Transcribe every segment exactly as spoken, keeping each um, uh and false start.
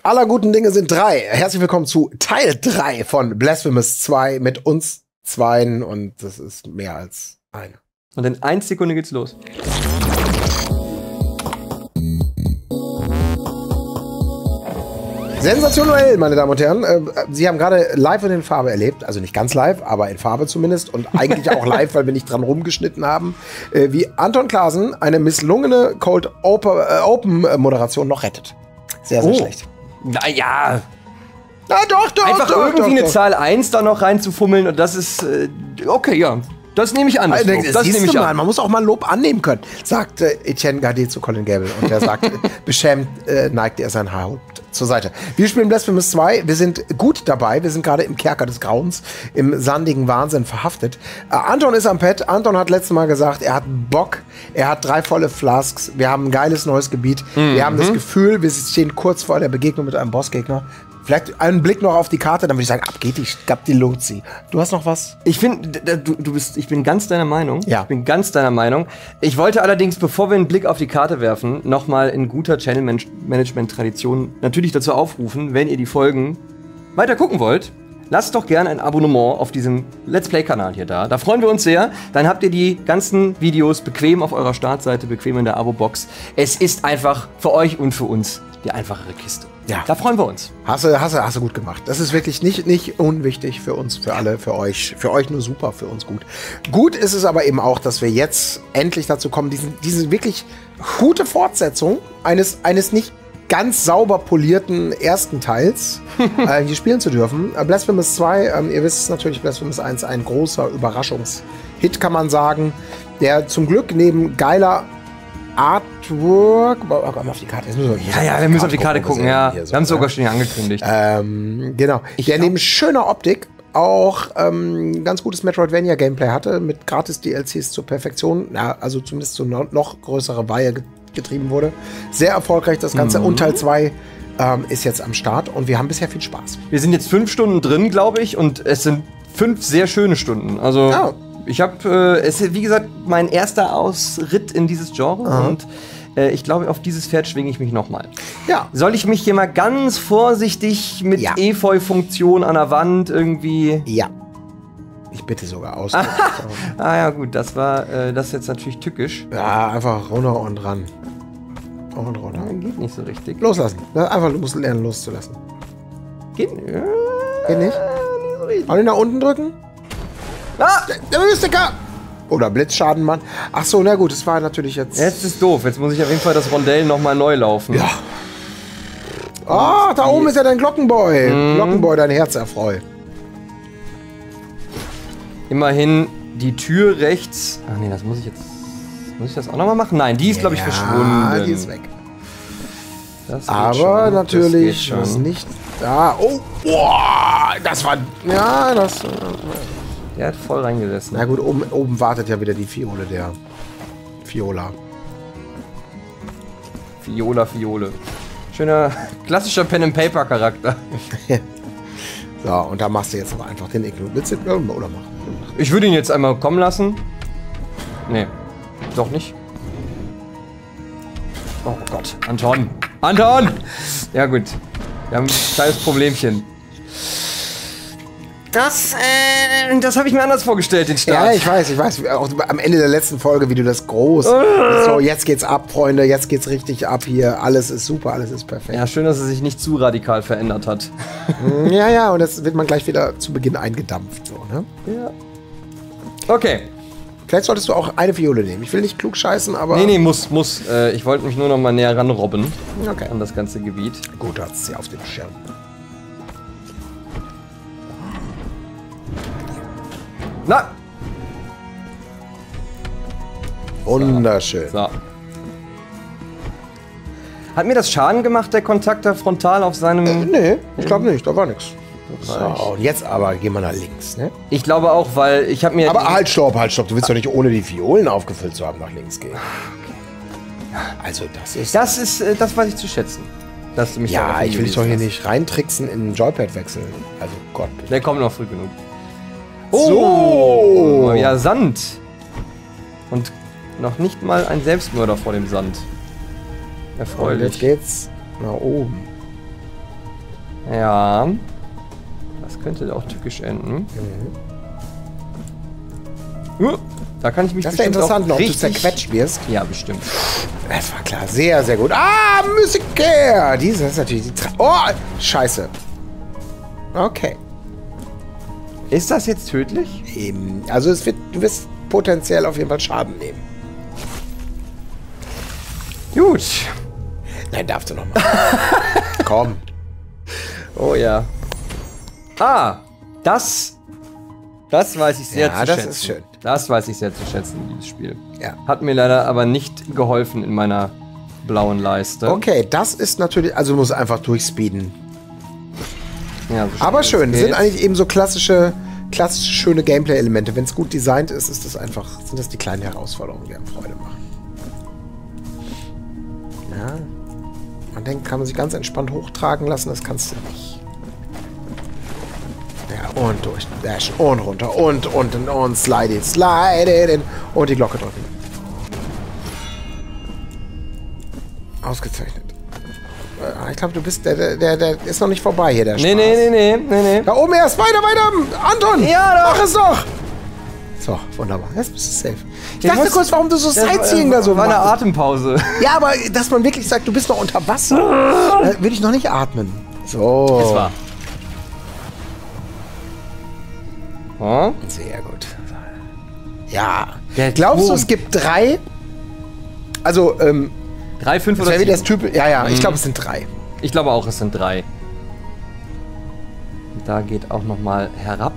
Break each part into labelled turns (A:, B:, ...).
A: aller guten Dinge sind drei. Herzlich willkommen zu Teil drei von Blasphemous zwei mit uns zweien und das ist mehr als eine.
B: Und in einer Sekunde geht's los.
A: Sensationell, meine Damen und Herren. Sie haben gerade live und in Farbe erlebt. Also nicht ganz live, aber in Farbe zumindest. Und eigentlich auch live, weil wir nicht dran rumgeschnitten haben. Wie Anton Klaasen eine misslungene Cold Open-Moderation noch rettet. Sehr, sehr
B: oh.
A: schlecht.
B: Naja.
A: Na doch, doch,
B: Einfach
A: doch,
B: irgendwie
A: doch,
B: eine
A: doch.
B: Zahl eins da noch reinzufummeln und das ist, äh, okay, ja. Das nehme ich an. Das,
A: Das,
B: das
A: siehst
B: nehme ich
A: du mal,
B: an.
A: man muss auch mal Lob annehmen können, sagte Etienne Gardet zu Colin Gable. Und der sagt, beschämt äh, neigte er sein Haupt zur Seite. Wir spielen Blasphemous zwei. Wir sind gut dabei. Wir sind gerade im Kerker des Grauens, im sandigen Wahnsinn verhaftet. Äh, Anton ist am Pad. Anton hat letztes Mal gesagt, er hat Bock. Er hat drei volle Flasks. Wir haben ein geiles neues Gebiet. Mhm. Wir haben das Gefühl, wir stehen kurz vor der Begegnung mit einem Bossgegner. Vielleicht einen Blick noch auf die Karte, dann würde ich sagen, ab geht die, ab die Luzi. Du hast noch was?
B: Ich finde, du, du bist, ich bin ganz deiner Meinung.
A: Ja.
B: Ich bin ganz deiner Meinung. Ich wollte allerdings, bevor wir einen Blick auf die Karte werfen, nochmal in guter Channel-Management-Tradition natürlich dazu aufrufen, wenn ihr die Folgen weiter gucken wollt, lasst doch gerne ein Abonnement auf diesem Let's Play-Kanal hier da. Da freuen wir uns sehr. Dann habt ihr die ganzen Videos bequem auf eurer Startseite, bequem in der Abo-Box. Es ist einfach für euch und für uns die einfachere Kiste.
A: Ja.
B: Da freuen wir uns.
A: Hast du, hast du, hast du gut gemacht. Das ist wirklich nicht, nicht unwichtig für uns, für alle, für euch. Für euch nur super, für uns gut. Gut ist es aber eben auch, dass wir jetzt endlich dazu kommen, diesen, diese wirklich gute Fortsetzung eines, eines nicht ganz sauber polierten ersten Teils äh, hier spielen zu dürfen. Äh, Blasphemous zwei, ähm, ihr wisst es natürlich, Blasphemous eins, ein großer Überraschungshit, kann man sagen, der zum Glück neben geiler Artwork. Oh, auf die Karte. Jetzt müssen wir,
B: Ja, ja, wir müssen auf die Karte gucken, ja.
A: So,
B: wir haben es sogar
A: ja.
B: schon hier angekündigt.
A: Ähm, genau.
B: Ich
A: der
B: glaub-
A: neben schöner Optik auch ähm, ganz gutes Metroidvania-Gameplay hatte, mit gratis D L Cs zur Perfektion, ja, also zumindest zu no noch größere Weihe get getrieben wurde. Sehr erfolgreich das Ganze.
B: Mhm.
A: Und Teil zwei ähm, ist jetzt am Start und wir haben bisher viel Spaß.
B: Wir sind jetzt fünf Stunden drin, glaube ich, und es sind fünf sehr schöne Stunden. Also,
A: Ja.
B: ich habe, äh, es ist wie gesagt mein erster Ausritt in dieses Genre
A: Aha.
B: und äh, ich glaube, auf dieses Pferd schwinge ich mich nochmal.
A: Ja.
B: Soll ich mich hier mal ganz vorsichtig mit
A: Ja.
B: Efeu-Funktion an der Wand irgendwie.
A: Ja. Ich bitte sogar aus.
B: Ah ja, gut, das war äh, das ist jetzt natürlich tückisch.
A: Ja, einfach runter und ran. Und runter.
B: Geht nicht so richtig.
A: Loslassen. Ja, einfach, du musst lernen, loszulassen.
B: Geht nicht. Äh,
A: Geht nicht?
B: nicht so richtig.
A: Auch nicht nach unten drücken?
B: Ah!
A: Der Mystiker! Oder Blitzschaden, Mann. Ach so, na gut, das war natürlich jetzt.
B: Jetzt ist doof. Jetzt muss ich auf jeden Fall das Rondell nochmal neu laufen.
A: Ja. Ah, da oben ist ja dein Glockenboy.
B: Mhm.
A: Glockenboy, dein Herz erfreut.
B: Immerhin die Tür rechts. Ach nee, das muss ich jetzt. Muss ich das auch nochmal machen? Nein, die ist, glaube ich, verschwunden.
A: die ist weg.
B: Das geht
A: Aber
B: schon,
A: natürlich
B: das geht
A: was
B: schon.
A: nicht da. Oh, boah, das war. Ja, das. äh,
B: Der hat voll reingesessen.
A: Na gut, oben, oben wartet ja wieder die Fiole, der. Fiola.
B: Fiola, Fiole. Schöner, klassischer Pen-and-Paper-Charakter.
A: So, und da machst du jetzt aber einfach den Igno. Willst du oder machen?
B: Ich würde ihn jetzt einmal kommen lassen. Nee, doch nicht. Oh Gott, Anton. Anton! Ja gut, wir haben ein kleines Problemchen. Das, äh, das habe ich mir anders vorgestellt, den Start.
A: Ja, ich weiß, ich weiß. Auch am Ende der letzten Folge, wie du das groß. So, jetzt geht's ab, Freunde. Jetzt geht's richtig ab hier. Alles ist super, alles ist perfekt.
B: Ja, schön, dass es sich nicht zu radikal verändert hat.
A: Ja, ja, und das wird man gleich wieder zu Beginn eingedampft. So, ne?
B: Ja. Okay.
A: Vielleicht solltest du auch eine Fiole nehmen. Ich will nicht klug scheißen, aber.
B: Nee, nee, muss, muss. Äh, ich wollte mich nur noch mal näher ranrobben
A: Okay.
B: an das ganze Gebiet.
A: Gut, du hast sie auf dem Schirm.
B: Na!
A: Wunderschön.
B: So. Hat mir das Schaden gemacht, der Kontakt da frontal auf seinem...
A: Äh, nee, ich glaube nicht, da war nichts. So,
B: Bereich?
A: und jetzt aber gehen wir nach links, ne?
B: Ich glaube auch, weil ich habe mir...
A: Aber halt, stopp, halt, stopp. Du willst doch nicht ohne die Fiolen aufgefüllt zu haben nach links gehen. Also, das ist.
B: Das ist, äh, das weiß ich zu schätzen. Dass du mich
A: Ja,
B: darauf
A: ich will dich doch hier
B: hingewiesen
A: nicht reintricksen in den Joypad wechseln. Also Gott.
B: hast. Der kommt noch früh genug.
A: So.
B: Ja, Sand. Und noch nicht mal ein Selbstmörder vor dem Sand.
A: Und
B: Erfreulich.
A: jetzt geht's nach oben.
B: Ja. Das könnte auch tückisch enden.
A: Mhm.
B: Uh, da kann ich mich
A: Das wäre
B: bestimmt
A: interessant,
B: auch
A: ob du
B: richtig
A: zerquetscht wirst.
B: Ja, bestimmt.
A: Das war klar. Sehr, sehr gut. Ah, Musiker! Diese ist natürlich die Tra Oh, scheiße. Okay.
B: Ist das jetzt tödlich?
A: Eben. Also es wird, du wirst potenziell auf jeden Fall Schaden nehmen.
B: Gut.
A: Nein, darfst du noch mal. Komm.
B: Oh ja. Ah, das, das weiß ich sehr
A: Ja,
B: zu
A: das
B: schätzen.
A: ist schön.
B: Das weiß ich sehr zu schätzen, dieses Spiel.
A: Ja.
B: Hat mir leider aber nicht geholfen in meiner blauen Leiste.
A: Okay, das ist natürlich, also du musst einfach durchspeeden.
B: Ja, so
A: Aber
B: schnell
A: schön,
B: es
A: sind
B: geht.
A: eigentlich eben so klassische, klassische schöne Gameplay-Elemente. Wenn es gut designt ist, ist das einfach, sind das die kleinen Herausforderungen, die einem Freude machen. Ja. Man denkt, kann man sich ganz entspannt hochtragen lassen, das kannst du nicht. Ja, und durch, dashen und runter und unten und slide it, slide it in und die Glocke drücken. Ausgezeichnet. Äh, Ich glaube, du bist, der, der, der ist noch nicht vorbei hier, der Spaß.
B: Nee, nee, nee, nee, nee, nee.
A: Da oben erst, weiter, weiter, Anton!
B: Ja, doch.
A: Mach es doch! So, wunderbar. Jetzt bist du safe. Ich
B: Der
A: dachte
B: muss-
A: kurz, warum du so
B: Das
A: Sightseeing
B: war,
A: da so
B: war eine
A: machst.
B: Atempause.
A: Ja, aber dass man wirklich sagt, du bist noch unter Wasser, da würde ich noch nicht atmen. So.
B: Das war. Oh.
A: Sehr gut. Ja.
B: Der
A: Glaubst du,
B: Turm.
A: es gibt drei? Also, ähm,
B: Drei, fünf
A: das
B: oder
A: wäre wie
B: sieben?
A: das Typ. Ja, ja,
B: Mhm.
A: ich glaube, es sind drei.
B: Ich glaube auch, es sind drei. Da geht auch noch mal herab.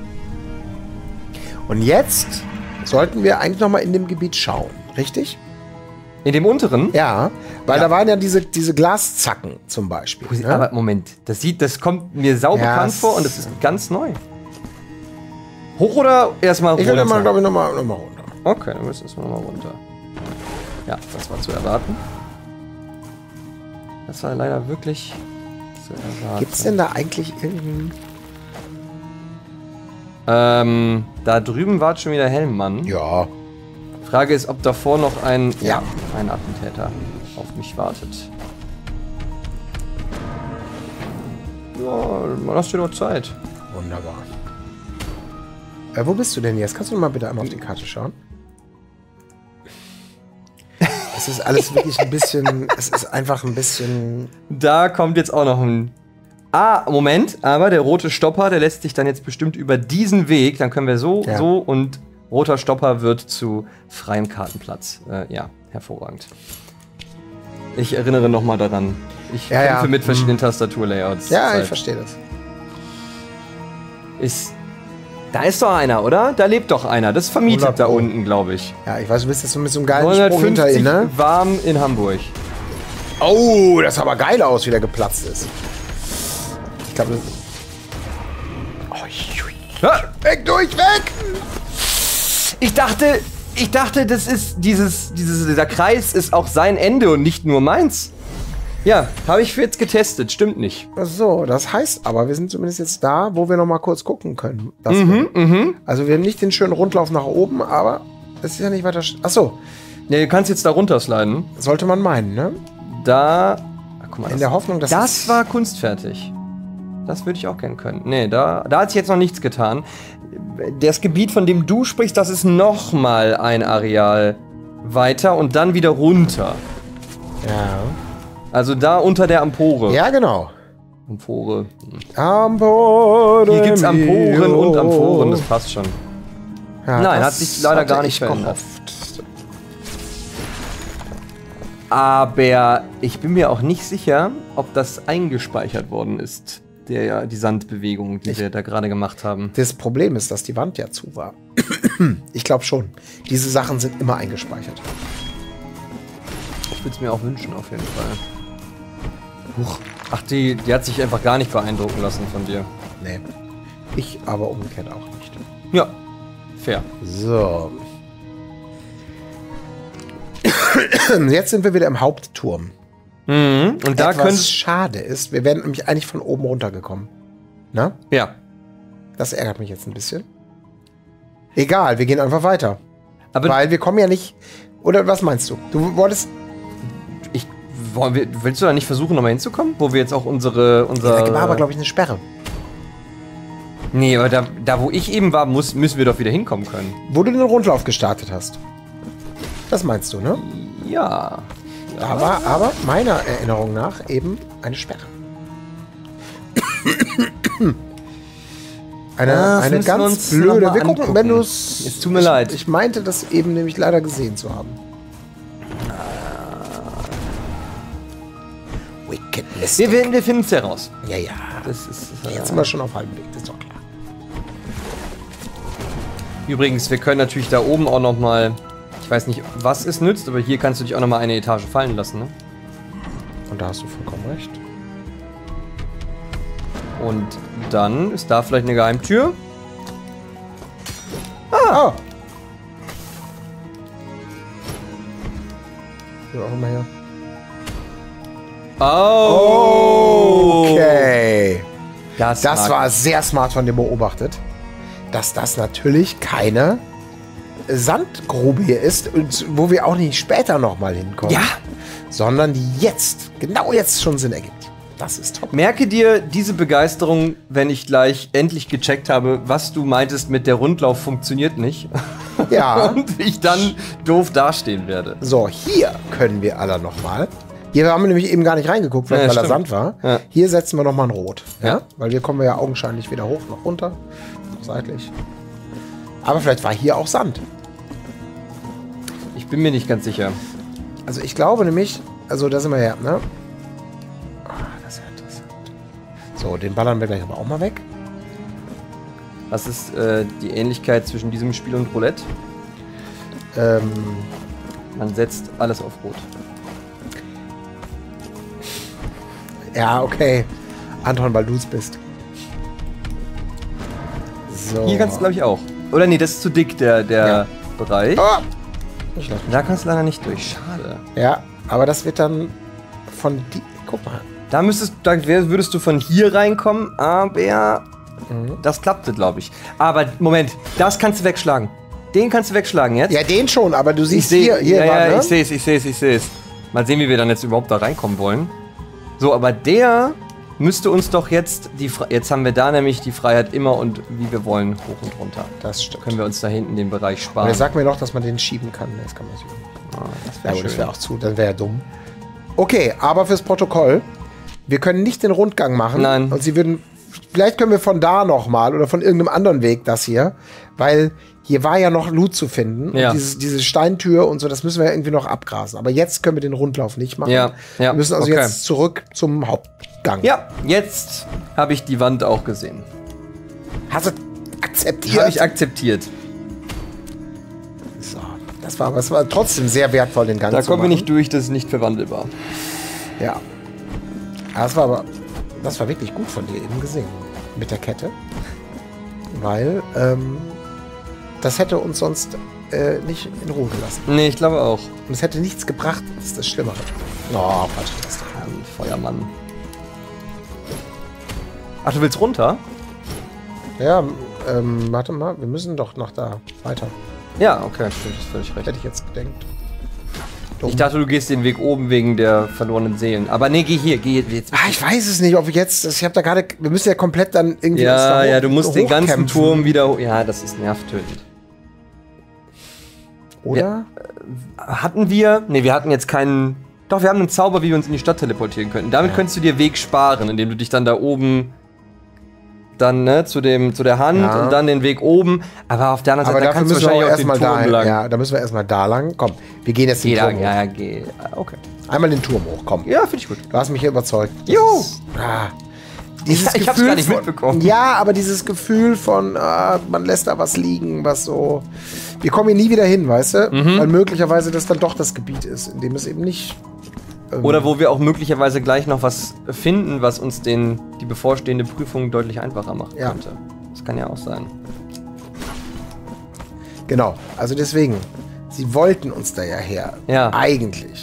A: Und jetzt sollten wir eigentlich noch mal in dem Gebiet schauen, richtig?
B: In dem unteren?
A: Ja, weil
B: Ja.
A: da waren ja diese, diese Glaszacken zum Beispiel. Ne?
B: Aber Moment, das sieht, das kommt mir sau
A: Ja,
B: bekannt
A: es-
B: vor und das ist ganz neu. Hoch oder erstmal
A: Ich würde mal,
B: runter?
A: glaube ich, noch mal, noch mal runter.
B: Okay, dann müssen wir erstmal nochmal runter. Ja, das war zu erwarten. Das war leider wirklich zu erwarten.
A: Gibt es denn da eigentlich irgendeinen...
B: Ähm, da drüben war schon wieder Helmmann.
A: Ja.
B: Frage ist, ob davor noch ein,
A: Ja.
B: ja, ein Attentäter auf mich wartet. Ja, man hast dir noch Zeit.
A: Wunderbar. Äh, wo bist du denn jetzt? Kannst du mal bitte einmal auf die Karte schauen? Es ist alles wirklich ein bisschen... Es ist einfach ein bisschen...
B: Da kommt jetzt auch noch ein... Ah, Moment, aber der rote Stopper, der lässt sich dann jetzt bestimmt über diesen Weg, dann können wir so,
A: Ja.
B: so und roter Stopper wird zu freiem Kartenplatz. Äh, ja, hervorragend. Ich erinnere noch mal daran. Ich
A: Ja,
B: kämpfe
A: ja.
B: mit verschiedenen
A: Mhm.
B: Tastaturlayouts.
A: Ja,
B: Deshalb
A: ich verstehe das.
B: Ist... Da ist doch einer, oder? Da lebt doch einer. Das ist vermietet
A: hundert
B: da
A: Pro.
B: unten, glaube ich.
A: Ja, ich weiß, du bist jetzt so mit so einem geilen Sprung hinter ihm, ne?
B: warm in Hamburg.
A: Oh, das sah aber geil aus, wie der geplatzt ist. Ich glaube, das... Oh, jui.
B: Ja,
A: Weg, durch, weg!
B: ich dachte, ich dachte, das ist dieses, dieses, dieser Kreis ist auch sein Ende und nicht nur meins. Ja, habe ich jetzt getestet, stimmt nicht.
A: So, das heißt aber, wir sind zumindest jetzt da, wo wir noch mal kurz gucken können. Das
B: Mhm, mhm.
A: Also wir haben nicht den schönen Rundlauf nach oben, aber es ist ja nicht weiter... sch- Ach so,
B: Ja, du kannst jetzt da runtersliden.
A: sollte man meinen, ne?
B: Da, ah, guck mal,
A: In
B: das,
A: der Hoffnung, dass
B: das
A: es-
B: war kunstfertig. Das würde ich auch gern können. Nee, da, da hat sich jetzt noch nichts getan. Das Gebiet, von dem du sprichst, das ist noch mal ein Areal weiter und dann wieder runter.
A: Ja.
B: Also da unter der Empore.
A: Ja, genau.
B: Empore.
A: Ampore
B: Hier gibt's Amporen
A: mio.
B: und Amphoren, das passt schon.
A: Ja,
B: Nein,
A: das
B: hat sich leider
A: hatte
B: gar nicht
A: ich
B: verändert.
A: gehofft.
B: Aber ich bin mir auch nicht sicher, ob das eingespeichert worden ist. Der, die Sandbewegung, die
A: Ich-
B: wir da gerade gemacht haben.
A: Das Problem ist, dass die Wand ja zu war. Ich glaube schon. Diese Sachen sind immer eingespeichert.
B: Ich würde es mir auch wünschen, auf jeden Fall. Huch. Ach, die, die hat sich einfach gar nicht beeindrucken lassen von dir.
A: Nee. Ich aber umgekehrt auch nicht.
B: Ja, fair.
A: So. Jetzt sind wir wieder im Hauptturm.
B: Mhm. Und da
A: Etwas
B: könnte.
A: schade ist, wir wären nämlich eigentlich von oben runtergekommen. Na?
B: Ja.
A: Das ärgert mich jetzt ein bisschen. Egal, wir gehen einfach weiter.
B: Aber
A: Weil wir kommen ja nicht... Oder was meinst du? Du wolltest...
B: ich Wollen wir, willst du da nicht versuchen, nochmal hinzukommen? Wo wir jetzt auch unsere... Unser,
A: Ja, da war aber, glaube ich, eine Sperre.
B: Nee, aber da, da wo ich eben war, muss, müssen wir doch wieder hinkommen können.
A: Wo du den Rundlauf gestartet hast. Das meinst du, ne?
B: Ja.
A: Aber, aber meiner Erinnerung nach eben eine Sperre. Eine,
B: Das
A: eine
B: müssen wir
A: ganz
B: uns
A: blöde.
B: noch mal
A: Wir gucken,
B: angucken.
A: wenn du es.
B: Es tut mir leid.
A: Ich meinte das eben nämlich leider gesehen zu haben. Wickedness.
B: Wir, wir, wir finden es heraus.
A: Ja, ja.
B: Das ist,
A: Ja, jetzt sind wir schon auf halbem Weg, das ist doch klar.
B: Übrigens, wir können natürlich da oben auch noch mal, ich weiß nicht, was es nützt, aber hier kannst du dich auch noch mal eine Etage fallen lassen, ne?
A: Und da hast du vollkommen recht.
B: Und dann ist da vielleicht eine Geheimtür.
A: Ah! Ja, auch mal her.
B: Oh!
A: Okay.
B: Das,
A: Das
B: mag-
A: war sehr smart von dir beobachtet, dass das natürlich keine Sandgrube hier ist, und wo wir auch nicht später nochmal hinkommen.
B: Ja!
A: Sondern die jetzt, genau jetzt schon Sinn ergibt. Das ist top.
B: Merke dir diese Begeisterung, wenn ich gleich endlich gecheckt habe, was du meintest mit der Rundlauf funktioniert nicht.
A: Ja.
B: Und ich dann doof dastehen werde.
A: So, hier können wir alle nochmal. Hier haben wir nämlich eben gar nicht reingeguckt, vielleicht
B: Ja,
A: weil da
B: stimmt.
A: Sand war.
B: Ja.
A: Hier setzen wir nochmal ein Rot. Ja?
B: Ja.
A: Weil hier kommen wir ja augenscheinlich weder hoch noch runter. Noch seitlich. Aber vielleicht war hier auch Sand.
B: Ich bin mir nicht ganz sicher.
A: Also ich glaube nämlich, also da sind wir ja, ne? Ah, das ist ja interessant. So, den ballern wir gleich aber auch mal weg.
B: Was ist äh, die Ähnlichkeit zwischen diesem Spiel und Roulette?
A: Ähm,
B: Man setzt alles auf Rot.
A: ja, okay. Anton, weil du es bist. So.
B: Hier kannst du, glaube ich, auch. Oder nee, das ist zu dick, der, der
A: Ja.
B: Bereich.
A: Ah! Ich lass mich.
B: Da kannst du leider nicht durch. Schade.
A: Ja, aber das wird dann von die. Guck mal.
B: Da müsstest, da wär- würdest du von hier reinkommen, aber
A: Mhm.
B: das klappte, glaube ich. Aber Moment, das kannst du wegschlagen. Den kannst du wegschlagen jetzt.
A: Ja, den schon, aber du
B: ich
A: siehst
B: sehe,
A: hier, hier
B: ja,
A: war,
B: ja,
A: ne?
B: ich sehe es, ich sehe es, ich sehe es. Mal sehen, wie wir dann jetzt überhaupt da reinkommen wollen. So, aber der müsste uns doch jetzt die Fre jetzt haben wir da nämlich die Freiheit immer und wie wir wollen hoch und runter.
A: Das stimmt.
B: Können wir uns da hinten den Bereich
A: Und
B: sparen.
A: er sagt mir noch, dass man den schieben kann. Das kann man nicht.
B: Ah, das
A: Ja,
B: wäre
A: aber das
B: schön.
A: wäre auch zu, dann wäre ja dumm. Okay, aber fürs Protokoll, wir können nicht den Rundgang machen.
B: Nein.
A: Und sie würden, vielleicht können wir von da nochmal oder von irgendeinem anderen Weg das hier, weil hier war ja noch Loot zu finden.
B: Ja.
A: Und dieses, diese Steintür und so, das müssen wir ja irgendwie noch abgrasen. Aber jetzt können wir den Rundlauf nicht machen.
B: Ja, ja,
A: Wir müssen also
B: okay.
A: jetzt zurück zum Hauptgang.
B: Ja, jetzt habe ich die Wand auch gesehen.
A: Hast du akzeptiert?
B: Habe ich akzeptiert.
A: so, das war, aber es war trotzdem sehr wertvoll, den Gang
B: Da
A: zu
B: kommen wir
A: machen.
B: nicht durch, das ist nicht verwandelbar.
A: Ja. Das war aber, das war wirklich gut von dir eben gesehen. Mit der Kette. Weil, ähm, das hätte uns sonst äh, nicht in Ruhe gelassen.
B: Nee, ich glaube auch.
A: Und es hätte nichts gebracht, das ist das Schlimmere. Oh, Quatsch, das ist doch.
B: Ein Feuermann. Ach, du willst runter?
A: Ja, ähm, warte mal, wir müssen doch noch da weiter.
B: Ja, okay, stimmt, hast völlig recht.
A: Hätte ich jetzt gedacht. Dumm.
B: Ich dachte, du gehst den Weg oben wegen der verlorenen Seelen. Aber nee, geh hier, geh jetzt.
A: Ah, ich weiß es nicht, ob ich jetzt, ich habe da gerade, wir müssen ja komplett dann irgendwie uns
B: Ja,
A: da hoch-
B: ja, du musst den ganzen
A: hochkämpfen.
B: Turm wieder. ho- Ja, das ist nervtötend.
A: Oder?
B: Hatten wir. Nee, wir hatten jetzt keinen. Doch, wir haben einen Zauber, wie wir uns in die Stadt teleportieren könnten. Damit
A: Ja.
B: könntest du dir Weg sparen, indem du dich dann da oben. Dann, ne, zu, dem, zu der Hand
A: Ja.
B: und dann den Weg oben. Aber auf der anderen
A: Aber
B: Seite, da
A: dafür
B: kannst du
A: müssen wir auch
B: wahrscheinlich auch den
A: erstmal
B: Turm
A: da,
B: lang.
A: ja, da müssen wir erstmal da lang. Komm, wir gehen jetzt den
B: Geh da,
A: Turm hoch.
B: ja, ja, geh. Ah, okay.
A: Einmal den Turm hoch, komm.
B: Ja, finde ich gut.
A: Du hast mich hier überzeugt. Das
B: Jo!
A: ist- Ah,
B: Ich- ich hab's gar nicht
A: von,
B: mitbekommen.
A: Ja, aber dieses Gefühl von, ah, man lässt da was liegen, was so. Wir kommen hier nie wieder hin, weißt du?
B: Mhm.
A: Weil möglicherweise das dann doch das Gebiet ist, in dem es eben nicht. ähm,
B: Oder wo wir auch möglicherweise gleich noch was finden, was uns den, die bevorstehende Prüfung deutlich einfacher machen
A: Ja.
B: könnte. Das kann ja auch sein.
A: Genau, also deswegen. Sie wollten uns da ja her.
B: Ja.
A: Eigentlich.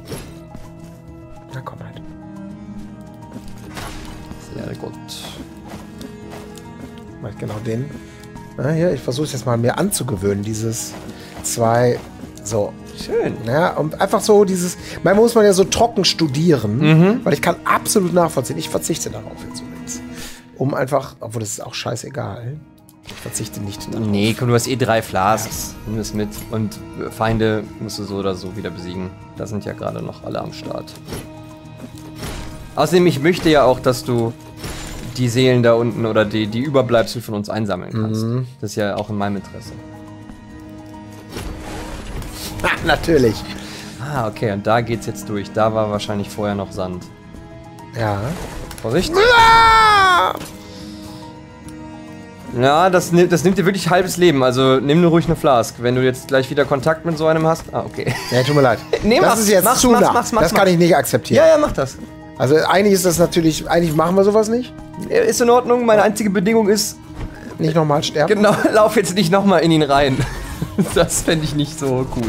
A: Na komm halt.
B: Sehr gut.
A: Mach ich genau den. Na, hier, ich versuche es jetzt mal mir anzugewöhnen, dieses zwei So.
B: Schön.
A: Ja, und einfach so dieses, manchmal muss man ja so trocken studieren,
B: Mhm.
A: weil ich kann absolut nachvollziehen. Ich verzichte darauf jetzt übrigens. Um einfach, obwohl das ist auch scheißegal. Ich verzichte nicht darauf.
B: Nee, komm, du hast eh drei Flasks. Nimm es mit. Und Feinde musst du so oder so wieder besiegen. Da sind ja gerade noch alle am Start. Außerdem, ich möchte ja auch, dass du die Seelen da unten oder die, die Überbleibsel von uns einsammeln kannst.
A: Mhm.
B: Das ist ja auch in meinem Interesse.
A: Ah, natürlich.
B: Ah, okay, und da geht's jetzt durch. Da war wahrscheinlich vorher noch Sand.
A: Ja.
B: Vorsicht!
A: Ah!
B: Ja, das, ni- das nimmt dir wirklich halbes Leben. Also nimm nur ruhig eine Flask. Wenn du jetzt gleich wieder Kontakt mit so einem hast. Ah, okay.
A: Ja, tut mir leid.
B: Nee,
A: das
B: mach's,
A: ist jetzt
B: mach's,
A: zu
B: mach's,
A: nah.
B: mach's, mach's,
A: das kann
B: mach's.
A: ich nicht akzeptieren.
B: Ja, ja, mach das.
A: Also eigentlich ist das natürlich, eigentlich machen wir sowas nicht.
B: Ist in Ordnung. Meine einzige Bedingung ist,
A: Nicht nochmal sterben.
B: genau, lauf jetzt nicht nochmal in ihn rein. Das fände ich nicht so cool.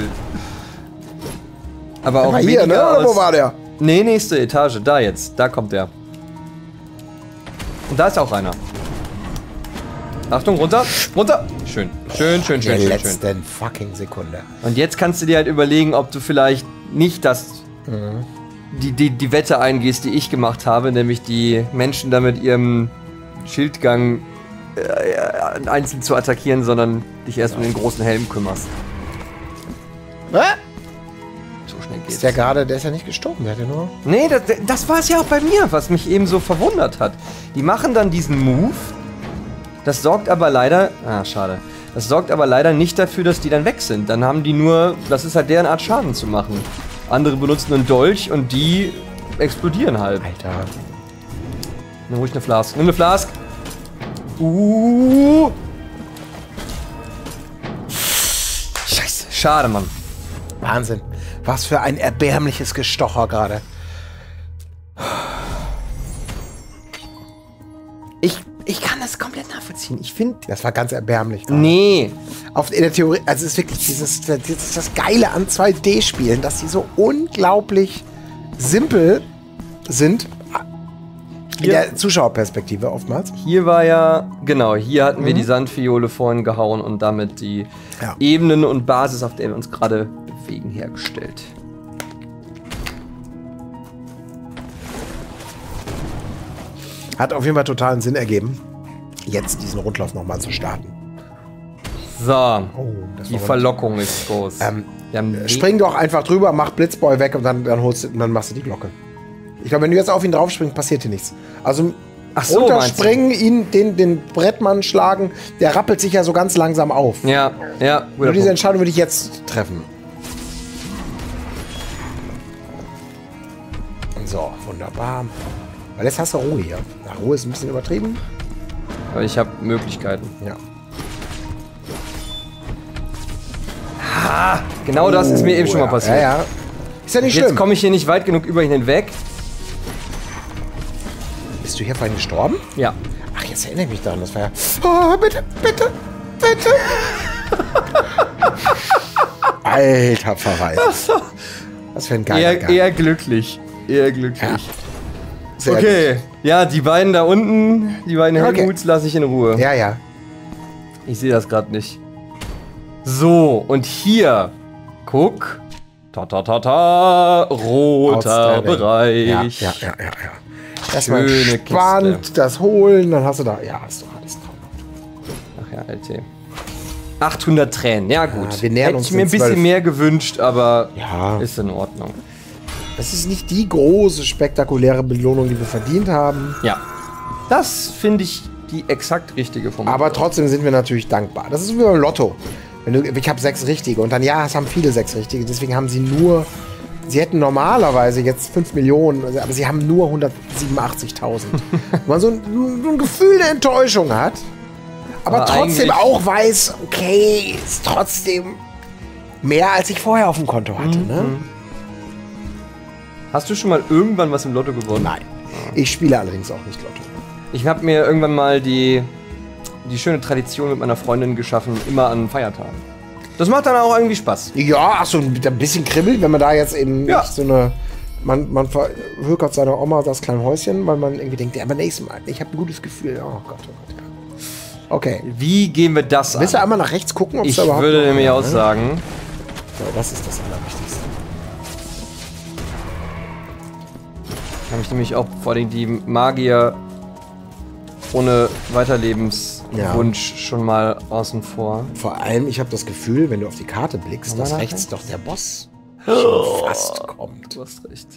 B: Aber auch
A: Mal hier, ne?
B: weniger
A: Oder wo
B: aus-
A: war der?
B: Nee, nächste Etage. Da jetzt. Da kommt der. Und da ist auch einer. Achtung, runter. Runter. Schön. Schön, schön, schön,
A: In der
B: schön, schön.
A: letzten fucking Sekunde.
B: Und jetzt kannst du dir halt überlegen, ob du vielleicht nicht das, die, die, die Wette eingehst, die ich gemacht habe, nämlich die Menschen da mit ihrem Schildgang äh, einzeln zu attackieren, sondern dich erst um den großen Helm kümmerst.
A: Hä?
B: So schnell geht's.
A: Ist der gerade, der ist ja nicht gestorben, der hat ja nur...
B: Nee, das, das war es ja auch bei mir, was mich eben so verwundert hat. Die machen dann diesen Move, das sorgt aber leider, ah, schade, das sorgt aber leider nicht dafür, dass die dann weg sind. Dann haben die nur, das ist halt deren Art Schaden zu machen. Andere benutzen einen Dolch und die explodieren halt.
A: Alter.
B: Nimm ruhig eine Flask. Nimm eine Flask. Uh. Scheiße. Schade, Mann.
A: Wahnsinn. Was für ein erbärmliches Gestocher gerade.
B: Ich, ich kann das komplett nachvollziehen. Ich finde...
A: Das war ganz erbärmlich. gerade.
B: Nee.
A: Auf, in der Theorie, also es ist wirklich dieses, das ist das Geile an zwei D-Spielen, dass sie so unglaublich simpel sind. In
B: Hier-
A: der Zuschauerperspektive oftmals.
B: Hier war ja, genau, hier hatten wir die Sandfiole vorhin gehauen und damit die
A: Ja.
B: Ebenen und Basis, auf der wir uns gerade bewegen, hergestellt.
A: Hat auf jeden Fall totalen Sinn ergeben, jetzt diesen Rundlauf nochmal zu starten.
B: So,
A: Oh, das
B: die
A: war
B: Verlockung ist groß.
A: Ähm,
B: wir haben we-
A: Spring doch einfach drüber, mach Blitzboy weg und dann, dann, holst du, dann machst du die Glocke. Ich glaube, wenn du jetzt auf ihn draufspringst, passiert hier nichts. Also
B: Ach so,
A: runterspringen, ihn, den, den Brettmann schlagen, der rappelt sich ja so ganz langsam auf.
B: Ja, ja, guter
A: Nur diese
B: Punkt.
A: Entscheidung würde ich jetzt treffen. So, wunderbar. Weil jetzt hast du Ruhe hier. Na, Ruhe ist ein bisschen übertrieben.
B: Aber ich habe Möglichkeiten.
A: Ja.
B: Genau das ist mir eben schon mal
A: ja,
B: passiert.
A: Ja, ja. Ist ja nicht
B: Jetzt
A: schlimm.
B: komme ich hier nicht weit genug über ihn hinweg.
A: Bist du hier vorhin gestorben?
B: Ja.
A: Ach, jetzt erinnere ich mich daran. Das war ja... Oh, bitte, bitte, bitte. Alter Verweis. Was für ein geiler
B: Eher,
A: Gang.
B: eher glücklich. Eher glücklich.
A: Ja. Sehr
B: Okay, ja, die beiden da unten, die beiden
A: Okay.
B: Helmuts lasse ich in Ruhe.
A: gut. Ja, ja.
B: Ich sehe das gerade nicht. So, und hier, guck. Ta ta ta ta, roter
A: Outstanding.
B: Bereich.
A: Ja, ja, ja, ja. ja. Erstmal
B: Schöne
A: spannend,
B: Kiste.
A: das holen, dann hast du da... Ja, ist doch alles traumhaft.
B: Ach ja, L T. achthundert Tränen, ja gut.
A: Ja, wir nähern
B: Hätte
A: uns
B: ich mir ein
A: den
B: bisschen
A: zwölf.
B: mehr gewünscht, aber
A: Ja.
B: ist in Ordnung.
A: Das ist nicht die große, spektakuläre Belohnung, die wir verdient haben.
B: Ja, das finde ich die exakt richtige Formel.
A: Aber trotzdem sind wir natürlich dankbar. Das ist wie beim Lotto. Wenn du, ich habe sechs Richtige und dann, ja, es haben viele sechs Richtige. Deswegen haben sie nur, sie hätten normalerweise jetzt fünf Millionen, also, aber sie haben nur hundertsiebenundachtzigtausend. Wenn man so ein, so ein Gefühl der Enttäuschung hat, aber,
B: Aber
A: trotzdem
B: eigentlich-
A: auch weiß, okay, ist trotzdem mehr, als ich vorher auf dem Konto hatte. Ne?
B: Hast du schon mal irgendwann was im Lotto gewonnen?
A: Nein. Ich spiele allerdings auch nicht Lotto.
B: Ich habe mir irgendwann mal die, die schöne Tradition mit meiner Freundin geschaffen, immer an Feiertagen. Das macht dann auch irgendwie Spaß.
A: Ja, ach so, ein bisschen kribbelt, wenn man da jetzt eben
B: Ja.
A: nicht so eine... Man, man verhökert seiner Oma das kleine Häuschen, weil man irgendwie denkt, ja, aber nächstes Mal, ich habe ein gutes Gefühl. Oh Gott, oh Gott, ja. Okay.
B: Wie gehen wir das an?
A: Willst du einmal nach rechts gucken, ob es
B: Ich
A: da überhaupt
B: würde
A: noch-
B: nämlich
A: Ja,
B: auch
A: ne?
B: sagen,
A: So, das ist das Allerwichtigste.
B: Habe ich nämlich auch vor allem die Magier ohne Weiterlebenswunsch ja. schon mal außen vor.
A: Vor allem, ich habe das Gefühl, wenn du auf die Karte blickst, dass rechts recht? doch der Boss
B: oh.
A: schon fast kommt.
B: Du hast recht.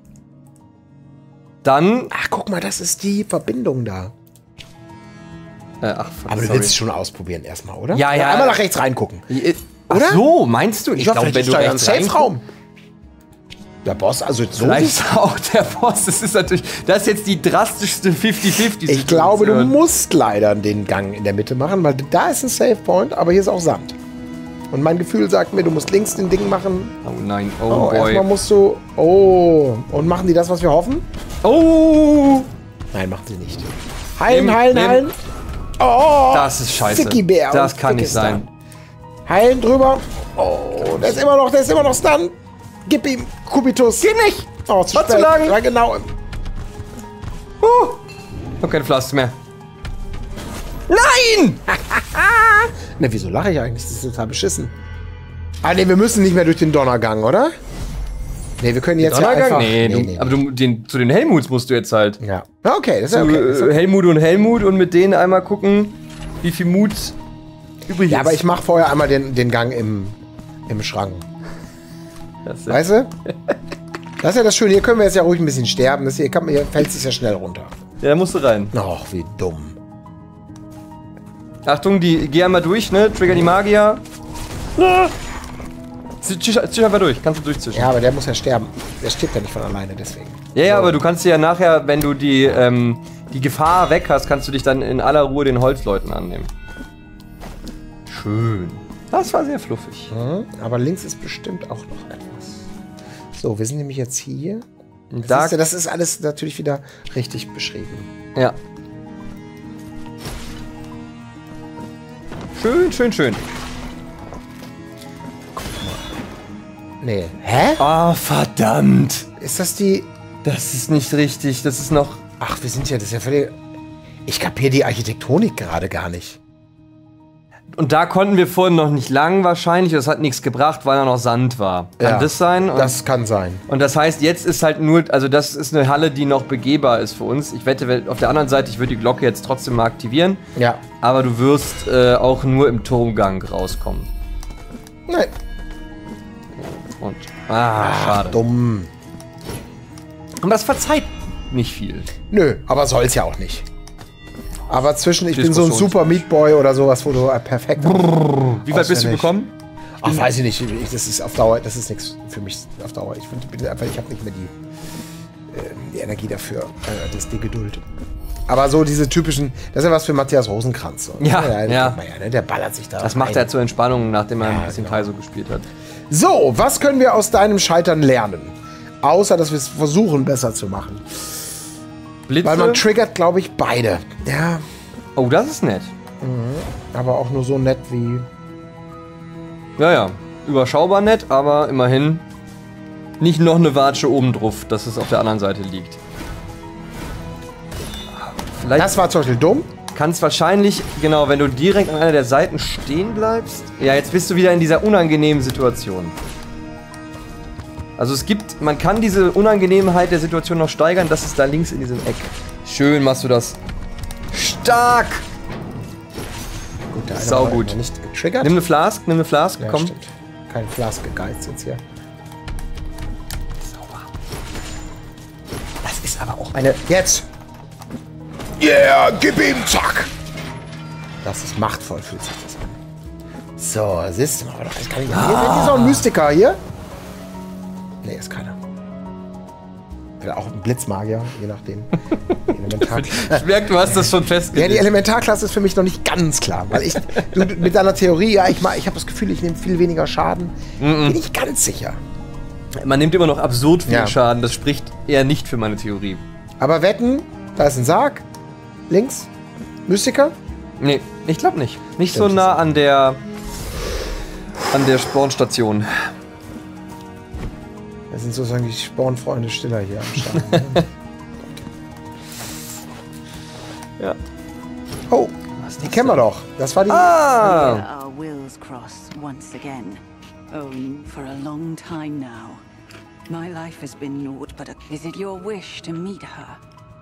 B: Dann...
A: Ach, guck mal, das ist die Verbindung da.
B: Äh, ach, fuck,
A: Aber du
B: sorry.
A: willst es schon ausprobieren erstmal, oder?
B: Ja, ja.
A: Einmal nach rechts reingucken.
B: Ach
A: oder?
B: so, meinst du?
A: Ich, ich glaube,
B: glaub,
A: wenn du rechts Safe-Raum. Der Boss, also so
B: vielleicht ist auch der Boss. Das ist natürlich, das ist jetzt die drastischste fünfzig fünfzig.
A: Ich glaube, du musst leider den Gang in der Mitte machen, weil da ist ein Save Point, aber hier ist auch Sand. Und mein Gefühl sagt mir, du musst links den Ding machen.
B: Oh nein, oh,
A: oh
B: boy.
A: Erstmal musst du, oh, und machen die das, was wir hoffen?
B: Oh!
A: Nein, machen sie nicht. Heilen,
B: Nehm,
A: heilen,
B: nehm.
A: heilen. Oh,
B: das ist scheiße.
A: Bär
B: das kann nicht sein.
A: Heilen drüber. Oh, der ist immer noch, der ist immer noch Stun. Gib ihm, Kubitus.
B: Geht nicht.
A: Oh, zu
B: War
A: spät.
B: zu lang.
A: Ja, genau.
B: Uh. Ich hab keine Pflaster mehr. Nein!
A: Ne, wieso lache ich eigentlich? Das ist total beschissen. Ah, ne, wir müssen nicht mehr durch den Donnergang, oder? Ne, wir können jetzt ja einfach...
B: Nee,
A: nee,
B: du,
A: nee,
B: aber
A: nee.
B: du, den, zu den Helmuts musst du jetzt halt.
A: Ja. Okay, das ist
B: Zu,
A: okay. Das ist okay.
B: Helmut und Helmut und mit denen einmal gucken, wie viel Mut übrig ist.
A: Ja, aber ich mache vorher einmal den, den Gang im, im Schrank.
B: Das
A: Weißt du? Das ist ja das Schöne. Hier können wir jetzt ja ruhig ein bisschen sterben. Das hier, kann, hier fällt es ja schnell runter.
B: Ja, da musst du rein.
A: Ach, wie dumm.
B: Achtung, die geh einmal durch, ne? Trigger die Magier. Ah. Zisch, zisch einfach durch, kannst du durchzischen.
A: Ja, aber der muss ja sterben. Der stirbt ja nicht von alleine, deswegen.
B: Ja, ja,
A: so.
B: aber du kannst dir ja nachher, wenn du die, ähm, die Gefahr weg hast, kannst du dich dann in aller Ruhe den Holzleuten annehmen. Schön. Das war sehr fluffig.
A: Mhm, aber links ist bestimmt auch noch etwas. So, wir sind nämlich jetzt hier. Das,
B: Da,
A: ist, ja, das ist alles natürlich wieder richtig beschrieben.
B: ja. Schön, schön, schön.
A: Nee. Hä?
B: Oh, verdammt.
A: Ist das die...
B: Das ist nicht richtig. Das ist noch...
A: Ach, wir sind ja... Das ist ja völlig... Ich kapiere die Architektonik gerade gar nicht.
B: Und da konnten wir vorhin noch nicht lang wahrscheinlich. Das hat nichts gebracht, weil da noch Sand war. Kann
A: Ja,
B: das sein? Und,
A: das kann sein.
B: und das heißt, jetzt ist halt nur... Also das ist eine Halle, die noch begehbar ist für uns. Ich wette, auf der anderen Seite, ich würde die Glocke jetzt trotzdem mal aktivieren.
A: Ja.
B: Aber du wirst äh, auch nur im Turmgang rauskommen.
A: Nein.
B: Und... Ah, schade.
A: Dumm.
B: Und das verzeiht nicht viel.
A: Nö, aber soll's ja auch nicht. Aber zwischen, ich bin so ein
B: Diskussions-
A: Super Meat Boy oder sowas, wo du äh, perfekt...
B: Wie weit bist du gekommen?
A: Ach, weiß ich nicht. Ich, das ist auf Dauer, das ist nichts für mich auf Dauer. Ich find, bin einfach, ich habe nicht mehr die, äh, die Energie dafür, äh, das, die Geduld. Aber so diese typischen, das ist ja was für Matthias Rosenkranz. So.
B: Ja,
A: ja,
B: ja.
A: Man ja, ne? Der ballert sich da
B: Das macht
A: rein.
B: er zur Entspannung, nachdem er
A: Ja,
B: ein bisschen
A: genau.
B: Kaizo gespielt hat.
A: So, was können wir aus deinem Scheitern lernen? Außer, dass wir es versuchen, besser zu machen.
B: Blitze?
A: Weil man triggert, glaube ich, beide. Ja,
B: Oh, das ist nett.
A: aber auch nur so nett wie...
B: Ja, ja. Überschaubar nett, aber immerhin nicht noch eine Watsche oben drauf, dass es auf der anderen Seite liegt. Vielleicht
A: Das war zum Beispiel dumm.
B: kann es wahrscheinlich, genau, wenn du direkt an einer der Seiten stehen bleibst. Ja, jetzt bist du wieder in dieser unangenehmen Situation. Also es gibt, man kann diese Unangenehmheit der Situation noch steigern, das ist da links in diesem Eck. Schön machst du das. Stark!
A: Gut, der eine
B: Sau
A: war
B: gut.
A: noch nicht getriggert.
B: Nimm eine Flask, nimm eine Flask,
A: ja,
B: komm.
A: stimmt. Kein Flask gegeizt jetzt hier.
B: Sauber.
A: Das ist aber auch eine... Jetzt! Yeah, gib ihm, zack! Das ist machtvoll, fühlt sich das an. So, siehst du mal, das kann ich nicht. Hier, hier ist auch ein Mystiker hier. Nee, ist keiner. Vielleicht auch ein Blitzmagier, je nachdem. Die Elementar
B: Ich merke, du hast das schon
A: ja,
B: festgelegt.
A: die Elementarklasse ist für mich noch nicht ganz klar. Weil ich, du, mit deiner Theorie, ja, ich, ma- ich habe das Gefühl, ich nehme viel weniger Schaden. Bin ich ganz sicher.
B: Man nimmt immer noch absurd viel
A: Ja.
B: Schaden, das spricht eher nicht für meine Theorie.
A: Aber wetten, da ist ein Sarg. Links. Mystiker.
B: Nee, ich glaube nicht. Nicht
A: Stimmt,
B: so nah an der an der Spornstation.
A: Das sind sozusagen die Spornfreunde Stiller hier am Start. Ne?
B: Ja.
A: Oh, die kennen wir doch. Das war die...
B: Ah!
C: Here our wills cross once again. Oh, for a long time now. My life has been naught but a... Is it your wish to meet her?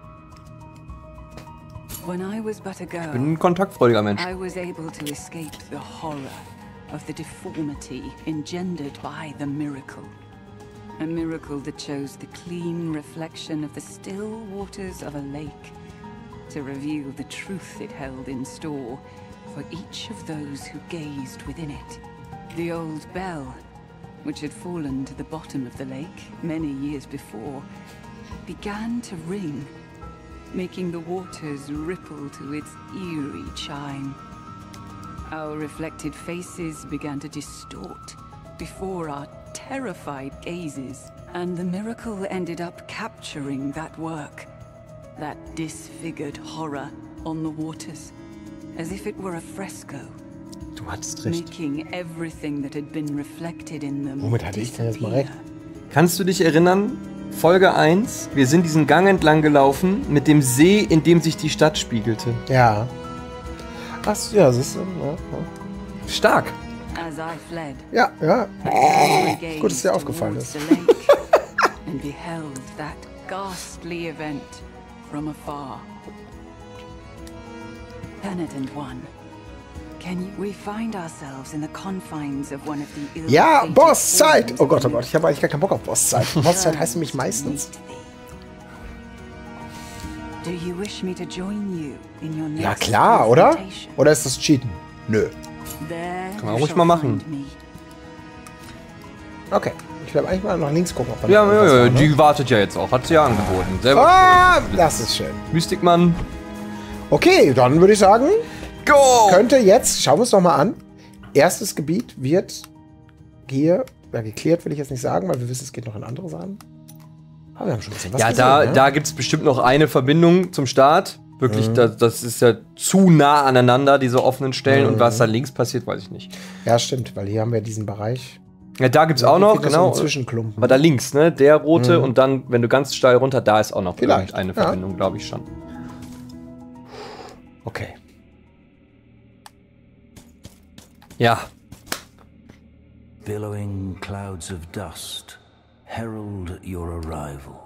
C: When I was but a girl,
B: Bin ein kontaktfreudiger Mensch.
C: I was able to escape the horror of the deformity engendered by the miracle. A miracle that chose the clean reflection of the still waters of a lake to reveal the truth it held in store for each of those who gazed within it. The old bell, which had fallen to the bottom of the lake many years before, began to ring, making the waters ripple to its eerie chime. Our reflected faces began to distort before our terrified gazes, and the miracle ended up capturing that work, that disfigured horror on the waters, as if it were a fresco.
A: Du hattest recht.
C: Making everything that had been reflected in them
A: Womit hatte ich denn jetzt mal recht?
B: Kannst du dich erinnern? Folge eins, wir sind diesen Gang entlang gelaufen mit dem See, in dem sich die Stadt spiegelte.
A: Ja. Ach, ja, siehst du. Ja, ja.
B: Stark.
C: As I fled,
A: Ja, ja.
C: I
A: Gut, dass dir
C: gazed
A: aufgefallen
C: towards
A: ist.
C: the lake and beheld that ghastly event from afar. Penitent one, can you... We find ourselves in the confines of one of the ill
A: Ja,
C: fated
A: Bosszeit!
C: forms
A: Oh Gott, oh
C: of
A: Gott, ich habe eigentlich gar keinen Bock auf Bosszeit. Bosszeit heißt nämlich meistens.
C: Do you wish me to join you in your
A: Ja,
C: next
A: klar, oder?
C: confrontation?
A: Oder ist das Cheaten? Nö.
C: There
B: Kann man
C: you
B: ruhig
C: shall
B: mal machen.
C: find me.
A: Okay. Ich werde eigentlich mal nach links gucken, ob da
B: Ja,
A: noch
B: ja,
A: irgendwas
B: ja,
A: war, ne?
B: die wartet ja jetzt auch. Hat sie ja angeboten. Selber.
A: Ah, das ist schön.
B: Mystikmann.
A: Okay, dann würde ich sagen,
B: Go!
A: könnte jetzt, schauen wir uns doch mal an. Erstes Gebiet wird hier, ja, geklärt will ich jetzt nicht sagen, weil wir wissen, es geht noch in andere Sachen. Aber wir haben schon ein bisschen was
B: Ja,
A: gesehen,
B: da,
A: ne?
B: da gibt es bestimmt noch eine Verbindung zum Start. Wirklich,
A: Mhm.
B: das, das ist ja zu nah aneinander, diese offenen Stellen.
A: Mhm.
B: Und was da links passiert, weiß ich nicht.
A: Ja, stimmt, weil hier haben wir diesen Bereich.
B: Ja, da gibt es auch
A: Hier
B: noch,
A: fehlt so
B: genau.
A: ein Zwischenklumpen.
B: Aber da links, ne? Der rote
A: Mhm.
B: und dann, wenn du ganz steil runter, da ist auch noch
A: Vielleicht,
B: eine
A: ja.
B: Verbindung, glaube ich schon.
A: Okay.
B: Ja.
D: Billowing clouds of dust herald your arrival.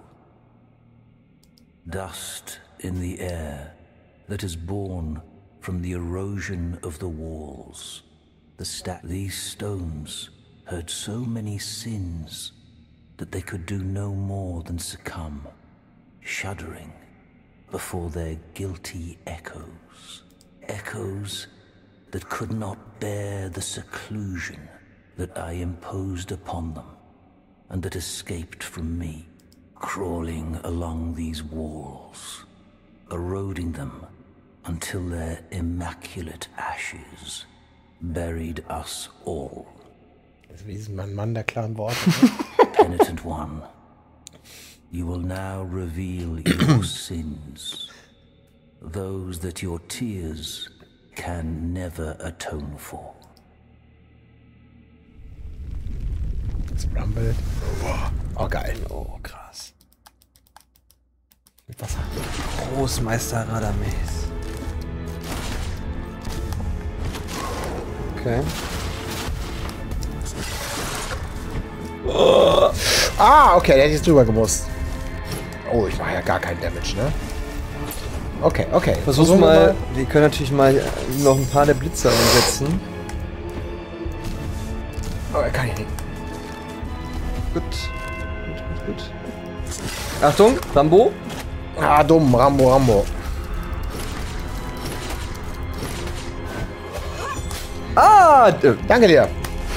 D: Dust in the air that is born from the erosion of the walls. The sta- These stones heard so many sins that they could do no more than succumb, shuddering before their guilty echoes. Echoes that could not bear the seclusion that I imposed upon them, and that escaped from me, crawling along these walls, eroding them until their immaculate ashes buried us all.
A: Also wie ist mein Mann der klaren Worte?
D: Penitent one, you will now reveal your sins, those that your tears can never atone for.
A: Das Rumble. Oh, geil.
B: Oh, krass.
A: Mit was hat
B: Großmeister Radames. Okay.
A: Ah, okay, der hätte jetzt drüber gemusst. Oh, ich mache ja gar keinen Damage, ne? Okay, okay.
B: Versuch's
A: Versuchen wir
B: mal. Wir können natürlich mal noch ein paar der Blitze einsetzen.
A: Oh, er kann ich nicht.
B: Gut. Gut, gut, gut. Achtung, Rambo.
A: Ah, dumm. Rambo, Rambo.
B: Ah! äh,
A: Danke dir.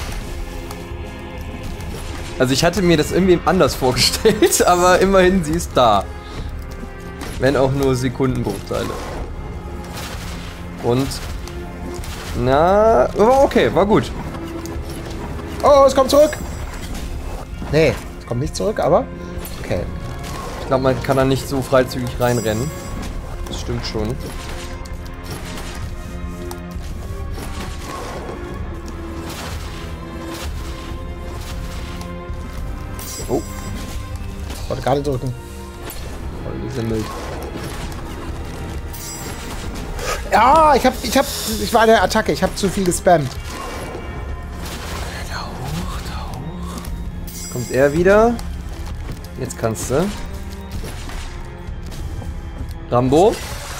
B: Also ich hatte mir das irgendwie anders vorgestellt, aber immerhin, sie ist da. Wenn auch nur Sekundenbruchteile. Und... Na... Oh, okay, war gut.
A: Oh, es kommt zurück. Nee, es kommt nicht zurück, aber... Okay.
B: Ich glaube, man kann da nicht so freizügig reinrennen. Das stimmt schon. Oh,
A: Ich wollte gerade drücken.
B: voll gesemmelt.
A: Ja, ich hab, ich hab, ich war in der Attacke. Ich habe zu viel gespammt.
B: Da hoch, kommt er wieder. Jetzt kannst du. Rambo.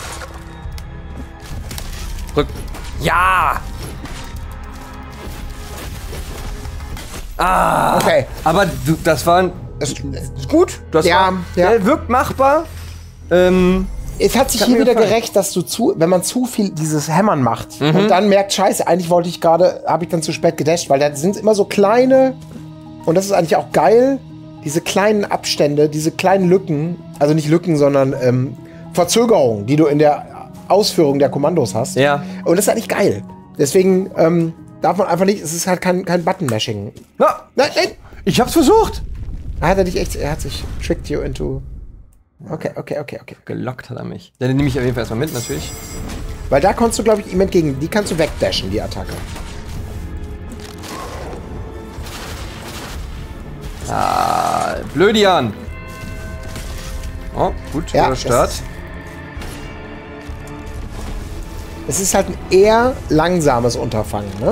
B: Rück. Ja! Ah!
A: Okay.
B: Aber du, das war ein.
A: Ist, ist gut.
B: Das
A: ja,
B: war,
A: ja.
B: Der wirkt machbar. Ähm,
A: Es hat sich
B: Hat
A: hier
B: mir
A: wieder
B: gefallen.
A: gerecht, dass du zu, wenn man zu viel dieses Hämmern macht
B: Mhm.
A: und dann merkt, scheiße, eigentlich wollte ich gerade, habe ich dann zu spät gedasht, weil da sind immer so kleine, und das ist eigentlich auch geil, diese kleinen Abstände, diese kleinen Lücken, also nicht Lücken, sondern ähm, Verzögerungen, die du in der Ausführung der Kommandos hast.
B: Ja.
A: Und das ist eigentlich geil. Deswegen ähm, darf man einfach nicht, es ist halt kein, kein Button-Mashing.
B: na,
A: Nein, nein!
B: ich hab's versucht.
A: Da hat er dich echt, er hat sich tricked you into. Okay, okay, okay, okay.
B: Gelockt hat er mich. Ja, den nehme ich auf jeden Fall erstmal mit, natürlich.
A: Weil da kannst du, glaube ich, ihm entgegen, die kannst du wegdashen, die Attacke.
B: Ah, Blödian. Oh, gut,
A: Ja,
B: guter Start.
A: das- Es ist halt ein eher langsames Unterfangen, ne?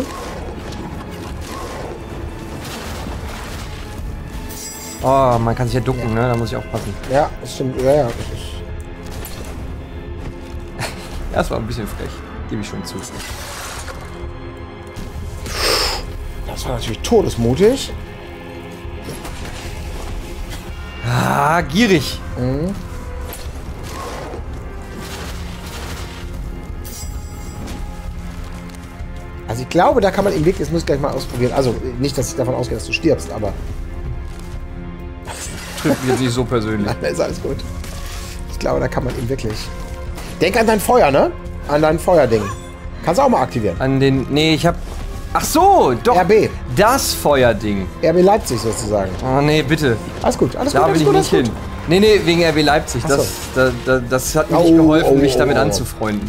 B: Oh, man kann sich ja ducken, ne? Da muss ich aufpassen.
A: Ja, das stimmt. Ja, ja. Das, ist
B: Ja, das war ein bisschen frech. Gebe ich schon zu.
A: das war natürlich todesmutig.
B: Ah, gierig.
A: Also ich glaube, da kann man ihn wirklich, das muss ich gleich mal ausprobieren. Also nicht, dass ich davon ausgehe, dass du stirbst, aber
B: Trifft mich jetzt nicht so persönlich.
A: da ist alles gut. Ich glaube, da kann man ihn wirklich. Denk an dein Feuer, ne? An dein Feuerding. Kannst du auch mal aktivieren.
B: An den. Nee, ich hab. Ach so, doch.
A: R B.
B: Das Feuerding.
A: R B Leipzig sozusagen.
B: Oh, nee, bitte.
A: Alles gut, alles
B: Da
A: gut,
B: will
A: alles
B: ich
A: gut,
B: nicht
A: alles
B: hin.
A: gut.
B: Nee, nee, wegen R B Leipzig.
A: Ach so.
B: Das, da, da, das hat mir
A: Oh,
B: nicht geholfen,
A: oh,
B: mich damit
A: oh.
B: anzufreunden.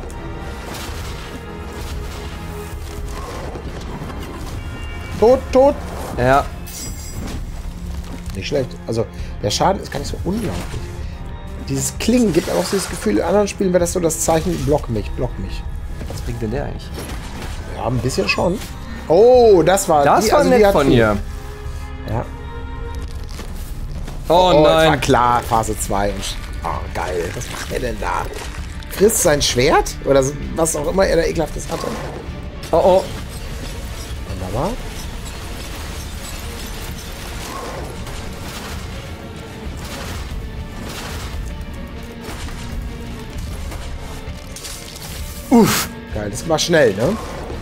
A: Tot, tot.
B: Ja.
A: Nicht schlecht. Also, der Schaden ist gar nicht so unglaublich. Dieses Klingen gibt auch so das Gefühl, in anderen Spielen wäre das so das Zeichen, block mich, block mich.
B: Was bringt denn der eigentlich?
A: Ja, ein bisschen schon. Oh, das war...
B: Das
A: die-
B: war
A: also die
B: nett
A: hat
B: von
A: viel.
B: ihr.
A: Ja.
B: Oh,
A: Oh, das war
B: nein.
A: klar, Phase zwei. Oh, geil. Was macht er denn da? Frisst sein Schwert? Oder was auch immer er da ekelhaftes hatte.
B: Oh, oh.
A: Wunderbar. Uff. Geil, das war schnell, ne?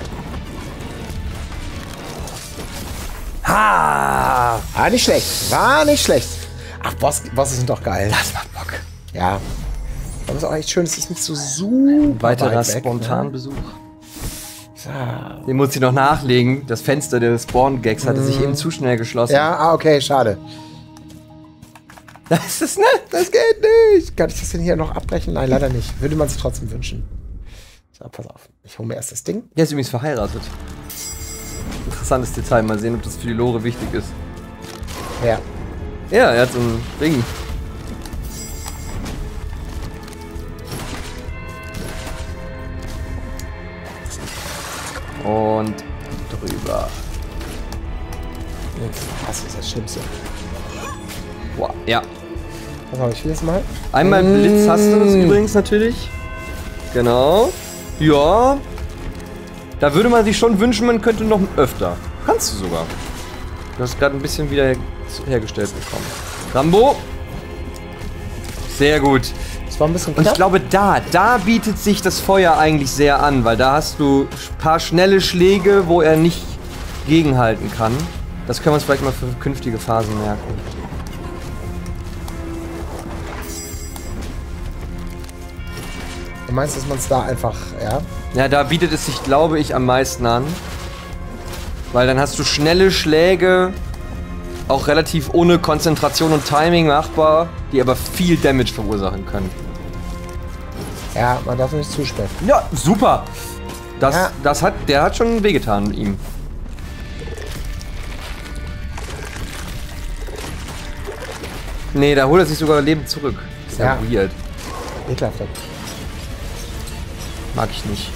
B: Ha!
A: Ah, nicht schlecht. War nicht schlecht. Ach, Boss, Bosse sind doch geil.
B: Das macht Bock.
A: Ja. Aber es ist auch echt schön, es ist nicht so super
B: Weiterer
A: weit weg,
B: Spontanbesuch.
A: Ne? So.
B: Den muss ich noch nachlegen. Das Fenster des Spawn-Gags hatte sich eben zu schnell geschlossen.
A: Ja, ah, okay, schade.
B: Das ist nett.
A: Das geht nicht. Kann ich das denn hier noch abbrechen? Nein, leider nicht. Würde man sich trotzdem wünschen. So, pass auf. Ich hole mir erst das Ding.
B: Der ist übrigens verheiratet. Interessantes Detail. Mal sehen, ob das für die Lore wichtig ist.
A: Ja.
B: Ja, er hat so ein Ring. Und drüber.
A: Das ist das Schlimmste.
B: Boah, ja.
A: Pass auf, ich will das mal.
B: Einmal Blitz hast du das übrigens natürlich. Genau. Ja. Da würde man sich schon wünschen, man könnte noch öfter. Kannst du sogar. Du hast gerade ein bisschen wieder hergestellt bekommen. Rambo. Sehr gut.
A: Das war ein bisschen
B: Und ich
A: knapp.
B: glaube, da, da bietet sich das Feuer eigentlich sehr an, weil da hast du ein paar schnelle Schläge, wo er nicht gegenhalten kann. Das können wir uns vielleicht mal für künftige Phasen merken.
A: Du meinst, dass man es da einfach, ja?
B: Ja, da bietet es sich, glaube ich, am meisten an. Weil dann hast du schnelle Schläge, auch relativ ohne Konzentration und Timing machbar, die aber viel Damage verursachen können.
A: Ja, man darf nicht zu spät.
B: Ja, super. Das,
A: Ja.
B: das hat, der hat schon wehgetan ihm. Nee, da holt er sich sogar Leben zurück. Ist ja,
A: Ja.
B: weird.
A: Ekelhaft.
B: Mag ich nicht.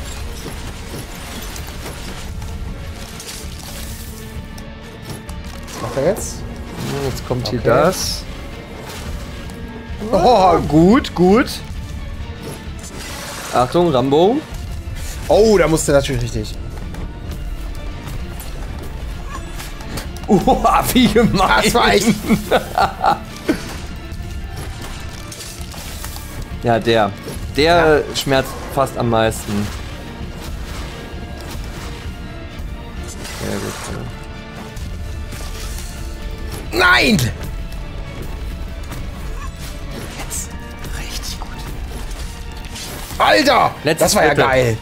A: Was macht er jetzt?
B: Jetzt kommt
A: Okay.
B: hier das.
A: Oh,
B: Gut, gut. Achtung, Rambo.
A: oh, da musste natürlich richtig.
B: Uah, wie gemein.
A: Das war echt.
B: Ja, der. Der schmerzt fast am meisten. Sehr gut.
A: Nein! Jetzt. Richtig gut. Alter!
B: Letztes
A: das war ja
B: Drittel.
A: geil.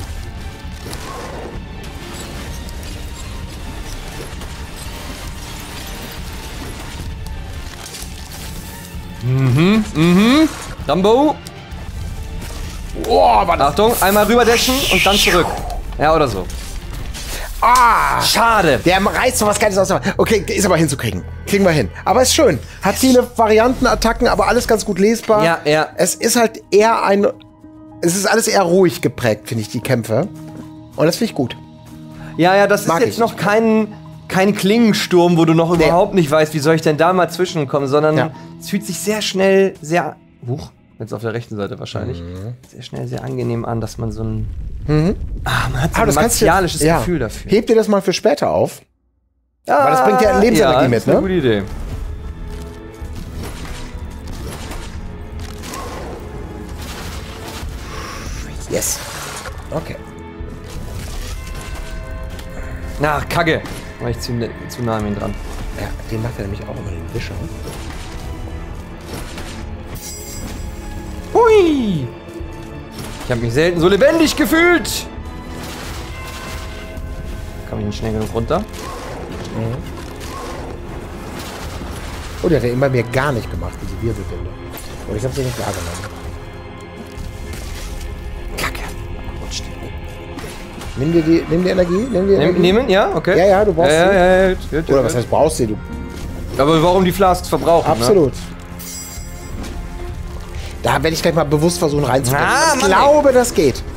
B: Rambo.
A: Oh, war das.
B: Achtung, einmal rüberdashen und dann zurück. Ja, oder so.
A: Ah!
B: Schade.
A: Der reißt so was Geiles aus. Okay, ist aber hinzukriegen. Kriegen wir hin. Aber ist schön. Hat viele Varianten, Attacken, aber alles ganz gut lesbar.
B: Ja, ja.
A: Es ist halt eher ein. Es ist alles eher ruhig geprägt, finde ich, die Kämpfe. Und das finde ich gut.
B: Ja, ja, das ist
A: Mag
B: jetzt
A: ich.
B: noch kein, kein Klingensturm, wo du noch
A: Nee.
B: überhaupt nicht weißt, wie soll ich denn da mal zwischenkommen, sondern
A: Ja.
B: es fühlt sich sehr schnell, sehr. Huch, jetzt auf der rechten Seite wahrscheinlich.
A: Mhm.
B: Sehr schnell, sehr angenehm an, dass man so ein. Ah, man hat so
A: Aber
B: ein
A: das kannst du-
B: martialisches
A: ja.
B: Gefühl dafür.
A: Heb dir das mal für später auf.
B: Ja,
A: weil das bringt ja Lebensenergie
B: ja,
A: mit,
B: das ist eine
A: ne?
B: gute Idee.
A: Yes. Okay.
B: Na, Kacke. War ich zu, ne- zu nah an ihn dran.
A: Ja, den macht er nämlich auch immer den Wischer.
B: Hui! Ich habe mich selten so lebendig gefühlt. Komm ich nicht schnell genug runter?
A: Oh, der hat ja immer mir gar nicht gemacht, diese Wirbelwinde. Und ich habe sie nicht wahrgenommen.
B: Kacke.
A: Nimm dir die, nimm die Energie, nimm die Energie.
B: Nehm, nehmen? Ja, okay.
A: Ja, ja, du brauchst
B: ja,
A: sie.
B: ja, ja, gut, gut,
A: Oder
B: gut.
A: was heißt brauchst du sie? Du
B: Aber warum die Flasks verbrauchen?
A: Absolut. Da werde ich gleich mal bewusst versuchen reinzukommen.
B: Ah,
A: ich
B: Mann,
A: glaube, das geht.
B: Ne?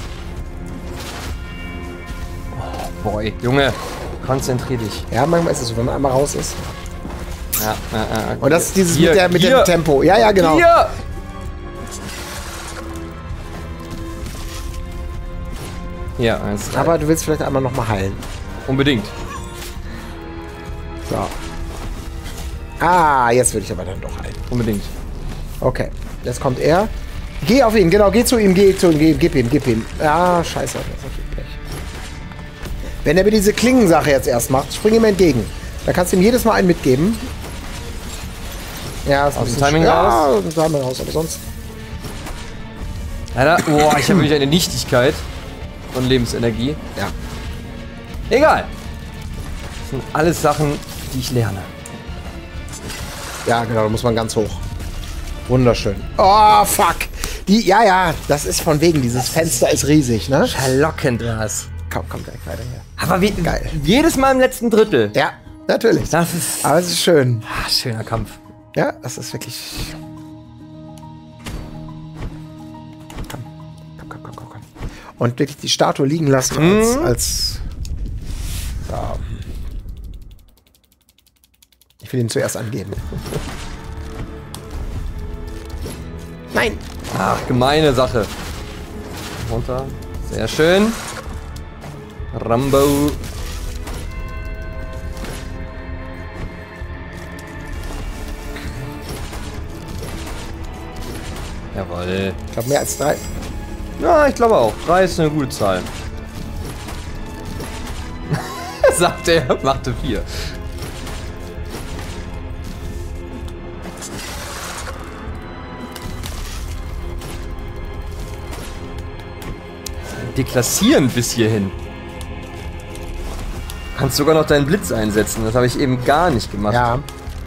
B: Boy, Junge, konzentrier dich.
A: Ja, manchmal ist es so, wenn man einmal raus ist.
B: Ja, ja, ja.
A: Und das ist dieses
B: Hier,
A: mit, der, mit
B: hier.
A: dem Tempo. Ja, ja, genau.
B: Hier! Ja, eins, drei.
A: Aber du willst vielleicht einmal noch mal heilen.
B: Unbedingt.
A: So. Ah, jetzt würde ich aber dann doch heilen.
B: Unbedingt.
A: Okay, jetzt kommt er. Geh auf ihn, genau, geh zu ihm, geh zu ihm, geh, gib ihm, gib ihm. Ah, scheiße, das ist natürlich Pech. Wenn er mir diese Klingensache jetzt erst macht, spring ihm entgegen. Da kannst du ihm jedes Mal einen mitgeben. Ja, ist ein
B: Aus dem
A: bisschen
B: Timing
A: sch-
B: raus?
A: Ja, aus dem Timing raus, aber sonst.
B: Alter, boah, ich habe wirklich eine Nichtigkeit von Lebensenergie.
A: Ja.
B: Egal. Das sind alles Sachen, die ich lerne.
A: Ja, genau, da muss man ganz hoch. Wunderschön. Oh, fuck. Die, ja, ja, das ist von wegen, dieses Fenster ist riesig, ne?
B: Verlockend was.
A: Komm, komm gleich weiter hier.
B: Aber wie,
A: Geil.
B: jedes Mal im letzten Drittel.
A: Ja, natürlich.
B: Das ist
A: Aber es ist schön.
B: ah, schöner Kampf.
A: Ja, das ist wirklich. Komm, komm, komm, komm, komm, komm. Und wirklich die Statue liegen lassen als. als so. Ich will ihn zuerst angehen. Nein!
B: Ach, gemeine Sache. Runter. Sehr schön. Rambo. Jawohl.
A: Ich glaube, mehr als drei.
B: Ja, ich glaube auch. Drei ist eine gute Zahl. Sagt er, machte vier. Deklassieren bis hierhin. Kannst sogar noch deinen Blitz einsetzen. Das habe ich eben gar nicht gemacht.
A: Ja.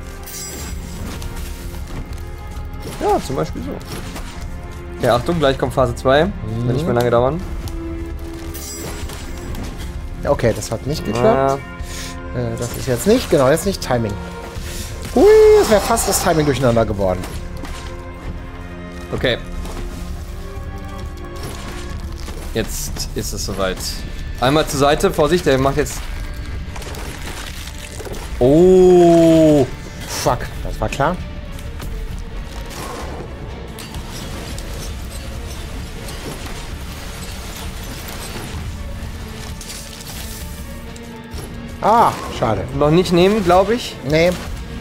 B: Ja, zum Beispiel so. Okay, Achtung, gleich kommt Phase zwei. Wird nicht mehr lange dauern.
A: Okay, das hat nicht geklappt.
B: Ja.
A: Äh, das ist jetzt nicht, genau, jetzt nicht Timing. Hui, es wäre fast das Timing durcheinander geworden.
B: Okay. Jetzt ist es soweit. Einmal zur Seite, Vorsicht, der macht jetzt... Oh!
A: fuck. Das war klar. Ah, schade.
B: Noch nicht nehmen, glaube ich.
A: Nee.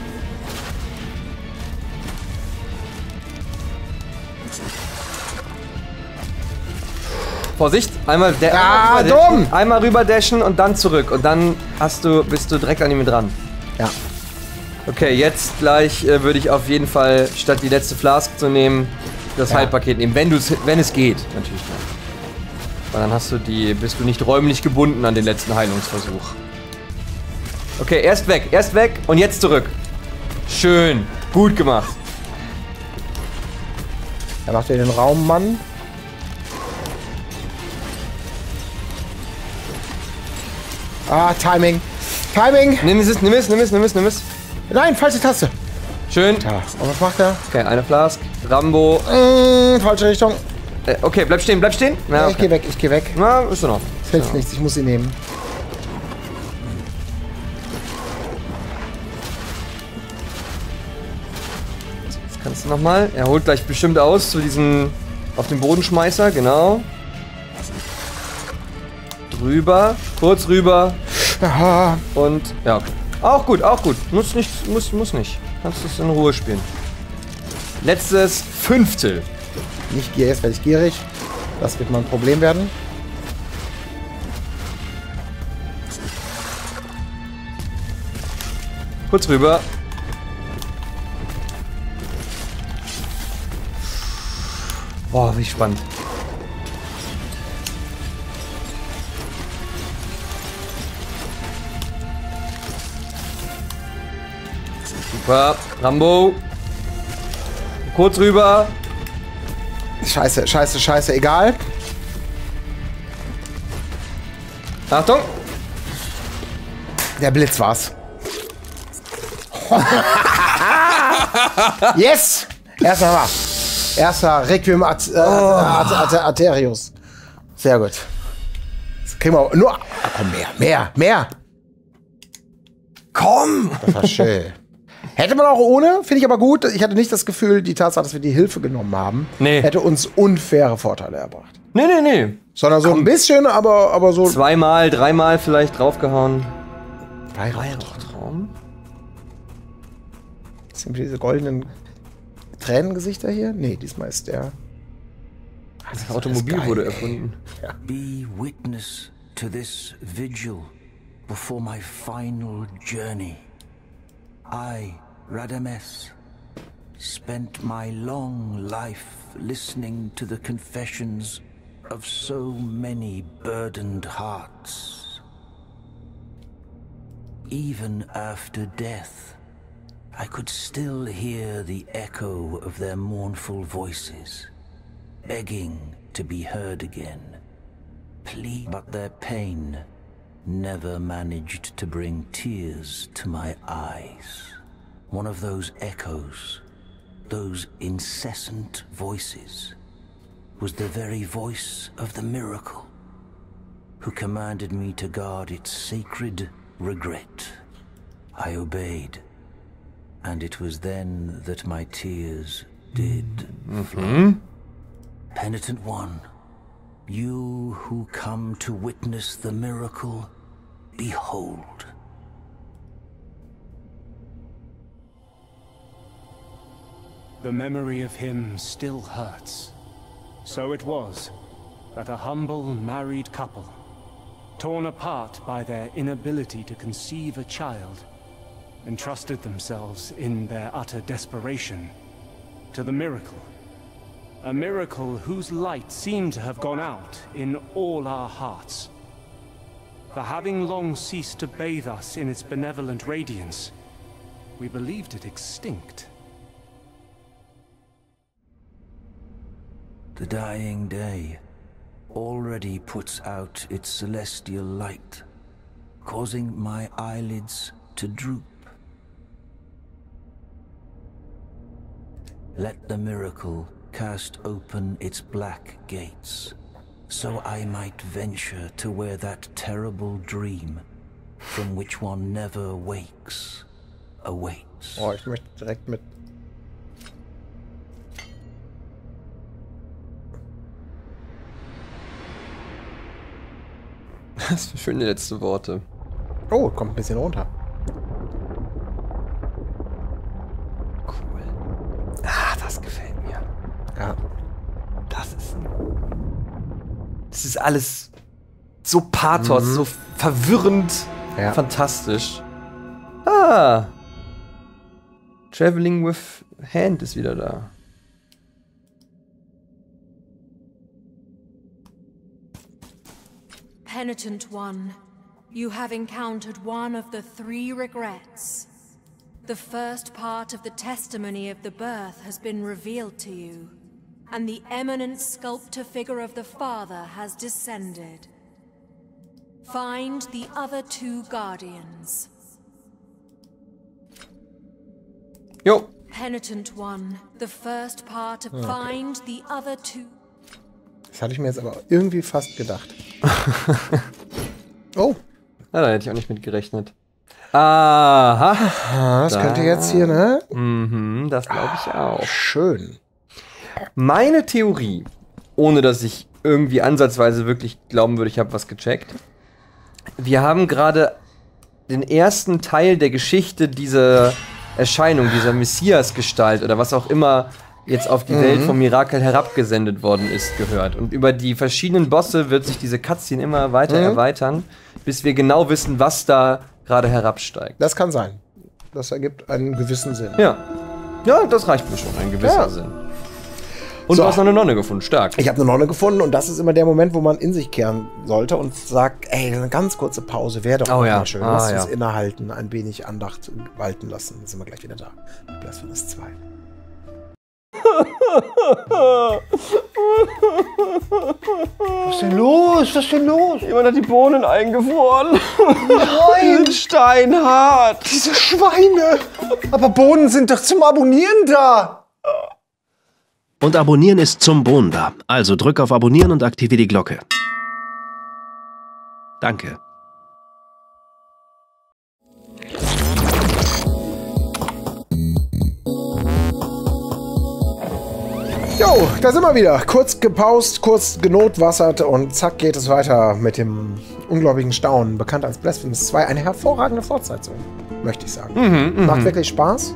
B: Vorsicht, einmal, der,
A: Ah,
B: einmal rüber
A: dumm!
B: dashen, einmal rüber dashen und dann zurück. Und dann hast du, bist du direkt an ihm dran.
A: Ja.
B: Okay, jetzt gleich äh, würde ich auf jeden Fall, statt die letzte Flask zu nehmen, das
A: Ja.
B: Heilpaket nehmen. Wenn, du's, wenn es geht, natürlich. Weil dann hast du die, bist du nicht räumlich gebunden an den letzten Heilungsversuch. Okay, erst weg, erst weg und jetzt zurück. Schön, gut gemacht.
A: Er macht ja den Raum, Mann. Ah, Timing. Timing.
B: Nimm es, nimm es, nimm es, nimm es, nimm es.
A: Nein, falsche Taste.
B: Schön.
A: Ja, und was macht er?
B: Okay, eine Flask. Rambo.
A: Mm, falsche Richtung.
B: Äh, okay, bleib stehen, bleib stehen. Ja,
A: Ja, ich
B: okay.
A: geh weg, ich geh weg.
B: Na, ist doch noch.
A: Das hilft nichts, ich muss sie nehmen.
B: Jetzt kannst du nochmal. Er holt gleich bestimmt aus zu diesem auf den Bodenschmeißer, genau. Drüber, kurz rüber
A: Aha.
B: und ja, okay. Auch gut, auch gut. Muss nicht, muss, muss nicht. Kannst du es in Ruhe spielen. Letztes Fünftel.
A: Nicht gier, jetzt werde ich gierig. Das wird mal ein Problem werden.
B: Kurz rüber. Boah, wie spannend. Super. Rambo. Kurz rüber.
A: Scheiße, scheiße, scheiße, egal.
B: Achtung.
A: Der Blitz war's. Yes! Erster war. Erster Requiem Art, äh, Art, Art, Arterius. Sehr gut. Jetzt kriegen wir nur. Ah, komm, mehr, mehr, mehr.
B: Komm.
A: Das war schön. Hätte man auch ohne, finde ich aber gut. Ich hatte nicht das Gefühl, die Tatsache, dass wir die Hilfe genommen haben,
B: Nee.
A: hätte uns unfaire Vorteile erbracht.
B: Nee, nee, nee.
A: Sondern so ein bisschen, aber, aber so.
B: Zweimal, dreimal vielleicht draufgehauen.
A: Weihrauchtraum? Sind diese goldenen Tränengesichter hier? Nee, diesmal ist der.
B: Das Automobil wurde erfunden.
D: Be witness to this vigil before my final journey. I, Radames, spent my long life listening to the confessions of so many burdened hearts. Even after death, I could still hear the echo of their mournful voices, begging to be heard again. Please, but their pain never managed to bring tears to my eyes. One of those echoes, those incessant voices, was the very voice of the miracle, who commanded me to guard its sacred regret. I obeyed, and it was then that my tears did flow. Penitent one, you who come to witness the miracle, behold.
E: The memory of him still hurts. So it was that a humble married couple, torn apart by their inability to conceive a child, entrusted themselves in their utter desperation to the miracle. A miracle whose light seemed to have gone out in all our hearts. For having long ceased to bathe us in its benevolent radiance, we believed it extinct.
D: The dying day already puts out its celestial light, causing my eyelids to droop. Let the miracle cast open its black gates, so I might venture to where that terrible dream, from which one never wakes, awaits.
A: Oh, ich möchte direkt mit...
B: Das sind schöne letzte Worte.
A: Oh, kommt ein bisschen runter.
B: Cool. Ah, das gefällt mir.
A: Ja.
B: Das ist... Das ist alles so Pathos,
A: Mhm.
B: so verwirrend,
A: Ja.
B: fantastisch. Ah! Traveling with Hand ist wieder da.
F: Penitent one, you have encountered one of the three regrets. The first part of the testimony of the birth has been revealed to you, and the eminent sculptor figure of the father has descended. Find the other two guardians.
B: Jo.
F: Penitent one, the first part of find the other two.
A: Das hatte ich mir jetzt aber irgendwie fast gedacht. Oh.
B: Ja, da hätte ich auch nicht mit gerechnet. Aha.
A: Ah, das
B: Da-
A: könnte jetzt hier, ne?
B: Mhm, das glaube ich auch.
A: Schön.
B: Meine Theorie, ohne dass ich irgendwie ansatzweise wirklich glauben würde, ich habe was gecheckt. Wir haben gerade den ersten Teil der Geschichte dieser Erscheinung, dieser Messias-Gestalt oder was auch immer jetzt auf die
A: Mhm.
B: Welt vom Mirakel herabgesendet worden ist, gehört. Und über die verschiedenen Bosse wird sich diese Cutscene immer weiter
A: Mhm.
B: erweitern, bis wir genau wissen, was da gerade herabsteigt.
A: Das kann sein. Das ergibt einen gewissen Sinn.
B: Ja. Ja, das reicht mir schon, ein gewisser
A: Ja.
B: Sinn. Und
A: So.
B: du hast noch eine Nonne gefunden, stark.
A: Ich habe eine Nonne gefunden und das ist immer der Moment, wo man in sich kehren sollte und sagt, ey, eine ganz kurze Pause wäre doch
B: Oh
A: auch
B: ja.
A: mal schön.
B: Ah,
A: Lass
B: ja.
A: uns innehalten, ein wenig Andacht walten lassen. Dann sind wir gleich wieder da. Blasphemous zwei. Was ist denn los? Was ist denn los?
B: Jemand hat die Bohnen eingefroren. Nein! Die sind steinhart.
A: Diese Schweine! Aber Bohnen sind doch zum Abonnieren da!
G: Und Abonnieren ist zum Bohnen da. Also drück auf Abonnieren und aktiviere die Glocke. Danke.
A: Jo, da sind wir wieder. Kurz gepaust, kurz genotwassert und zack geht es weiter mit dem unglaublichen Staunen. Bekannt als Blasphemous zwei. Eine hervorragende Fortsetzung, möchte ich sagen.
B: Mhm,
A: Macht wirklich Spaß.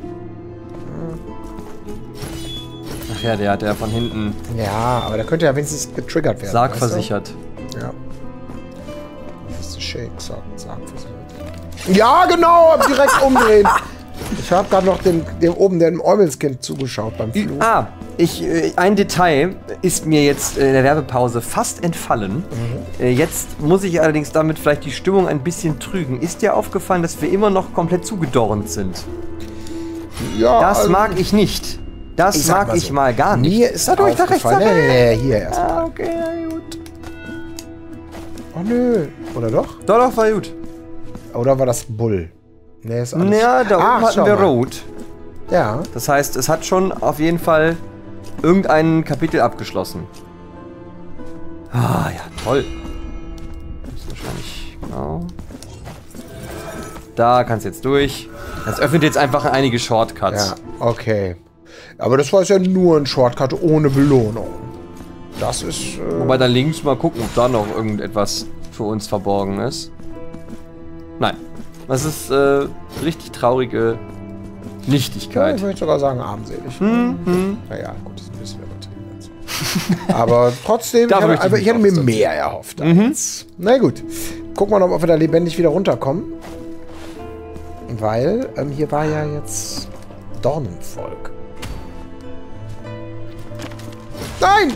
B: Ach ja, der hat ja von hinten
A: Ja, aber da könnte ja wenigstens getriggert werden.
B: Sarg
A: weißt du?
B: versichert.
A: Ja. Das ist der Shake, Sarg, Sarg versichert. Ja, genau, hab direkt umdrehen. Ich habe gerade noch den, dem oben dem Eumelskind zugeschaut beim Flug.
B: Ah, ich, äh, ein Detail ist mir jetzt in der Werbepause fast entfallen.
A: Mhm.
B: Äh, jetzt muss ich allerdings damit vielleicht die Stimmung ein bisschen trügen. Ist dir aufgefallen, dass wir immer noch komplett zugedornt sind?
A: Ja,
B: Das
A: also,
B: mag ich nicht. Das
A: ich sag
B: mag
A: mal
B: ich
A: so,
B: mal gar nicht.
A: Mir ist
B: da durch, da rechts, da
A: aufgefallen. Nee,
B: rechts.
A: nee, nee, hier erst.
B: Ah, okay, ja, gut.
A: Oh nö. Oder doch?
B: Doch, doch, war gut.
A: Oder war das Bull? Nee, ist alles.
B: Ja, da oben
A: Ach,
B: hatten
A: schau
B: wir
A: mal.
B: Rot.
A: Ja.
B: Das heißt, es hat schon auf jeden Fall irgendein Kapitel abgeschlossen. Ah, ja, toll. Das ist wahrscheinlich, genau. Da kannst du jetzt durch. Das öffnet jetzt einfach einige Shortcuts.
A: Ja, okay. Aber das war ja nur ein Shortcut ohne Belohnung. Das ist. Äh,
B: Wobei da links mal gucken, ob da noch irgendetwas für uns verborgen ist. Nein. Das ist äh, richtig traurige
A: ja,
B: Nichtigkeit.
A: ich möchte sogar sagen, armselig.
B: Hm, hm.
A: Naja, gut, das ist ein bisschen übertrieben jetzt. Aber trotzdem, ich
B: Da
A: hatte,
B: möchte ich
A: einfach,
B: mich
A: ich hatte mir
B: auch
A: mehr erhofft.
B: Mhm.
A: Als. Na gut. Gucken wir noch, ob wir da lebendig wieder runterkommen. Weil ähm, hier war ja jetzt Dornenvolk. Nein!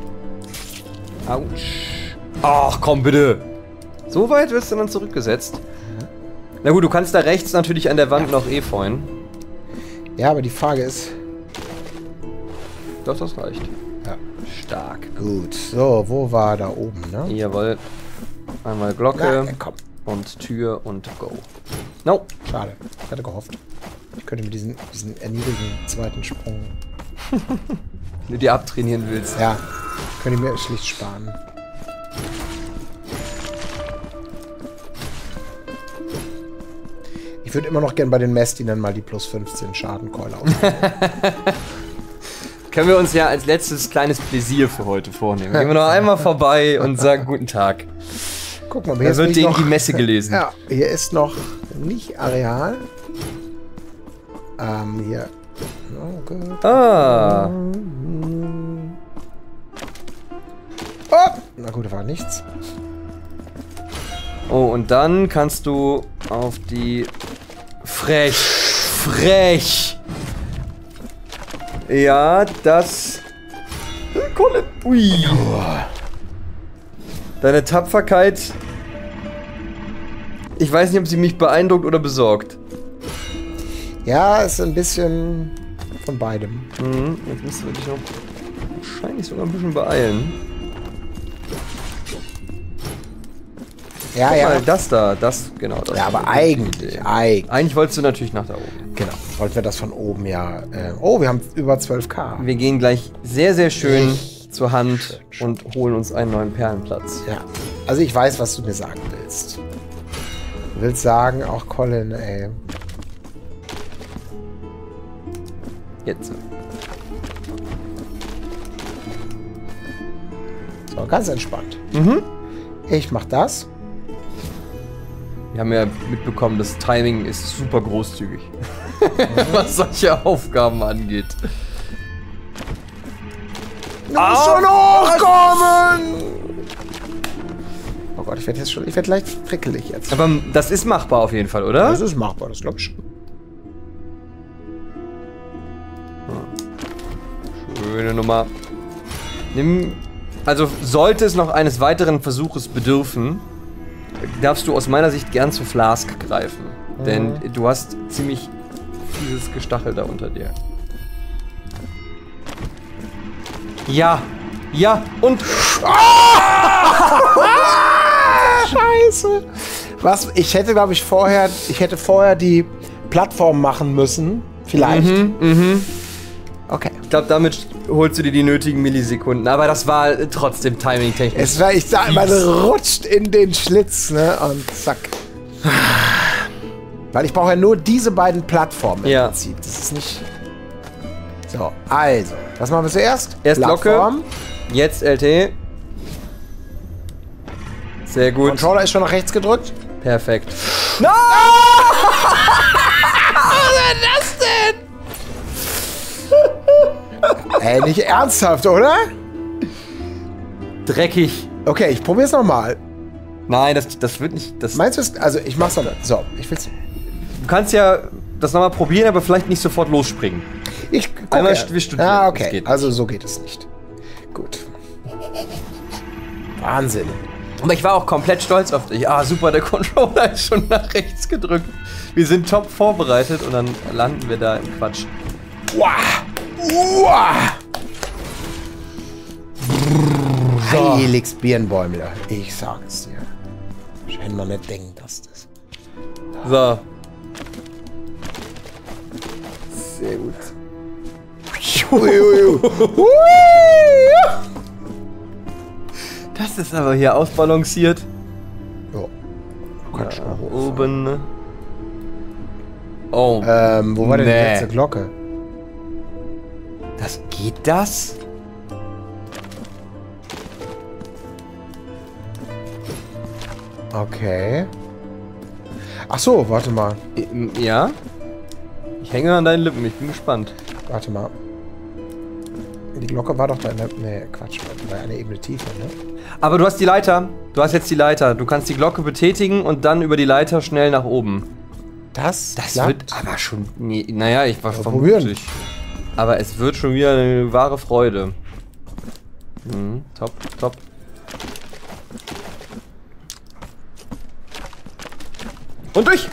B: Autsch. Ach, komm bitte. So weit wirst du dann zurückgesetzt. Na gut, du kannst da rechts natürlich an der Wand noch efeuen.
A: Ja, aber die Frage ist.
B: Doch, das reicht.
A: Ja.
B: Stark.
A: Gut. So, wo war da oben, ne?
B: Jawohl. Einmal Glocke
A: Na, komm.
B: und Tür und Go. No.
A: Schade. Ich hatte gehofft. Ich könnte mit diesen, diesen erniedrigen zweiten Sprung.
B: Wenn du dir abtrainieren willst.
A: Ja. Könnte ich mir schlicht sparen. Ich Ich würde immer noch gern bei den Messdienern mal die plus fünfzehn Schadenkeule ausprobieren.
B: Können wir uns ja als letztes kleines Pläsier für heute vornehmen. Gehen wir noch einmal vorbei und sagen guten Tag.
A: Guck mal, hier
B: Da wird
A: nicht
B: noch die Messe gelesen.
A: Ja, hier ist noch nicht Areal. Ähm, hier. Okay.
B: Ah.
A: Oh, na gut, da war nichts.
B: Oh, und dann kannst du auf die... Frech. Frech. Ja, das... Colin. Ui. Deine Tapferkeit... Ich weiß nicht, ob sie mich beeindruckt oder besorgt.
A: Ja, ist ein bisschen von beidem.
B: Mhm, jetzt müsst ihr dich noch wahrscheinlich sogar ein bisschen beeilen.
A: Ja,
B: Guck
A: ja.
B: mal, das da, das, genau. Das
A: Ja, aber
B: war die
A: eigentlich,
B: Idee.
A: eigentlich.
B: Eigentlich wolltest du natürlich nach da oben.
A: Genau, wollten wir das von oben ja. Äh, oh, wir haben über zwölf K.
B: Wir gehen gleich sehr, sehr schön zur Hand und holen uns einen neuen Perlenplatz.
A: Ja, also ich weiß, was du mir sagen willst. Du willst sagen, auch Colin, ey.
B: Jetzt.
A: So, ganz entspannt.
B: Mhm.
A: Ich mach das.
B: Wir haben ja mitbekommen, das Timing ist super großzügig. Was solche Aufgaben angeht.
A: Du musst schon hochkommen! Oh Gott, ich werde jetzt schon, ich werde leicht frickelig jetzt.
B: Aber das ist machbar auf jeden Fall, oder?
A: Das ist machbar, das glaube ich schon.
B: Schöne Nummer. Nimm, also sollte es noch eines weiteren Versuches bedürfen, darfst du aus meiner Sicht gern zu Flask greifen. Mhm. Denn du hast ziemlich fieses Gestachel da unter dir. Ja, ja und...
A: Scheiße. Was? Ich hätte, glaube ich, vorher, ich hätte vorher die Plattform machen müssen. Vielleicht.
B: Mhm, mhm.
A: Okay.
B: Ich glaube, damit holst du dir die nötigen Millisekunden. Aber das war trotzdem timing-technisch.
A: Es war, ich sag, man rutscht in den Schlitz, ne? Und zack. Weil ich brauche ja nur diese beiden Plattformen im
B: Ja.
A: Prinzip. Das ist nicht. So, also. Was machen wir zuerst?
B: Erst
A: Plattform.
B: Locke, jetzt L T. Sehr gut.
A: Controller ist schon nach rechts gedrückt.
B: Perfekt.
A: No! Was ist das denn? Ey, nicht ernsthaft, oder?
B: Dreckig.
A: Okay, ich probier's nochmal.
B: Nein, das, das wird nicht... Das,
A: Meinst du es? Also, ich mach's nochmal. So, ich will's.
B: du kannst ja das nochmal probieren, aber vielleicht nicht sofort losspringen.
A: Ich gucke.
B: Einmal wir studieren.
A: Ah,
B: Das
A: okay.
B: geht
A: Also, so geht es nicht. Gut. Wahnsinn.
B: Aber ich war auch komplett stolz auf dich. Ah, super, der Controller ist schon nach rechts gedrückt. Wir sind top vorbereitet und dann landen wir da im Quatsch.
A: Uah. Uah.
B: So.
A: Heiligs Birnbäumler. Ich sag es dir. Scheint man nicht denken, dass das.
B: So. Sehr gut. Das ist aber hier ausbalanciert.
A: Jo. Kannst du
B: Nach
A: mal hoch.
B: oben. Oh.
A: Ähm, wo war denn die
B: Nee.
A: letzte Glocke?
B: Das geht das?
A: Okay. Ach so, warte mal.
B: Ähm, Ja? Ich hänge an deinen Lippen, ich bin gespannt.
A: Warte mal. Die Glocke war doch da in der. Nee, Quatsch, war eine Ebene tiefer, ne?
B: Aber du hast die Leiter. Du hast jetzt die Leiter. Du kannst die Glocke betätigen und dann über die Leiter schnell nach oben.
A: Das,
B: Das
A: klappt.
B: wird aber schon... Nee, naja, ich war
A: Ja, probieren.
B: vermutlich. Aber es wird schon wieder eine wahre Freude. Mhm, top, top. Und durch!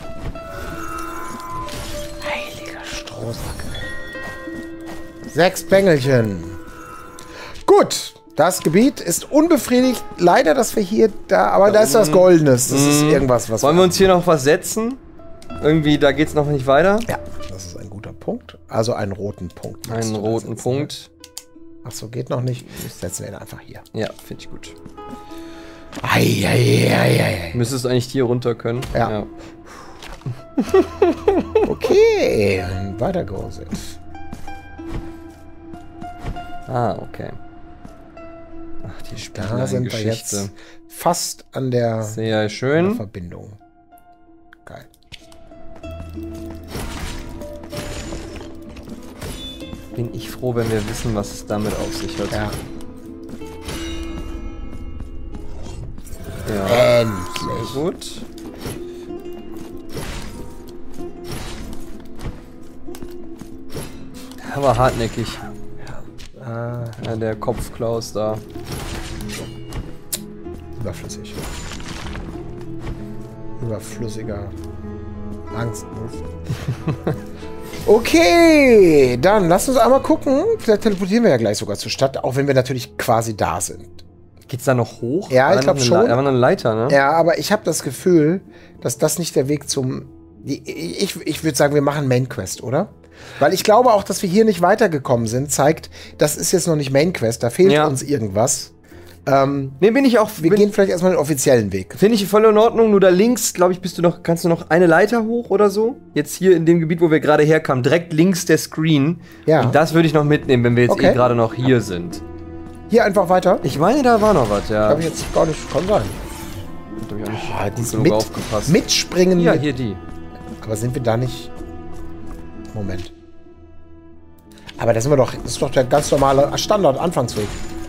A: Heiliger Strohsack. Sechs Bängelchen. Gut. Das Gebiet ist unbefriedigt. Leider, dass wir hier da. Aber da ist was Goldenes. Das ist irgendwas, was.
B: Wollen wir uns hier noch was setzen? Irgendwie, da geht's noch nicht weiter.
A: Ja, das ist ein guter Punkt. Also einen roten Punkt.
B: Einen roten Punkt.
A: Achso, geht noch nicht. Setzen wir ihn einfach hier.
B: Ja, finde ich gut.
A: Eieieiei.
B: Müsstest eigentlich hier runter können.
A: Ja. Okay, weiter goes it.
B: Ah, okay. Ach, die
A: Da sind wir
B: Geschichte.
A: jetzt fast an der,
B: Sehr
A: an der
B: schön.
A: Verbindung. Geil.
B: Bin ich froh, wenn wir wissen, was es damit auf sich hat.
A: Ja.
B: Ja.
A: Endlich.
B: Sehr gut. Aber hartnäckig.
A: Ah,
B: Ja, der Kopfklaus da.
A: überflüssig. Überflüssiger Angstmove. Okay, dann lass uns einmal gucken. Vielleicht teleportieren wir ja gleich sogar zur Stadt, auch wenn wir natürlich quasi da sind.
B: Geht's da noch hoch?
A: Ja,
B: War
A: ich
B: da
A: glaub
B: noch eine
A: schon.
B: Le- Da war noch eine Leiter, ne?
A: Ja, aber ich habe das Gefühl, dass das nicht der Weg zum... Die, ich ich würde sagen, wir machen Main Quest, oder? Weil ich glaube auch, dass wir hier nicht weitergekommen sind, zeigt, das ist jetzt noch nicht Main Quest, da fehlt
B: Ja.
A: uns irgendwas. Ähm,
B: Nee, bin ich auch.
A: wir
B: bin,
A: gehen vielleicht erstmal den offiziellen Weg.
B: Finde ich voll in Ordnung, nur da links, glaube ich, bist du noch, kannst du noch eine Leiter hoch oder so? Jetzt hier in dem Gebiet, wo wir gerade herkamen, direkt links der Screen.
A: Ja.
B: Und das würde ich noch mitnehmen, wenn wir jetzt
A: Okay.
B: eh gerade noch hier sind.
A: Hier einfach weiter.
B: Ich meine, da war noch was, ja.
A: Habe ich jetzt gar nicht, kann sein.
B: Hab ich auch nicht
A: Ah,
B: gut
A: dieses
B: genug
A: mit,
B: aufgepasst.
A: Mitspringen.
B: Ja,
A: mit,
B: hier die.
A: aber sind wir da nicht... Moment. Aber das sind wir doch, das ist doch der ganz normale Standard-Anfangsweg.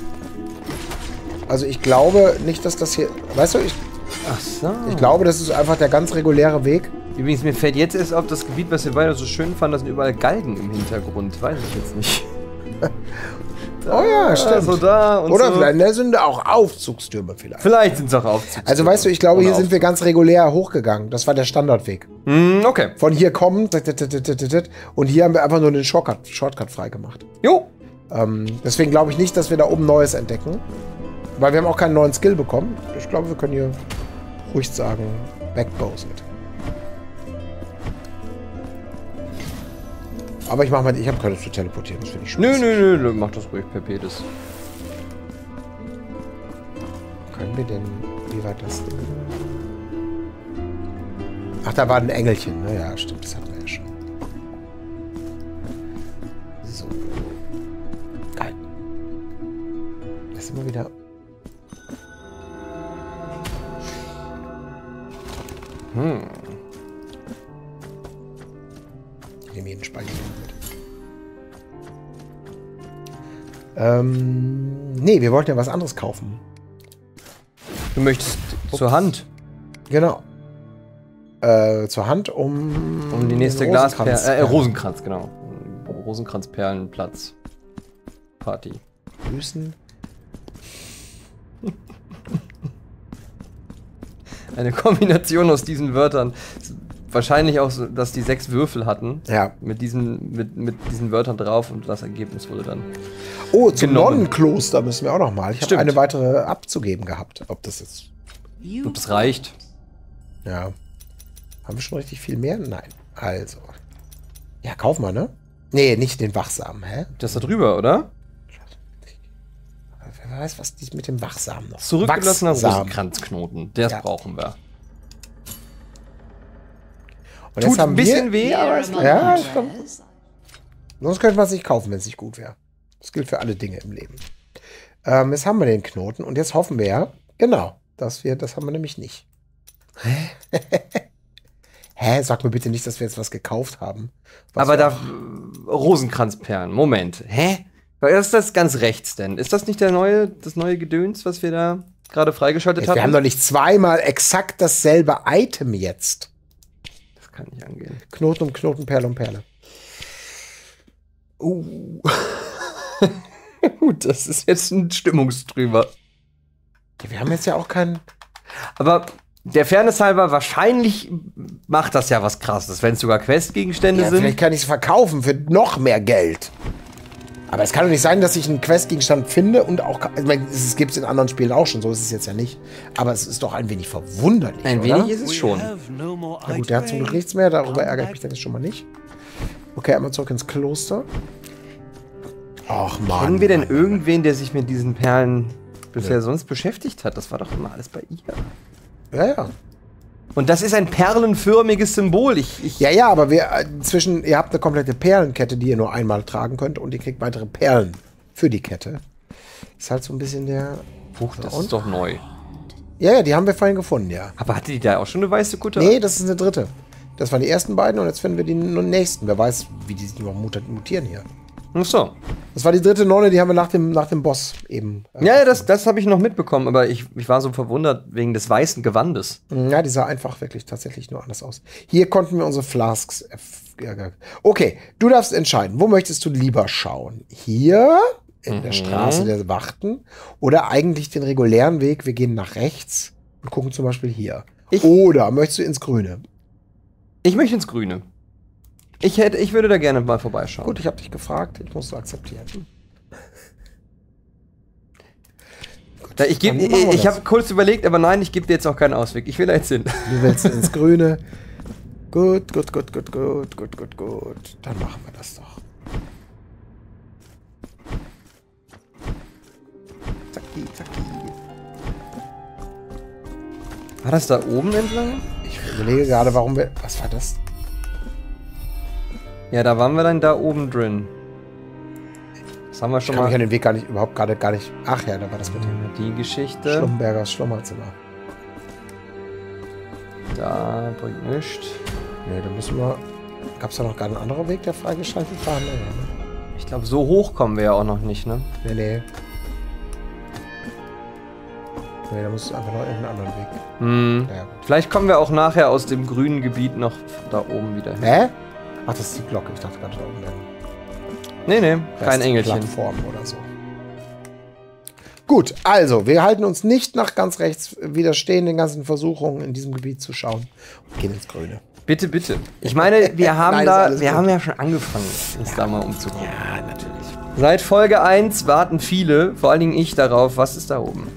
A: Also ich glaube nicht, dass das hier... Weißt du, ich,
B: Ach so.
A: ich glaube, das ist einfach der ganz reguläre Weg.
B: Übrigens, mir fällt jetzt erst auf, das Gebiet, was wir beide so schön fanden, da sind überall Galgen im Hintergrund. Weiß ich jetzt nicht.
A: Oh ja, stimmt.
B: Also da und
A: Oder
B: so.
A: vielleicht da sind da auch Aufzugstürme vielleicht.
B: Vielleicht sind es auch Aufzugstürme.
A: Also weißt du, ich glaube, hier
B: Oder
A: sind wir ganz regulär hochgegangen. Das war der Standardweg.
B: Hm, okay.
A: Von hier kommen und hier haben wir einfach nur den Shortcut, Shortcut freigemacht.
B: Jo.
A: Ähm, deswegen glaube ich nicht, dass wir da oben Neues entdecken. Weil wir haben auch keinen neuen Skill bekommen. Ich glaube, wir können hier ruhig sagen, backbowset. Aber ich mach mal, ich habe keine zu teleportieren, das finde ich
B: Nö,
A: schön.
B: nö, nö, nö, mach das ruhig per Pedis.
A: Können wir denn, wie war das denn? Ach, da war ein Engelchen, ne? Ja, stimmt, das hatten wir ja schon. So. Geil. Das ist immer wieder...
B: Hm.
A: Ich nehme jeden Speicher mit. Ähm, nee, wir wollten ja was anderes kaufen.
B: Du möchtest zur Hand,
A: Genau. Äh, zur Hand, um...
B: um die nächste
A: den
B: Glasperle,
A: Rosenkranz-
B: äh, Rosenkranz, genau. Rosenkranzperlenplatz. Party.
A: Grüßen.
B: Eine Kombination aus diesen Wörtern. Wahrscheinlich auch so, dass die sechs Würfel hatten.
A: Ja.
B: Mit diesen, mit, mit diesen Wörtern drauf und das Ergebnis wurde dann.
A: Oh, zum
B: Genommen.
A: Nonnenkloster müssen wir auch noch mal. Ich habe
B: Stimmt.
A: eine weitere abzugeben gehabt. Ob das jetzt...
B: Ob das reicht?
A: Ja. Haben wir schon richtig viel mehr? Nein. Also. Ja, kauf mal, ne? Nee, nicht den Wachsamen, hä?
B: Das da drüber, oder?
A: Wer weiß, was dies mit dem Wachsamen noch...
B: Zurückgelassener
A: Wachsamen.
B: Rosenkranzknoten. Das
A: Ja.
B: brauchen wir.
A: Und
B: Tut
A: jetzt haben
B: ein bisschen
A: wir,
B: weh, aber ist noch
A: Ja,
B: gut.
A: komm. Sonst könnte man es nicht kaufen, wenn es nicht gut wäre. Das gilt für alle Dinge im Leben. Ähm, jetzt haben wir den Knoten und jetzt hoffen wir ja, genau, dass wir, das haben wir nämlich nicht. Hä? Hä? Sag mir bitte nicht, dass wir jetzt was gekauft haben. Was
B: Aber
A: wir
B: da.
A: auch-
B: Rosenkranzperlen. Moment. Hä? Was ist das ganz rechts denn? Ist das nicht der neue, das neue Gedöns, was wir da gerade freigeschaltet
A: Jetzt,
B: haben?
A: wir haben doch nicht zweimal exakt dasselbe Item jetzt.
B: Das kann nicht angehen.
A: Knoten um Knoten, Perle um Perle.
B: Uh. Gut, das ist jetzt ein Stimmungstrüber.
A: Ja, wir haben jetzt ja auch keinen...
B: Aber der Fairness halber, wahrscheinlich macht das ja was Krasses, wenn es sogar Questgegenstände
A: Ja,
B: sind.
A: vielleicht kann ich es verkaufen für noch mehr Geld. Aber es kann doch nicht sein, dass ich einen Questgegenstand finde und auch... Ich meine, es gibt es in anderen Spielen auch schon, so ist es jetzt ja nicht. Aber es ist doch ein wenig verwunderlich,
B: Ein
A: oder?
B: wenig ist es schon.
A: Na gut, der hat zum Glück nichts mehr, darüber ärgere ich mich dann jetzt schon mal nicht. Okay, einmal zurück ins Kloster. Ach Mann.
B: Kennen wir denn
A: Mann,
B: irgendwen, der sich mit diesen Perlen bisher sonst beschäftigt hat? Das war doch immer alles bei ihr.
A: Ja, ja.
B: Und das ist ein perlenförmiges Symbol. Ich, ich
A: Ja, ja, aber wir äh, inzwischen, ihr habt eine komplette Perlenkette, die ihr nur einmal tragen könnt und ihr kriegt weitere Perlen für die Kette. Ist halt so ein bisschen der...
B: Huch, das ist doch neu.
A: Ja, ja, die haben wir vorhin gefunden, ja.
B: Aber hatte die da auch schon eine weiße Kutte?
A: Nee, das ist eine dritte. Das waren die ersten beiden und jetzt finden wir die nächsten. Wer weiß, wie die sich noch mutieren hier.
B: Ach so.
A: Das war die dritte Nonne, die haben wir nach dem, nach dem Boss eben. Äh,
B: Ja, ja, das, das habe ich noch mitbekommen, aber ich, ich war so verwundert wegen des weißen Gewandes.
A: Ja, die sah einfach wirklich tatsächlich nur anders aus. Hier konnten wir unsere Flasks. Okay, du darfst entscheiden. Wo möchtest du lieber schauen? Hier in
B: Mhm.
A: der Straße der Wachten oder eigentlich den regulären Weg? Wir gehen nach rechts und gucken zum Beispiel hier.
B: Ich-
A: Oder möchtest du ins Grüne?
B: Ich möchte ins Grüne. Ich, hätte, ich würde da gerne mal vorbeischauen.
A: Gut, ich habe dich gefragt. Ich muss es akzeptieren.
B: Da, ich geb,
A: Dann
B: ich,
A: machen wir
B: ich
A: das.
B: habe kurz überlegt, aber nein, ich gebe dir jetzt auch keinen Ausweg. Ich will da jetzt hin.
A: Du willst ins Grüne. Gut, gut, gut, gut, gut, gut, gut, gut. Dann machen wir das doch. Zacki, zacki.
B: War das da oben entlang?
A: Ich überlege gerade, warum wir... Was war das?
B: Ja, da waren wir dann da oben drin. Das haben wir
A: Ich
B: schon
A: kann mich
B: mal.
A: an den Weg gar nicht, überhaupt gerade gar nicht... Ach ja, da war das mit dem
B: Die Geschichte.
A: Schlumbergers Schlummerzimmer.
B: Da bringt nichts.
A: Nee, da müssen wir... Gab es da noch gar einen anderen Weg, der freigeschaltet war? Nee, ne?
B: Ich glaube, so hoch kommen wir ja auch noch nicht, ne?
A: Nee, nee. Nee, da muss es einfach noch irgendeinen anderen Weg.
B: Hm.
A: Ja, gut.
B: Vielleicht kommen wir auch nachher aus dem grünen Gebiet noch da oben wieder hin.
A: Hä? Ach, das ist die Glocke. Ich dachte gerade da oben wäre
B: Nee, nee, kein Engelchen.
A: Plattform oder so. Gut, also, wir halten uns nicht nach ganz rechts, widerstehen den ganzen Versuchungen in diesem Gebiet zu schauen und gehen ins Grüne.
B: Bitte, bitte. Ich meine, wir haben
A: Nein, ist
B: da,
A: alles
B: wir
A: gut.
B: haben ja schon angefangen, uns da mal umzugucken.
A: Ja, natürlich.
B: Seit Folge eins warten viele, vor allen Dingen ich, darauf, was ist da oben?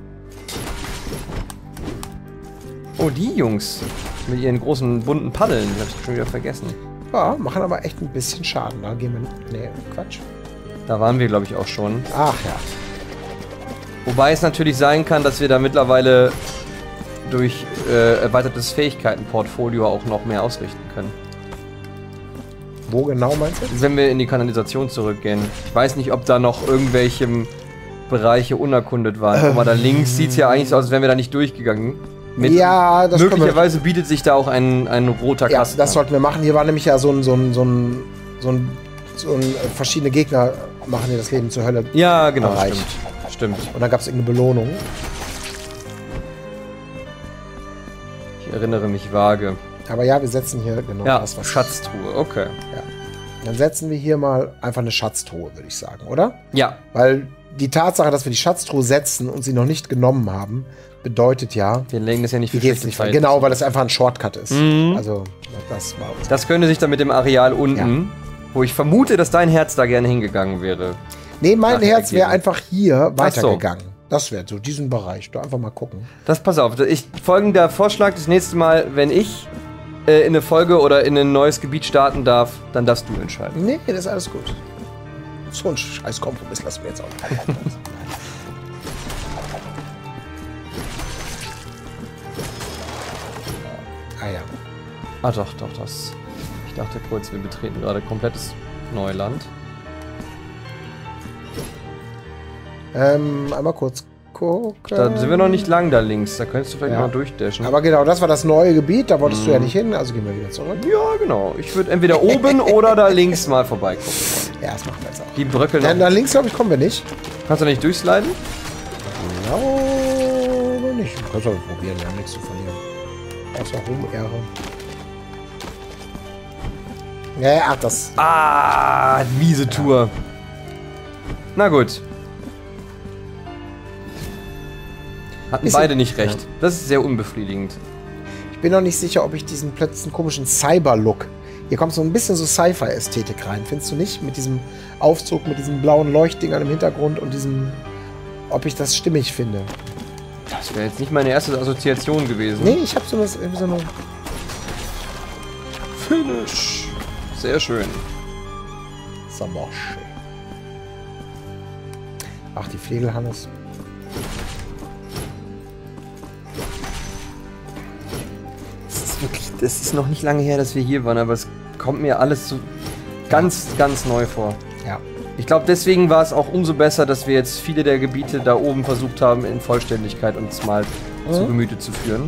B: Oh, die Jungs mit ihren großen bunten Paddeln, die hab ich schon wieder vergessen.
A: Ja, machen aber echt ein bisschen Schaden. Da gehen wir. Nee, Quatsch.
B: Da waren wir, glaube ich, auch schon.
A: Ach ja.
B: Wobei es natürlich sein kann, dass wir da mittlerweile durch äh, erweitertes Fähigkeitenportfolio auch noch mehr ausrichten können.
A: Wo genau meinst du?
B: Wenn wir in die Kanalisation zurückgehen. Ich weiß nicht, ob da noch irgendwelche Bereiche unerkundet waren. Guck mal, da links sieht es ja eigentlich so aus, als wären wir da nicht durchgegangen. Mit
A: Ja, das können wir-
B: möglicherweise bietet sich da auch ein, ein roter
A: Ja,
B: Kasten
A: das
B: an.
A: sollten wir machen. Hier war nämlich ja so ein, so ein, so ein, so ein, so ein äh, verschiedene Gegner machen dir das Leben zur Hölle.
B: Ja, genau,
A: erreicht.
B: stimmt. Stimmt.
A: Und dann gab es irgendeine Belohnung.
B: Ich erinnere mich vage.
A: Aber ja, wir setzen hier genau
B: Ja,
A: das, was.
B: Schatztruhe, okay.
A: Dann setzen wir hier mal einfach eine Schatztruhe, würde ich sagen, oder?
B: Ja,
A: Weil die Tatsache, dass wir die Schatztruhe setzen und sie noch nicht genommen haben, bedeutet ja,
B: wir legen das ja nicht
A: die
B: für
A: geht's
B: schlechte
A: nicht
B: Zeit.
A: weiter. Genau, weil das einfach ein Shortcut ist.
B: Mhm.
A: Also, das war uns.
B: Das könnte sich dann mit dem Areal unten, wo ich vermute, dass dein Herz da gerne hingegangen wäre.
A: Nee, mein
B: nachher
A: Herz wäre
B: ergeben.
A: einfach hier
B: Ach so.
A: weitergegangen. Das wäre so diesen Bereich. Da einfach mal gucken.
B: Das, pass auf, ich, folgender Vorschlag, das nächste Mal, wenn ich äh, in eine Folge oder in ein neues Gebiet starten darf, dann darfst du entscheiden.
A: Nee, das ist alles gut. So ein scheiß Kompromiss lassen wir jetzt auch nicht. Ah ja.
B: Ah doch, doch, das. Ich dachte kurz, wir betreten gerade komplettes Neuland.
A: Ähm, einmal kurz gucken.
B: Da sind wir noch nicht lang da links, da könntest du vielleicht
A: Ja.
B: mal durchdashen.
A: Aber genau, das war das neue Gebiet, da wolltest du
B: Mhm.
A: ja nicht hin, also gehen wir wieder zurück.
B: Ja, genau. Ich würde entweder oben oder da links mal vorbeigucken wollen.
A: Ja, das machen wir jetzt auch.
B: Die bröckeln
A: Ja,
B: noch.
A: da links, glaube ich, kommen wir nicht.
B: Kannst du nicht durchsliden?
A: Glaube nicht. Du kannst aber probieren, wir haben nichts zu verlieren. Außer Ruhm-Ehre. Ja, ja, ach, das.
B: Ah, miese Tour. Na gut. Hatten
A: Bisschen-
B: beide nicht recht.
A: Ja.
B: Das ist sehr unbefriedigend.
A: Ich bin noch nicht sicher, ob ich diesen plötzlich komischen Cyber-Look. Hier kommt so ein bisschen so Sci-Fi-Ästhetik rein, findest du nicht? Mit diesem Aufzug, mit diesen blauen Leuchtdingern im Hintergrund und diesem. Ob ich das stimmig finde.
B: Das wäre jetzt nicht meine erste Assoziation gewesen.
A: Nee, ich habe so eine. Irgendwie so eine
B: Finish. Sehr schön.
A: Samosch. Ach, die Flegelhannes.
B: das ist noch nicht lange her, dass wir hier waren, aber es kommt mir alles so ganz, ganz neu vor.
A: Ja.
B: Ich glaube, deswegen war es auch umso besser, dass wir jetzt viele der Gebiete da oben versucht haben, in Vollständigkeit uns mal mhm. zu Gemüte zu führen.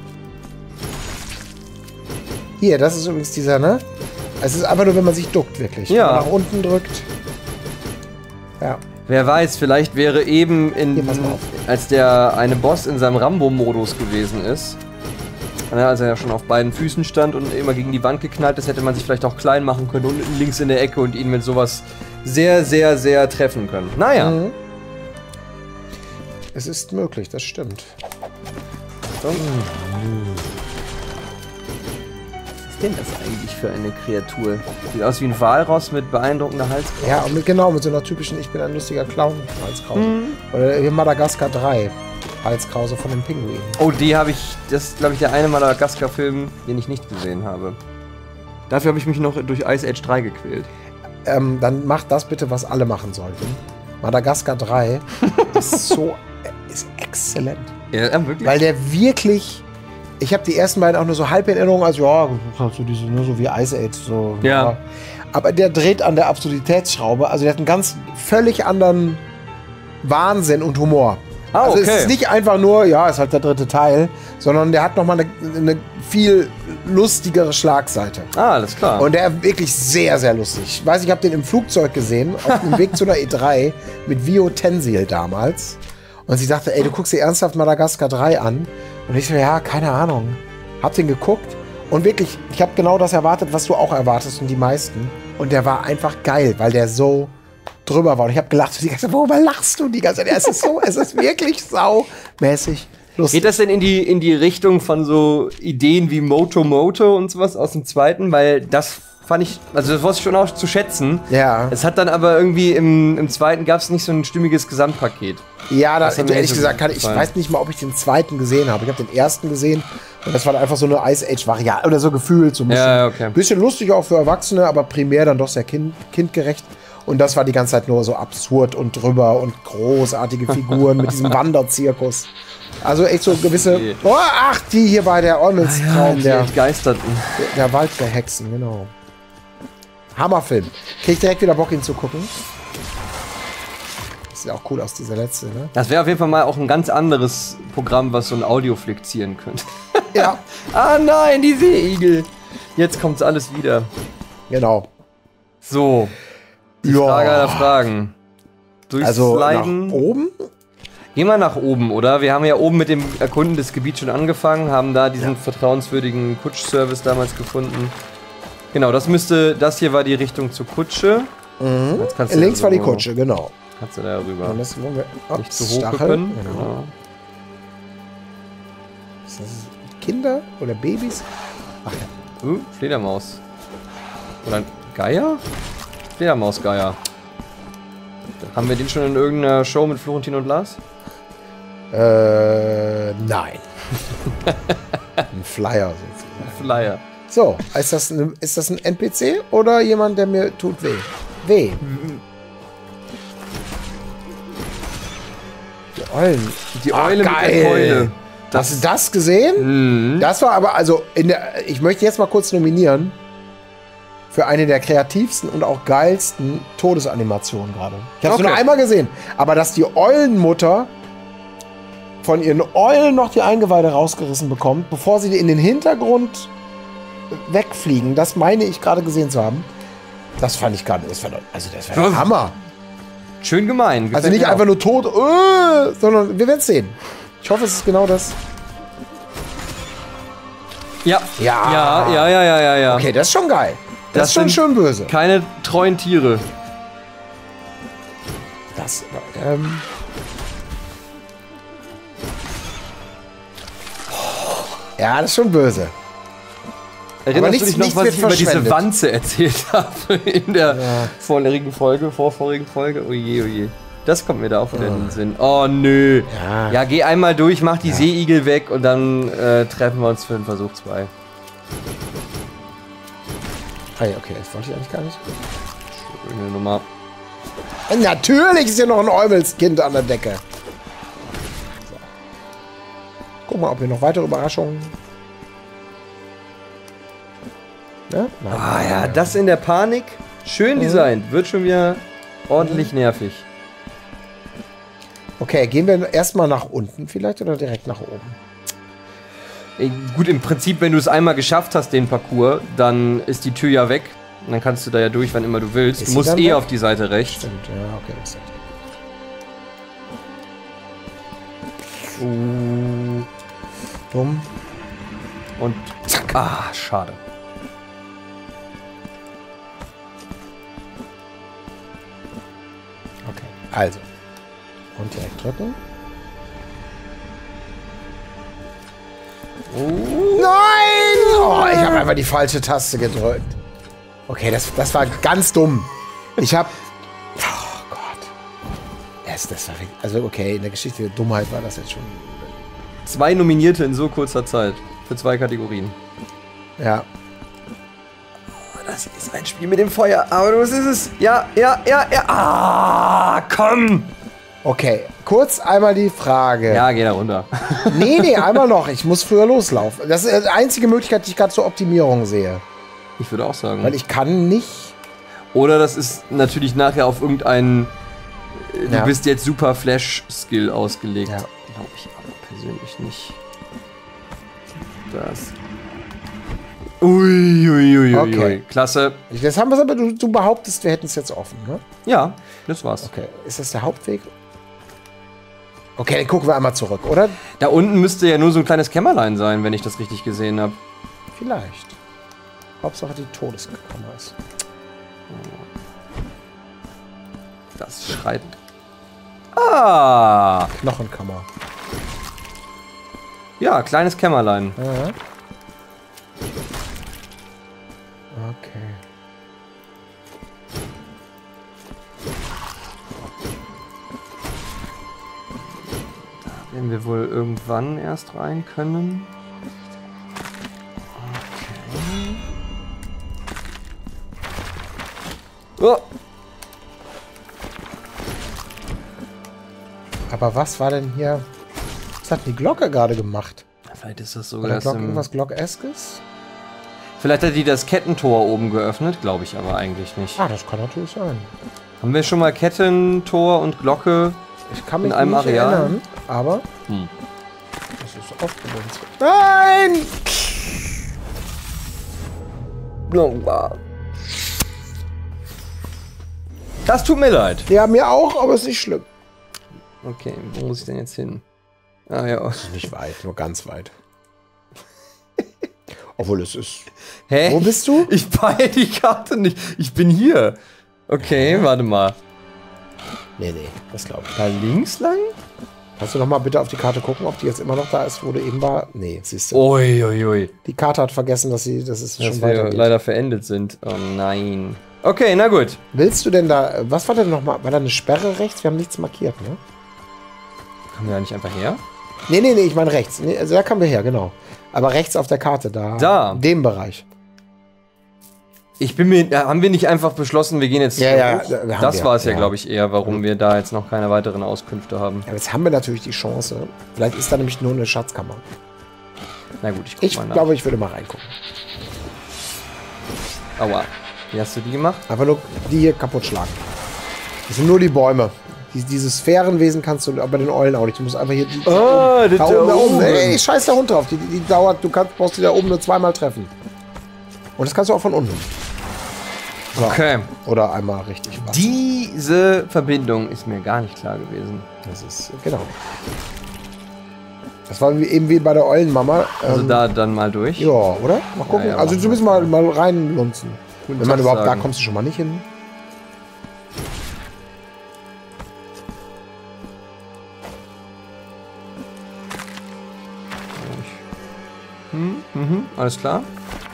A: Hier, das ist übrigens dieser, ne? Es ist einfach nur, wenn man sich duckt, wirklich.
B: Ja.
A: Wenn man nach unten drückt. Ja.
B: Wer weiß, vielleicht wäre eben, in,
A: Hier, pass mal auf.
B: als der eine Boss in seinem Rambo-Modus gewesen ist, als er ja schon auf beiden Füßen stand und immer gegen die Wand geknallt ist, hätte man sich vielleicht auch klein machen können, unten links in der Ecke und ihn mit sowas sehr, sehr, sehr treffen können. Naja.
A: Mhm. Es ist möglich, das stimmt.
B: So. Was ist denn das eigentlich für eine Kreatur? Sieht aus wie ein Walross mit beeindruckender Halskrause.
A: Ja, und mit, genau, mit so einer typischen Ich bin ein lustiger Clown Halskrause. Mhm. Oder hier Madagaskar drei Halskrause von dem Pinguin.
B: Oh, die habe ich, das ist glaube ich der eine Madagaskar-Film, den ich nicht gesehen habe. Dafür habe ich mich noch durch Ice Age drei gequält.
A: Ähm, dann macht das bitte, was alle machen sollten. Madagaskar drei ist so, ist exzellent.
B: Ja, wirklich?
A: Weil der wirklich, ich habe die ersten beiden auch nur so halb in Erinnerung, also ja, so, diese, nur so wie Ice Age. So,
B: ja.
A: ja. Aber der dreht an der Absurditätsschraube, also der hat einen ganz völlig anderen Wahnsinn und Humor.
B: Ah,
A: also
B: okay.
A: es ist nicht einfach nur, ja, ist halt der dritte Teil, sondern der hat nochmal eine, eine viel lustigere Schlagseite.
B: Ah, alles klar.
A: Und der ist wirklich sehr, sehr lustig. Ich weiß, ich habe den im Flugzeug gesehen, auf dem Weg zu einer E drei mit Vio Tensil damals. Und sie sagte, ey, du guckst dir ernsthaft Madagaskar drei an? Und ich so, ja, keine Ahnung. Hab den geguckt und wirklich, ich habe genau das erwartet, was du auch erwartest und die meisten. Und der war einfach geil, weil der so drüber war. Und ich habe gelacht. Und die ganze Zeit, worüber lachst du die ganze Zeit? Es ist so, es ist wirklich saumäßig lustig.
B: Geht das denn in die, in die Richtung von so Ideen wie Moto Moto und sowas aus dem zweiten? Weil das fand ich, also das wusste ich schon auch zu schätzen.
A: Ja.
B: Es hat dann aber irgendwie im, im zweiten gab es nicht so ein stimmiges Gesamtpaket.
A: Ja, da,
B: Das hat mir
A: ehrlich
B: nicht so
A: gesagt, kann,
B: gut
A: ich
B: gefallen.
A: weiß nicht mal, ob ich den zweiten gesehen habe. Ich habe den ersten gesehen und das war dann einfach so eine Ice Age-Variante oder so gefühlt. So ein bisschen,
B: Ja, ja, okay.
A: bisschen lustig auch für Erwachsene, aber primär dann doch sehr kind, kindgerecht. Und das war die ganze Zeit nur so absurd und drüber und großartige Figuren mit diesem Wanderzirkus. Also echt so gewisse.
B: Okay.
A: Oh, ach, die hier bei der Ormelstraum,
B: die
A: der,
B: Entgeisterten.
A: der Wald der Hexen, genau. Hammerfilm. Krieg ich direkt wieder Bock, ihn zu gucken. Sieht auch cool aus, dieser letzte, ne?
B: Das wäre auf jeden Fall mal auch ein ganz anderes Programm, was so ein Audioflick ziehen könnte.
A: Ja.
B: Ah nein, die Seeigel. Jetzt kommt's alles wieder.
A: Genau.
B: So. Die
A: Ja.
B: Frage aller Fragen.
A: Also
B: Durchsliden.
A: nach oben?
B: Gehen wir nach oben, oder? Wir haben ja oben mit dem Erkunden des Gebiets schon angefangen, haben da diesen vertrauenswürdigen Kutschservice damals gefunden. Genau, das müsste, das hier war die Richtung zur Kutsche.
A: Mhm.
B: Jetzt kannst du
A: Links
B: da
A: war die
B: so-
A: Kutsche, genau.
B: Kannst du da rüber.
A: Und das wollen wir oh,
B: Nicht zu hoch
A: Stachel.
B: können.
A: Genau.
B: Genau.
A: Ist das Kinder oder Babys? Ach ja.
B: Uh, Fledermaus. Oder ein Geier? Fledermausgeier. Haben wir den schon in irgendeiner Show mit Florentin und Lars?
A: Äh, nein. Ein Flyer sozusagen.
B: Flyer.
A: So, ist das, ein, ist das ein N P C oder jemand, der mir tut weh? Weh. Die Eulen.
B: Die
A: Ah,
B: Eule mit
A: geil.
B: der Keule.
A: Hast du das gesehen?
B: Mhm.
A: Das war aber, also, in der, ich möchte jetzt mal kurz nominieren für eine der kreativsten und auch geilsten Todesanimationen gerade. Ich habe es
B: Okay.
A: nur einmal gesehen. Aber dass die Eulenmutter von ihren Eulen noch die Eingeweide rausgerissen bekommt, bevor sie in den Hintergrund wegfliegen, das meine ich gerade gesehen zu haben. Das fand ich gar nicht. Das war, doch- also das war der Hammer.
B: Schön gemein. Gefällt
A: Also nicht
B: mir
A: einfach
B: auch.
A: nur tot, äh, sondern wir werden es sehen. Ich hoffe, es ist genau das.
B: Ja.
A: Ja.
B: Ja, ja, ja, ja, ja, ja.
A: Okay, das ist schon geil. Das,
B: Das
A: ist schon
B: sind-
A: schön böse.
B: Keine treuen Tiere.
A: Das, ähm. Ja, das ist schon böse.
B: Erinnerst
A: nichts-
B: du dich noch,
A: nichts
B: was
A: wird
B: ich über diese
A: verschwendet.
B: Wanze erzählt habe in der vorherigen Folge, vorvorigen Folge? Oje, oje. Das kommt mir da auch wieder in den Sinn. Oh, nö.
A: Ja.
B: Ja, geh einmal durch, mach die Seeigel weg und dann äh, treffen wir uns für den Versuch zwei.
A: Ah, ja, okay, das wollte ich eigentlich gar nicht.
B: Schöne Nummer.
A: Äh, Natürlich ist ja noch ein Eumelskind an der Decke. So. Guck mal, ob wir noch weitere Überraschungen. Ne? Nein,
B: Ah ja, das in der Panik. Schön designt. Wird schon wieder ordentlich nervig.
A: Okay, gehen wir erstmal nach unten vielleicht oder direkt nach oben?
B: Ey, gut, im Prinzip, wenn du es einmal geschafft hast, den Parcours, dann ist die Tür ja weg. Und dann kannst du da ja durch, wann immer du willst.
A: Ist
B: Du
A: sie
B: musst
A: dann
B: eh
A: weg?
B: auf die Seite rechts.
A: Stimmt, ja, okay, das ist richtig.
B: Uh,
A: Dumm.
B: und zack. Ah, schade.
A: Okay, also. Und direkt drücken. Nein! Oh, ich habe einfach die falsche Taste gedrückt. Okay, das, das war ganz dumm. Ich habe... Oh Gott. Das, das war wirklich, also okay, in der Geschichte der Dummheit war das jetzt schon...
B: Zwei Nominierte in so kurzer Zeit. Für zwei Kategorien.
A: Ja.
B: Das ist ein Spiel mit dem Feuer. Aber was ist es? Ja, ja, ja, ja. Ah, komm!
A: Okay, kurz einmal die Frage.
B: Ja, geh da runter.
A: Nee, nee, einmal noch. Ich muss früher loslaufen. Das ist die einzige Möglichkeit, die ich gerade zur Optimierung sehe.
B: Ich würde auch sagen.
A: Weil ich kann nicht...
B: Oder das ist natürlich nachher auf irgendeinen... äh, Du
A: Ja.
B: bist jetzt super Flash-Skill ausgelegt.
A: Ja.
B: Glaube ich aber persönlich nicht. Das... Ui, ui, ui,
A: Okay.
B: ui. Klasse.
A: Jetzt haben wir es aber, du, du behauptest, wir hätten es jetzt offen, ne?
B: Ja, das war's.
A: Okay, ist das der Hauptweg? Okay, dann gucken wir einmal zurück, oder?
B: Da unten müsste ja nur so ein kleines Kämmerlein sein, wenn ich das richtig gesehen habe.
A: Vielleicht. Hauptsache die Todeskammer ist.
B: Das schreit. Ah!
A: Knochenkammer.
B: Ja, kleines Kämmerlein.
A: Ja. Okay.
B: Werden wir wohl irgendwann erst rein können. Okay. Oh.
A: Aber was war denn hier? Was hat die Glocke gerade gemacht?
B: Vielleicht ist das
A: War
B: sogar
A: da
B: erst
A: Glock,
B: im,
A: irgendwas Glockeskes?
B: Vielleicht hat die das Kettentor oben geöffnet, glaube ich aber eigentlich nicht.
A: Ah, das kann natürlich sein.
B: Haben wir schon mal Kettentor und Glocke?
A: Ich kann mich
B: In einem
A: nicht
B: Areal?
A: erinnern, aber
B: Hm.
A: das ist aufgebunden. Nein!
B: Das tut mir leid.
A: Ja, mir auch, aber ist nicht schlimm.
B: Okay, wo muss ich denn jetzt hin? Ah ja.
A: Nicht weit, nur ganz weit. Obwohl es ist.
B: Hä?
A: Wo bist du?
B: Ich peile die Karte nicht. Ich bin hier. Okay, warte mal.
A: Nee, nee, das glaube ich.
B: Da links lang?
A: Kannst du noch mal bitte auf die Karte gucken, ob die jetzt immer noch da ist, wo du eben war? Nee, siehst du.
B: Uiuiui. Ui.
A: Die Karte hat vergessen, dass sie, dass es
B: Dass
A: schon
B: wir
A: weitergeht.
B: leider verendet sind. Oh nein. Okay, na gut.
A: Willst du denn da, was war denn noch mal, war da eine Sperre rechts? Wir haben nichts markiert, ne?
B: Kommen wir da nicht einfach her?
A: Nee, nee, nee, ich meine rechts. Nee, also da kamen wir her, genau. Aber rechts auf der Karte, da.
B: Da.
A: In dem Bereich.
B: Ich bin mir, haben wir nicht einfach beschlossen, wir gehen jetzt
A: Ja, ja,
B: hoch?
A: da- haben
B: Das
A: wir,
B: war es ja,
A: ja.
B: glaube ich, eher, warum wir da jetzt noch keine weiteren Auskünfte haben.
A: Aber jetzt haben wir natürlich die Chance. Vielleicht ist da nämlich nur eine Schatzkammer.
B: Na gut, ich guck
A: Ich
B: mal nach.
A: glaube, ich würde mal reingucken.
B: Aua. Wie hast du die gemacht?
A: Einfach nur die hier kaputt schlagen. Das sind nur die Bäume. Die, diese Sphärenwesen kannst du bei den Eulen auch nicht. Du musst einfach hier. Die, die
B: Ah, das
A: da
B: da
A: oben, da oben.
B: oben.
A: Ey, scheiß der Hund drauf. Die, die, die dauert, du kannst, brauchst die da oben nur zweimal treffen. Und das kannst du auch von unten. So.
B: Okay.
A: Oder einmal richtig. was.
B: Diese Verbindung ist mir gar nicht klar gewesen.
A: Das ist, genau. Das war wie, eben wie bei der Eulenmama.
B: Also
A: Ähm,
B: da dann mal durch.
A: Ja, oder? Mal gucken.
B: Ja, ja,
A: also
B: machen
A: du musst mal, mal reinlunzen.
B: Guten
A: Wenn man
B: Tag
A: überhaupt, da
B: sagen.
A: kommst du schon mal nicht hin.
B: Hm, mhm, alles klar.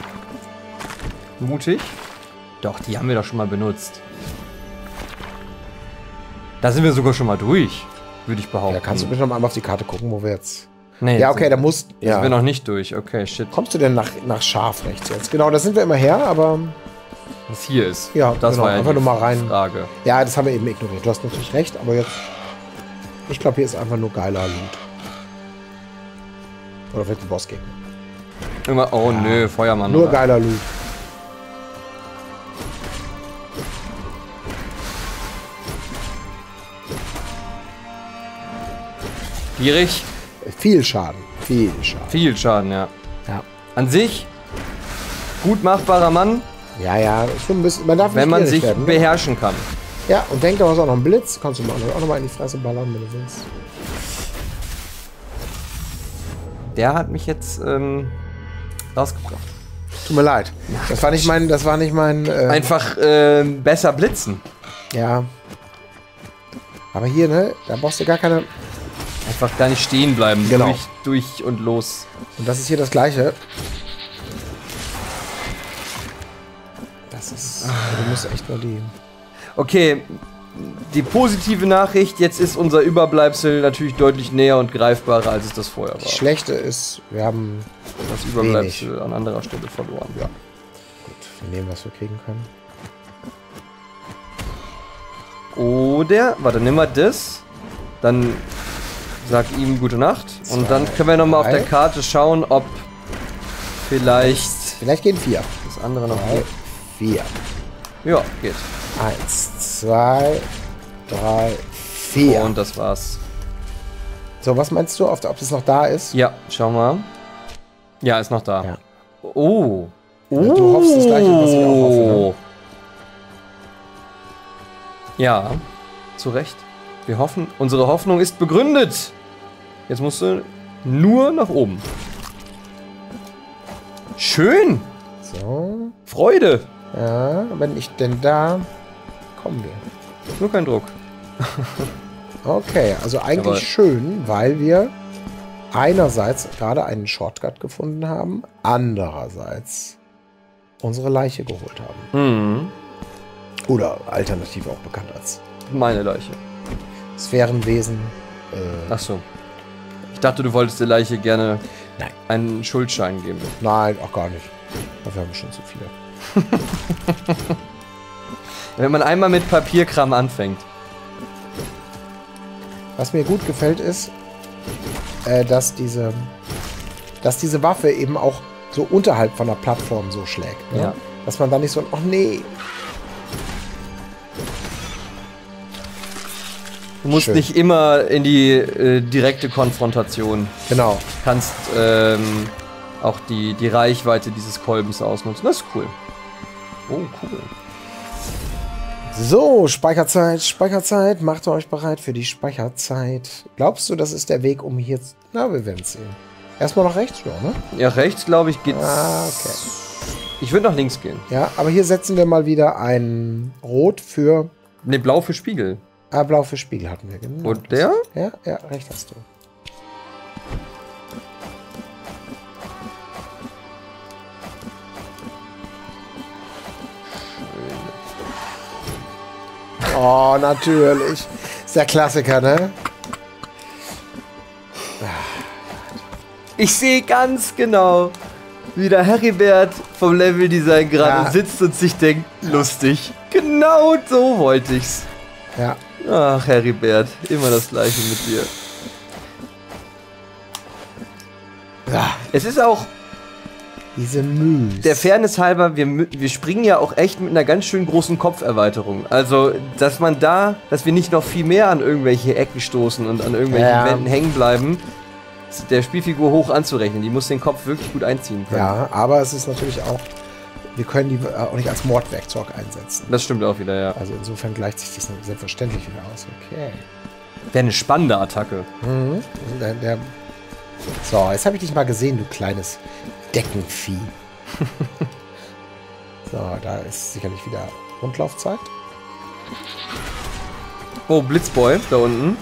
B: Mutig. Doch, die haben wir doch schon mal benutzt. Da sind wir sogar schon mal durch, würde ich behaupten.
A: Ja, kannst du bitte noch mal auf die Karte gucken, wo wir jetzt...
B: Nee,
A: Ja,
B: jetzt
A: okay,
B: sind-
A: da musst...
B: jetzt
A: Ja.
B: sind wir noch nicht durch. Okay, shit.
A: Kommst du denn nach, nach scharf rechts jetzt? Genau, da sind wir immer her, aber...
B: Was hier ist.
A: Ja,
B: das
A: genau,
B: war ja
A: einfach
B: die
A: nur mal rein.
B: Frage.
A: Ja, das haben wir eben ignoriert. Du hast natürlich recht, aber jetzt... Ich glaube, hier ist einfach nur geiler Loot. Oder vielleicht ein Bossgegner.
B: Immer, oh nö, Feuermann.
A: Nur
B: oder?
A: geiler Loot.
B: Schwierig.
A: Viel Schaden. Viel Schaden.
B: Viel Schaden, ja.
A: Ja.
B: An sich, gut machbarer Mann,
A: Ja, ja, ist schon ein bisschen, man darf
B: wenn
A: nicht
B: man
A: gierig
B: sich
A: werden, ne?
B: beherrschen kann.
A: Ja, und denk, da ist auch noch ein Blitz. Kannst du mal auch noch mal in die Fresse ballern, wenn du willst.
B: Der hat mich jetzt ähm, rausgebracht.
A: Tut mir leid. Das war nicht mein, das war nicht mein, äh,
B: Einfach äh, besser blitzen.
A: ja. Aber hier, ne, da brauchst du gar keine,
B: Einfach gar nicht stehen bleiben.
A: Genau.
B: Durch, durch und los.
A: und das ist hier das Gleiche. Das ist, du musst echt nur die,
B: Okay, die positive Nachricht, jetzt ist unser Überbleibsel natürlich deutlich näher und greifbarer, als es das vorher war.
A: das Schlechte ist, wir haben,
B: Das Überbleibsel an anderer Stelle verloren. Ja.
A: gut, wir nehmen, was wir kriegen können.
B: Oder, warte, nimm mal das. Dann sag ihm gute Nacht. Und dann können wir nochmal auf
A: drei.
B: der Karte schauen, ob vielleicht
A: Vielleicht gehen vier.
B: das andere noch
A: Drei,
B: geht.
A: vier.
B: Ja, geht.
A: Eins, zwei, drei, vier.
B: Und das war's.
A: So, was meinst du, ob, ob es noch da ist?
B: Ja, schau mal. Ja, ist noch da.
A: Ja.
B: Oh.
A: Also du hoffst das Gleiche, was ich auch hoffe, ne?
B: Ja, zu Recht. Wir hoffen, unsere Hoffnung ist begründet. Jetzt musst du nur nach oben. Schön.
A: So.
B: Freude.
A: Ja, wenn ich denn da kommen wir.
B: Nur kein Druck.
A: Okay, also eigentlich
B: Jawohl.
A: schön, weil wir einerseits gerade einen Shortcut gefunden haben, andererseits unsere Leiche geholt haben.
B: Mhm.
A: Oder alternativ auch bekannt als
B: Meine Leiche.
A: Sphärenwesen. Äh,
B: Ach so. Ich dachte, du wolltest der Leiche gerne
A: Nein.
B: einen Schuldschein geben.
A: nein, auch gar nicht. Dafür haben wir schon zu viele.
B: Wenn man einmal mit Papierkram anfängt.
A: Was mir gut gefällt ist, äh, dass diese dass diese Waffe eben auch so unterhalb von der Plattform so schlägt. Ne?
B: Ja.
A: Dass man da nicht so, ach nee.
B: Du musst
A: Schön.
B: nicht immer in die äh, direkte Konfrontation.
A: Genau.
B: Du kannst ähm, auch die, die Reichweite dieses Kolbens ausnutzen. Das ist cool. Oh, cool.
A: So, Speicherzeit, Speicherzeit. Macht euch bereit für die Speicherzeit. Glaubst du, das ist der Weg, um hier... Na, wir werden sehen. Erstmal nach rechts, ja, ne?
B: Ja, rechts, glaube ich, geht's.
A: Ah, okay.
B: Ich würde nach links gehen.
A: Ja, aber hier setzen wir mal wieder ein Rot für...
B: Ne, blau für Spiegel.
A: Ah, Blau für Spiegel hatten wir, genau.
B: Und der?
A: Ja, ja, recht hast du. Oh, natürlich. Ist der Klassiker, ne?
B: Ich sehe ganz genau, wie der Heribert vom Leveldesign gerade
A: Ja.
B: sitzt und sich denkt, lustig. Genau so wollte ich's.
A: Ja.
B: Ach, Heribert, immer das Gleiche mit dir.
A: Ja,
B: Es ist auch
A: diese Müs.
B: der Fairness halber, wir, mü- wir springen ja auch echt mit einer ganz schön großen Kopferweiterung. Also, dass man da, dass wir nicht noch viel mehr an irgendwelche Ecken stoßen und an irgendwelchen
A: Ja.
B: Wänden hängen bleiben, ist der Spielfigur hoch anzurechnen. Die muss den Kopf wirklich gut einziehen können.
A: Ja, aber es ist natürlich auch, wir können die äh, auch nicht als Mordwerkzeug einsetzen.
B: Das stimmt auch wieder, ja.
A: Also insofern gleicht sich das selbstverständlich wieder aus. Okay.
B: Wäre eine spannende Attacke.
A: Mhm. Der, der so, jetzt habe ich dich mal gesehen, du kleines Deckenvieh. So, da ist sicherlich wieder Rundlaufzeit.
B: Oh, Blitzboy, da unten.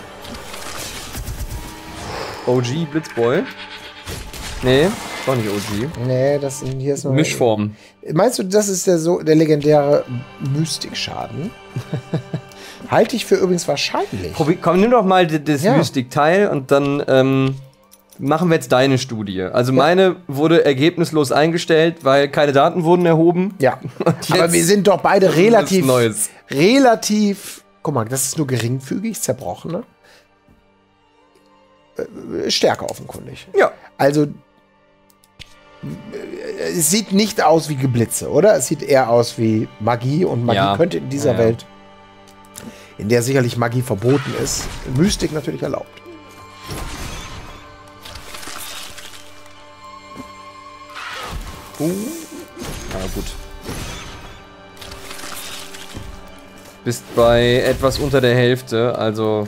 B: O G Blitzboy. Nee, doch nicht O G.
A: Nee, das hier ist nur...
B: Mischform.
A: Meinst du, das ist der, so, der legendäre Mystikschaden? Halte ich für übrigens wahrscheinlich.
B: Probi komm, nimm doch mal d- das
A: Ja.
B: Mystik-Teil und dann ähm, machen wir jetzt deine Studie. Also meine wurde ergebnislos eingestellt, weil keine Daten wurden erhoben.
A: Ja,
B: Und
A: aber
B: jetzt
A: wir sind doch beide
B: ist
A: relativ,
B: Neues.
A: relativ, guck mal, das ist nur geringfügig, zerbrochene. Äh, Stärke offenkundig.
B: Ja.
A: Also, äh, es sieht nicht aus wie Geblitze, oder? Es sieht eher aus wie Magie und Magie
B: Ja.
A: könnte in dieser
B: Ja, ja.
A: Welt, in der sicherlich Magie verboten ist, Mystik natürlich erlaubt. Uh.
B: Aber gut. Bist bei etwas unter der Hälfte, also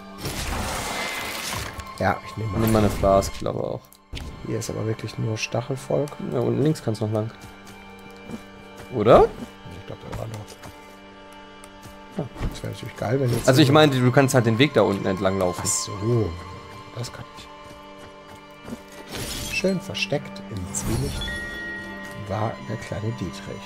A: Ja, ich nehme mal.
B: nimm mal eine Flask, glaube auch.
A: Hier ist aber wirklich nur Stachelvolk.
B: Ja, unten links kannst du noch lang. Oder?
A: Ich glaube, da war noch. Ja, das wäre natürlich geil, wenn jetzt.
B: Also ich
A: so-
B: meine, du kannst halt den Weg da unten entlang laufen.
A: Ach so. Das kann ich. Schön versteckt im Zwielicht war der kleine Dietrich.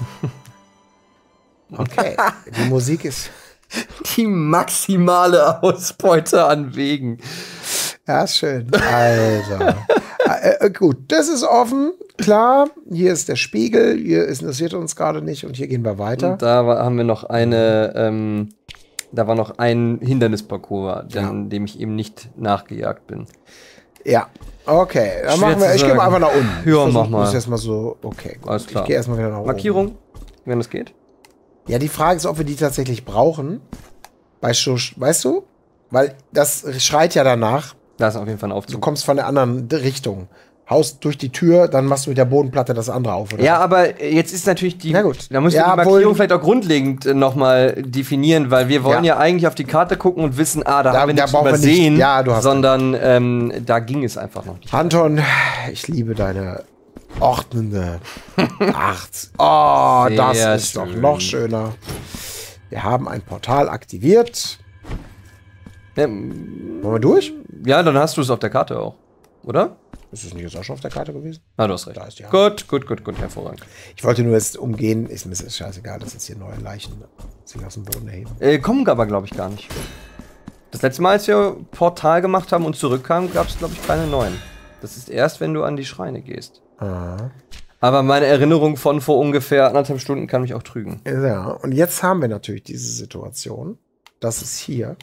A: Okay, die Musik ist.
B: Die maximale Ausbeute an Wegen.
A: Ja, ist schön. Also. äh, gut, das ist offen. Klar, hier ist der Spiegel. Hier ist, interessiert uns gerade nicht. Und hier gehen wir weiter.
B: Und da war, haben wir noch eine, ähm, da war noch ein Hindernisparcours,
A: Ja.
B: den, dem ich eben nicht nachgejagt bin.
A: Ja. Okay, dann
B: Schwer
A: machen wir.
B: zu
A: Ich gehe mal
B: sagen.
A: einfach nach unten.
B: Ja,
A: Ich versuch-
B: mach mal.
A: Muss erst mal so. Okay, gut.
B: Alles klar.
A: Ich gehe erstmal wieder nach oben.
B: Markierung, wenn es geht.
A: Ja, die Frage ist, ob wir die tatsächlich brauchen. Bei Schusch, weißt du? Weil das schreit ja danach.
B: Da ist auf jeden Fall ein
A: Du
B: Aufzug.
A: kommst von der anderen Richtung. Haust durch die Tür, dann machst du mit der Bodenplatte das andere auf, oder?
B: Ja, aber jetzt ist natürlich die.
A: Na gut.
B: Da müssen
A: Ja,
B: wir die Markierung
A: wohl-
B: vielleicht auch grundlegend äh, nochmal definieren, weil wir wollen ja.
A: Ja.
B: eigentlich auf die Karte gucken und wissen, ah, da,
A: Da-
B: haben wir
A: da
B: nichts
A: brauchen wir nicht-
B: übersehen,
A: ja, du hast
B: sondern ähm, da ging es einfach noch nicht.
A: Anton, ich liebe deine ordnende Art. Oh,
B: Sehr
A: das ist
B: schön.
A: doch noch schöner. Wir haben ein Portal aktiviert.
B: Ja,
A: Wollen wir durch?
B: ja, dann hast du es auf der Karte auch, oder?
A: Ist es nicht jetzt auch schon auf der Karte gewesen?
B: Ah, du hast recht.
A: Da ist die Hand.
B: Gut, gut, gut, gut, hervorragend.
A: Ich wollte nur jetzt umgehen. Ist mir ist scheißegal, dass jetzt hier neue Leichen sich aus dem Boden erheben.
B: Äh, kommen aber, glaube ich, gar nicht. Das letzte Mal, als wir Portal gemacht haben und zurückkamen, gab es, glaube ich, keine neuen. Das ist erst, wenn du an die Schreine gehst.
A: Ah.
B: Aber meine Erinnerung von vor ungefähr anderthalb Stunden kann mich auch trügen.
A: Ja, und jetzt haben wir natürlich diese Situation, dass es hier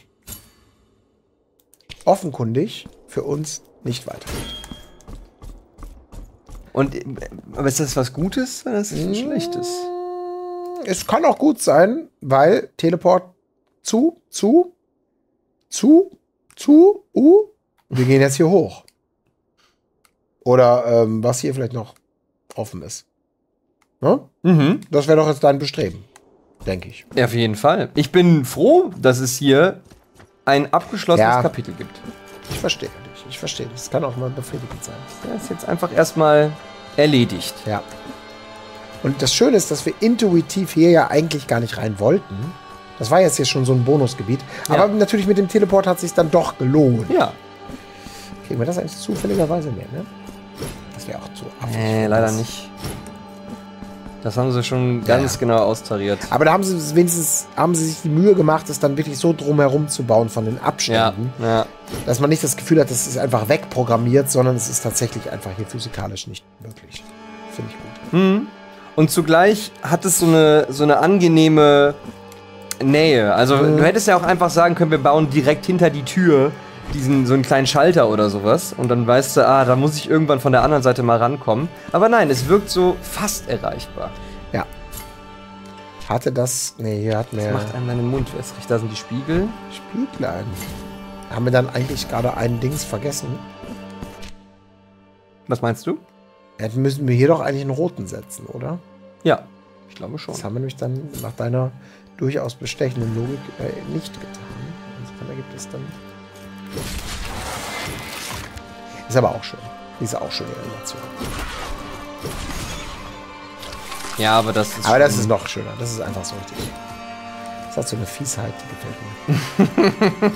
A: offenkundig für uns nicht weitergeht.
B: Und, äh, aber ist das was Gutes oder ist das was Schlechtes?
A: Es kann auch gut sein, weil Teleport zu, zu, zu, zu, uh, wir gehen jetzt hier hoch. Oder ähm, was hier vielleicht noch offen ist. Ne?
B: Mhm.
A: Das wäre doch jetzt dein Bestreben, denke ich.
B: Ja, auf jeden Fall. Ich bin froh, dass es hier ein abgeschlossenes
A: Ja.
B: Kapitel gibt.
A: Ich verstehe dich, ich verstehe dich. Es kann auch mal befriedigend sein.
B: Das ist jetzt einfach erstmal erledigt.
A: Ja. Und das Schöne ist, dass wir intuitiv hier ja eigentlich gar nicht rein wollten. Das war jetzt hier schon so ein Bonusgebiet.
B: Ja.
A: Aber natürlich mit dem Teleport hat es sich dann doch gelohnt.
B: Ja.
A: Kriegen wir das eigentlich zufälligerweise mehr, ne? Das wäre auch zu affig.
B: Nee, leider nicht. Das haben sie schon ganz
A: Ja.
B: genau austariert.
A: Aber da haben sie wenigstens haben sie sich die Mühe gemacht, es dann wirklich so drumherum zu bauen von den Abständen,
B: Ja, ja.
A: dass man nicht das Gefühl hat, das ist einfach wegprogrammiert, sondern es ist tatsächlich einfach hier physikalisch nicht möglich. Finde ich gut.
B: Mhm. Und zugleich hat es so eine, so eine angenehme Nähe. Also
A: Mhm.
B: du hättest ja auch einfach sagen können, wir bauen direkt hinter die Tür diesen so einen kleinen Schalter oder sowas. Und dann weißt du, ah, da muss ich irgendwann von der anderen Seite mal rankommen. Aber nein, es wirkt so fast erreichbar.
A: Ja. Hatte das. Nee, hier hatten wir
B: Das macht einem meinen Mund wässrig. Da sind die Spiegel.
A: Spieglein. Haben wir dann eigentlich gerade einen Dings vergessen?
B: Was meinst du?
A: Jetzt müssen wir hier doch eigentlich einen roten setzen, oder?
B: Ja, ich glaube schon.
A: Das haben wir nämlich dann nach deiner durchaus bestechenden Logik äh, nicht getan. Insofern ergibt es dann. Ist aber auch schön. Ist auch schöne Relation.
B: Ja, aber das ist
A: Aber das
B: schon-
A: ist noch schöner. Das ist einfach so richtig. Das hat so eine Fiesheit, die gefällt mir.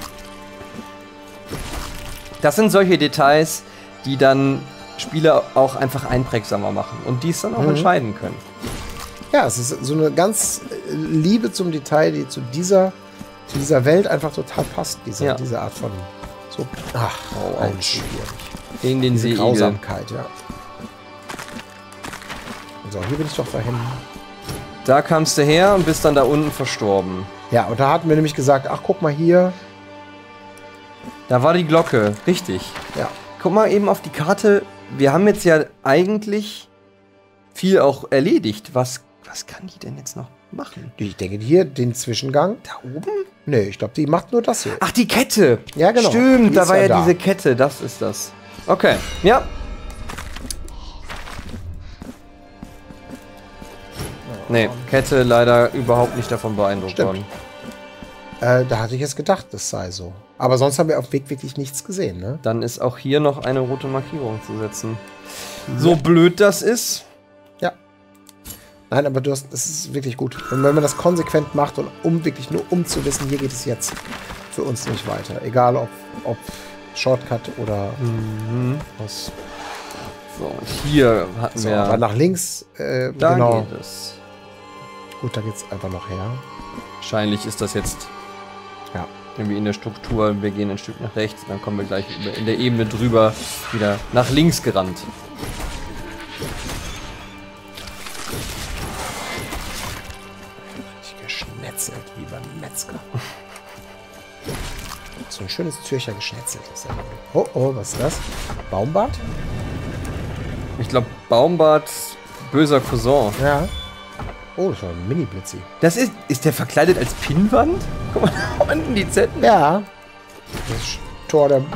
B: Das sind solche Details, die dann Spieler auch einfach einprägsamer machen und die es dann auch
A: Mhm.
B: entscheiden können.
A: Ja, es ist so eine ganz äh, Liebe zum Detail, die zu dieser, zu dieser Welt einfach total passt. Diese,
B: Ja.
A: diese Art von so. Ach,
B: Oh,
A: ein
B: ouch.
A: schwierig.
B: Gegen den
A: Diese
B: Seeigel.
A: Grausamkeit, ja. So, hier bin ich doch vorhin.
B: Da kamst du her und bist dann da unten verstorben.
A: Ja, und da hatten wir nämlich gesagt, ach, guck mal hier.
B: Da war die Glocke, richtig.
A: Ja.
B: Guck mal eben auf die Karte. Wir haben jetzt ja eigentlich viel auch erledigt. Was, was kann die denn jetzt noch machen?
A: Ich denke, hier den Zwischengang.
B: Da oben?
A: Nee, ich glaube, die macht nur das hier.
B: Ach, die Kette.
A: Ja, genau. Die
B: Stimmt, da
A: ist
B: war
A: ja
B: ja
A: da.
B: diese Kette. Das ist das. Okay, ja. Nee, Kette leider überhaupt nicht davon beeindruckt
A: Stimmt.
B: worden.
A: Äh, da hatte ich jetzt gedacht, das sei so. Aber sonst haben wir auf dem Weg wirklich nichts gesehen, ne?
B: Dann ist auch hier noch eine rote Markierung zu setzen. So ja. blöd das ist.
A: Ja. Nein, aber du hast, das ist wirklich gut. Und wenn man das konsequent macht und um wirklich nur um zu wissen, hier geht es jetzt für uns nicht weiter. Egal ob, ob Shortcut oder
B: mhm.
A: was.
B: So, und hier hatten
A: so,
B: wir...
A: aber nach links, äh,
B: da
A: genau.
B: geht es.
A: Gut, da geht's einfach noch her.
B: Wahrscheinlich ist das jetzt
A: ja.
B: irgendwie in der Struktur. Wir gehen ein Stück nach rechts, dann kommen wir gleich in der Ebene drüber wieder nach links gerannt.
A: Geschnetzelt wie beim Metzger. So ein schönes Zürcher Geschnetzelt ist ja. Oh, oh, was ist das? Baumbart?
B: Ich glaube, Baumbart, böser Cousin.
A: Ja. Oh, das war ein Mini-Blitzi.
B: Das ist, ist der verkleidet als Pinnwand? Guck mal, da unten die Zetten.
A: Ja. Das Tor der...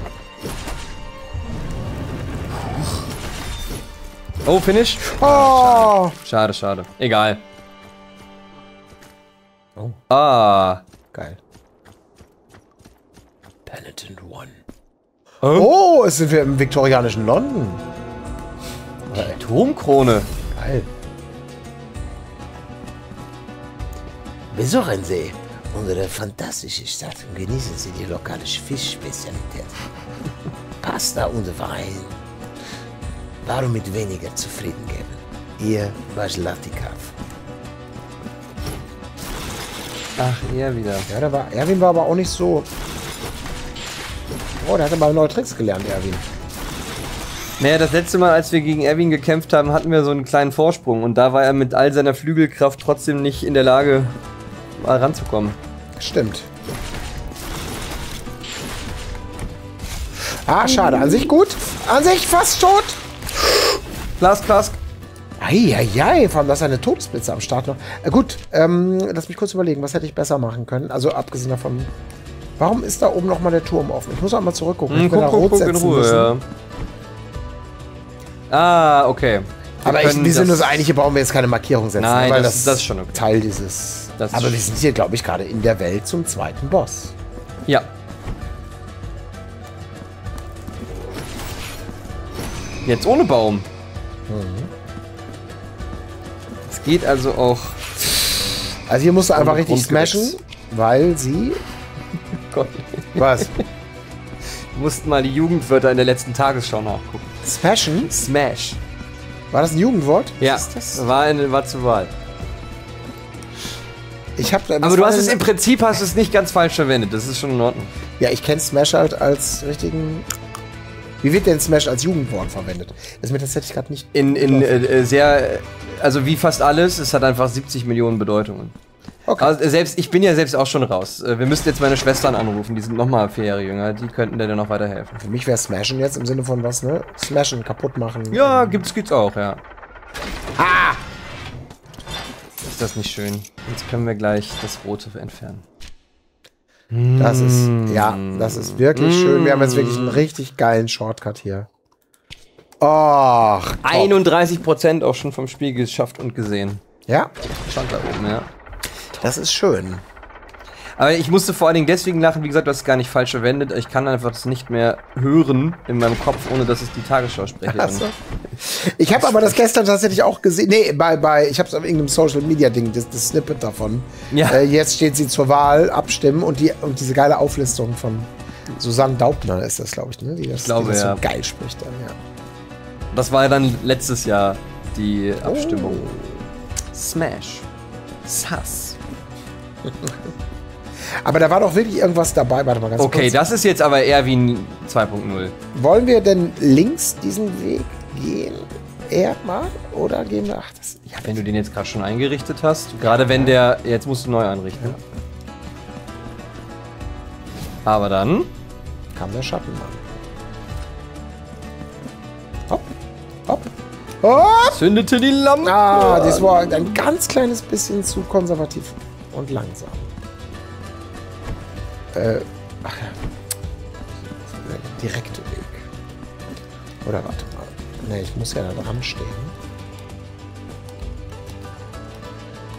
B: Oh, Finish?
A: Oh!
B: Schade, schade. Egal.
A: Oh.
B: Ah.
A: Geil. Penitent One.
B: Oh,
A: oh, es sind wir im viktorianischen London.
B: Die Turmkrone.
A: Geil.
H: Besuchen Sie unsere fantastische Stadt und genießen Sie die lokale Fischspezialität. Pasta und Wein. Warum mit weniger zufrieden geben? Ihr Vajlatikov.
B: Ach, er wieder.
A: Ja, der war, Erwin war aber auch nicht so... Oh, der hatte mal neue Tricks gelernt, Erwin.
B: Naja, das letzte Mal, als wir gegen Erwin gekämpft haben, hatten wir so einen kleinen Vorsprung. Und da war er mit all seiner Flügelkraft trotzdem nicht in der Lage, mal ranzukommen.
A: Stimmt. Ah, schade. An sich gut. An sich fast tot.
B: Klask, Klask.
A: Eieiei, vor allem, dass eine Todesblitze am Start noch. Äh, gut, ähm, lass mich kurz überlegen, was hätte ich besser machen können? Also abgesehen davon, warum ist da oben noch mal der Turm offen? Ich muss auch mal zurückgucken.
B: Hm,
A: ich will
B: guck,
A: da
B: guck,
A: rot
B: guck
A: setzen
B: in Ruhe,
A: müssen.
B: ja. Ah, okay. Wir
A: Aber ich, wir sind
B: das-
A: uns einig, hier brauchen wir jetzt keine Markierung setzen.
B: Nein,
A: weil
B: das-
A: das,
B: das ist schon okay.
A: Teil dieses...
B: Das ist
A: Aber wir
B: schon-
A: sind hier, glaube ich, gerade in der Welt zum zweiten Boss.
B: Ja. Jetzt ohne Baum.
A: Mhm.
B: Es geht also auch...
A: Also hier musst du einfach
B: Ohne
A: richtig
B: Grundgewächs.
A: smashen, weil sie...
B: Gott.
A: Was?
B: Wir mussten mal die Jugendwörter in der letzten Tagesschau nachgucken.
A: Smashen?
B: Smash.
A: War das ein Jugendwort?
B: Ja,
A: Was ist das?
B: war, eine, war zur Wahl.
A: Ich hab,
B: Aber du hast es im Prinzip hast es nicht ganz falsch verwendet. Das ist schon in Ordnung.
A: Ja, ich kenne Smash halt als richtigen... Wie wird denn Smash als Jugendwort verwendet? Das ist mir tatsächlich gerade nicht...
B: In, in äh, sehr... Also wie fast alles, es hat einfach siebzig Millionen Bedeutungen.
A: Okay.
B: Also, selbst, ich bin ja selbst auch schon raus. Äh, Wir müssten jetzt meine Schwestern anrufen, die sind nochmal vier Jahre jünger. Die könnten dir dann noch weiterhelfen.
A: Für mich wäre Smashen jetzt im Sinne von was, ne? Smashen, kaputt machen.
B: Ja, gibt's, gibt's auch, ja. Ah! Ist das nicht schön? Jetzt können wir gleich das Rote entfernen.
A: Das ist, ja, das ist wirklich schön. Wir haben jetzt wirklich einen richtig geilen Shortcut hier. Och,
B: einunddreißig Prozent auch schon vom Spiel geschafft und gesehen.
A: ja,
B: Stand da oben, ja.
A: das ist schön.
B: Aber ich musste vor allen Dingen deswegen lachen, wie gesagt, du hast es gar nicht falsch verwendet. Ich kann einfach das nicht mehr hören in meinem Kopf, ohne dass es die Tagesschau spreche.
A: Ach so. Ich habe aber das gestern tatsächlich auch gesehen. Nee, bei, bei, ich habe es auf irgendeinem Social Media Ding, das, das Snippet davon.
B: Ja.
A: Äh, jetzt steht sie zur Wahl, abstimmen und, die, und diese geile Auflistung von Susanne Daubner ist das, glaube ich, ne? Die das,
B: Ich glaube,
A: die das
B: ja.
A: so geil spricht dann, ja.
B: Das war ja dann letztes Jahr die Abstimmung.
A: Oh.
B: Smash. Sass.
A: Aber da war doch wirklich irgendwas dabei. Warte mal ganz
B: Okay,
A: kurz.
B: das ist jetzt aber eher wie ein zwei Punkt null.
A: Wollen wir denn links diesen Weg gehen? Eher mal? Oder gehen wir... Ach, das...
B: Ja, wenn du den jetzt gerade schon eingerichtet hast. Gerade wenn der... Jetzt musst du neu einrichten. Aber dann...
A: Kam der Schattenmann. Hopp. Hopp. Hopp.
B: Zündete die Lampe.
A: Ah, das war ein ganz kleines bisschen zu konservativ und langsam. Äh, ach ja. Der direkte Weg. Oder warte mal. Ne, ich muss ja da dran stehen.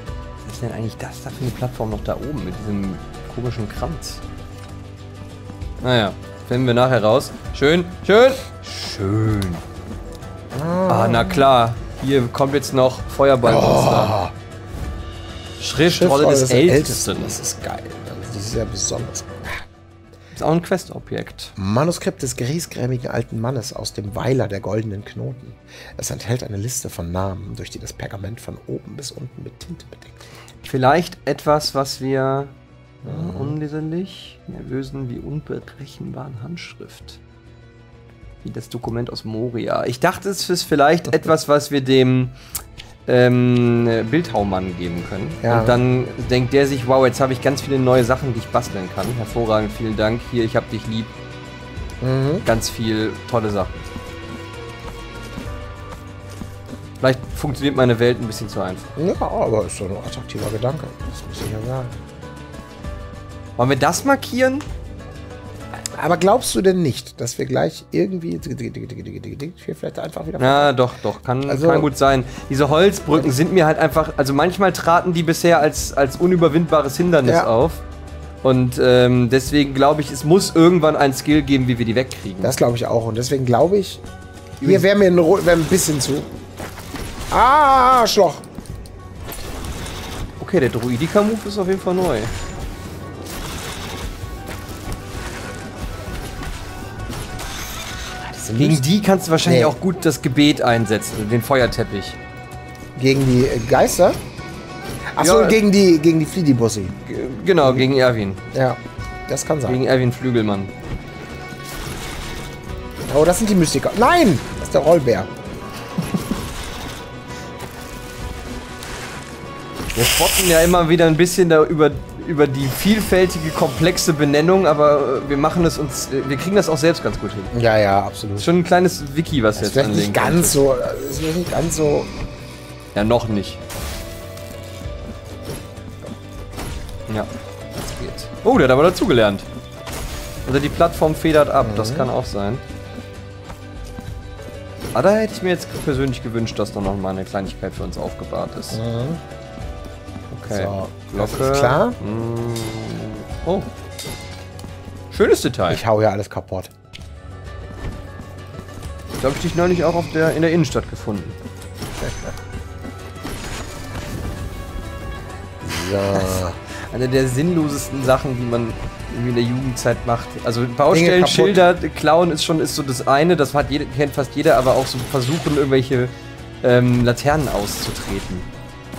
B: ist denn eigentlich das da für eine Plattform noch da oben mit diesem komischen Kranz? Naja, finden wir nachher raus. Schön, schön, schön. Ah, na klar. Hier kommt jetzt noch Feuerballmonster. Oh. Schriftrolle des, des Ältesten.
A: Das ist geil. Das ist ja besonders.
B: Ist auch ein Questobjekt.
A: Manuskript des griesgrämigen alten Mannes aus dem Weiler der goldenen Knoten. Es enthält eine Liste von Namen, durch die das Pergament von oben bis unten mit Tinte bedeckt wird.
B: Vielleicht etwas, was wir mhm. unleserlich, nervösen wie unberechenbaren Handschrift. Wie das Dokument aus Moria. Ich dachte, es ist vielleicht etwas, was wir dem ähm, Bildhaumann geben können. Ja. Und dann denkt der sich, wow, jetzt habe ich ganz viele neue Sachen, die ich basteln kann. Hervorragend, vielen Dank. Hier, ich hab dich lieb. Mhm. Ganz viel tolle Sachen. Vielleicht funktioniert meine Welt ein bisschen zu einfach.
A: Ja, aber ist doch ein attraktiver Gedanke. Das muss ich ja sagen.
B: Wollen wir das markieren?
A: Aber glaubst du denn nicht, dass wir gleich irgendwie hier vielleicht einfach wieder...
B: Ja, doch, doch, kann, also, kann gut sein. Diese Holzbrücken ja. sind mir halt einfach... Also manchmal traten die bisher als, als unüberwindbares Hindernis ja. auf. Und ähm, deswegen glaube ich, es muss irgendwann ein Skill geben, wie wir die wegkriegen.
A: Das glaube ich auch. Und deswegen glaube ich... Hier wären wir ein, wär ein bisschen zu... Ah, Schloch!
B: Okay, der Druidika-Move ist auf jeden Fall neu. Gegen die kannst du wahrscheinlich nee. auch gut das Gebet einsetzen, den Feuerteppich.
A: Gegen die äh, Geister? Achso, ja, gegen die gegen die Flidibussi.
B: Genau, gegen Erwin.
A: Ja, das kann sein.
B: Gegen Erwin Flügelmann.
A: Oh, das sind die Mystiker. Nein! Das ist der Rollbär.
B: Wir spotten ja immer wieder ein bisschen da über, über die vielfältige, komplexe Benennung, aber wir machen es uns, wir kriegen das auch selbst ganz gut hin.
A: Ja, ja, absolut.
B: Schon ein kleines Wiki, was
A: das
B: jetzt anlegen
A: nicht ganz so, das ist nicht ganz so.
B: Ja, noch nicht. Ja, das geht. Oh, der hat aber dazugelernt. Also die Plattform federt ab, mhm. das kann auch sein. Aber da hätte ich mir jetzt persönlich gewünscht, dass da noch mal eine Kleinigkeit für uns aufgebahrt ist.
A: Mhm.
B: Okay,
A: so,
B: Glocke.
A: Das ist klar.
B: Oh. Schönes Detail.
A: Ich hau ja alles kaputt.
B: Da habe ich dich neulich auch auf der, in der Innenstadt gefunden.
A: So.
B: Eine der sinnlosesten Sachen, die man irgendwie in der Jugendzeit macht. Also Baustellen, Schilder klauen ist schon ist so das eine, das hat jede, kennt fast jeder, aber auch so versuchen, irgendwelche ähm, Laternen auszutreten.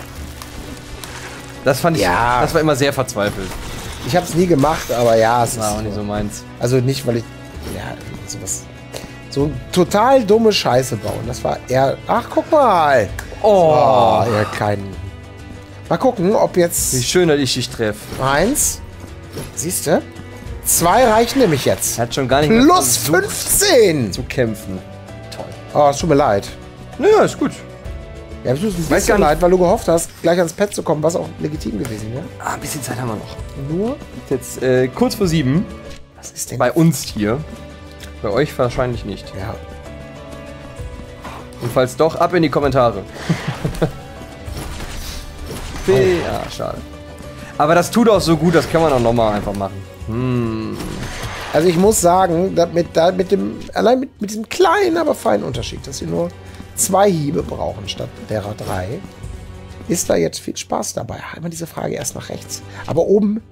B: Das fand ich,
A: ja.
B: das war immer sehr verzweifelt.
A: Ich habe es nie gemacht, aber ja, es
B: war
A: ist
B: auch nicht so meins.
A: Also nicht, weil ich, ja, sowas, so total dumme Scheiße bauen. Das war eher, ach, guck mal.
B: Oh,
A: oh ihr kleinen. Mal gucken, ob jetzt.
B: Wie schön, dass ich dich treffe.
A: Eins, siehst du? Zwei reichen nämlich jetzt.
B: Hat schon gar nicht
A: Plus fünfzehn
B: zu kämpfen. Toll.
A: Oh, es tut mir leid.
B: Naja, ist gut.
A: Ja, es tut mir ein bisschen leid, weil du gehofft hast, gleich ans Pad zu kommen, was auch legitim gewesen wäre.
B: Ah, ein bisschen Zeit haben wir noch.
A: Nur?
B: Jetzt äh, kurz vor sieben.
A: Was ist denn?
B: Bei uns hier. Bei euch wahrscheinlich nicht.
A: Ja.
B: Und falls doch, ab in die Kommentare. oh. Ja, schade. Aber das tut auch so gut, das kann man auch nochmal einfach machen. Hm.
A: Also ich muss sagen, mit, da mit dem, allein mit, mit diesem kleinen, aber feinen Unterschied, dass sie nur zwei Hiebe brauchen statt derer drei, ist da jetzt viel Spaß dabei. Immer diese Frage erst nach rechts. Aber oben.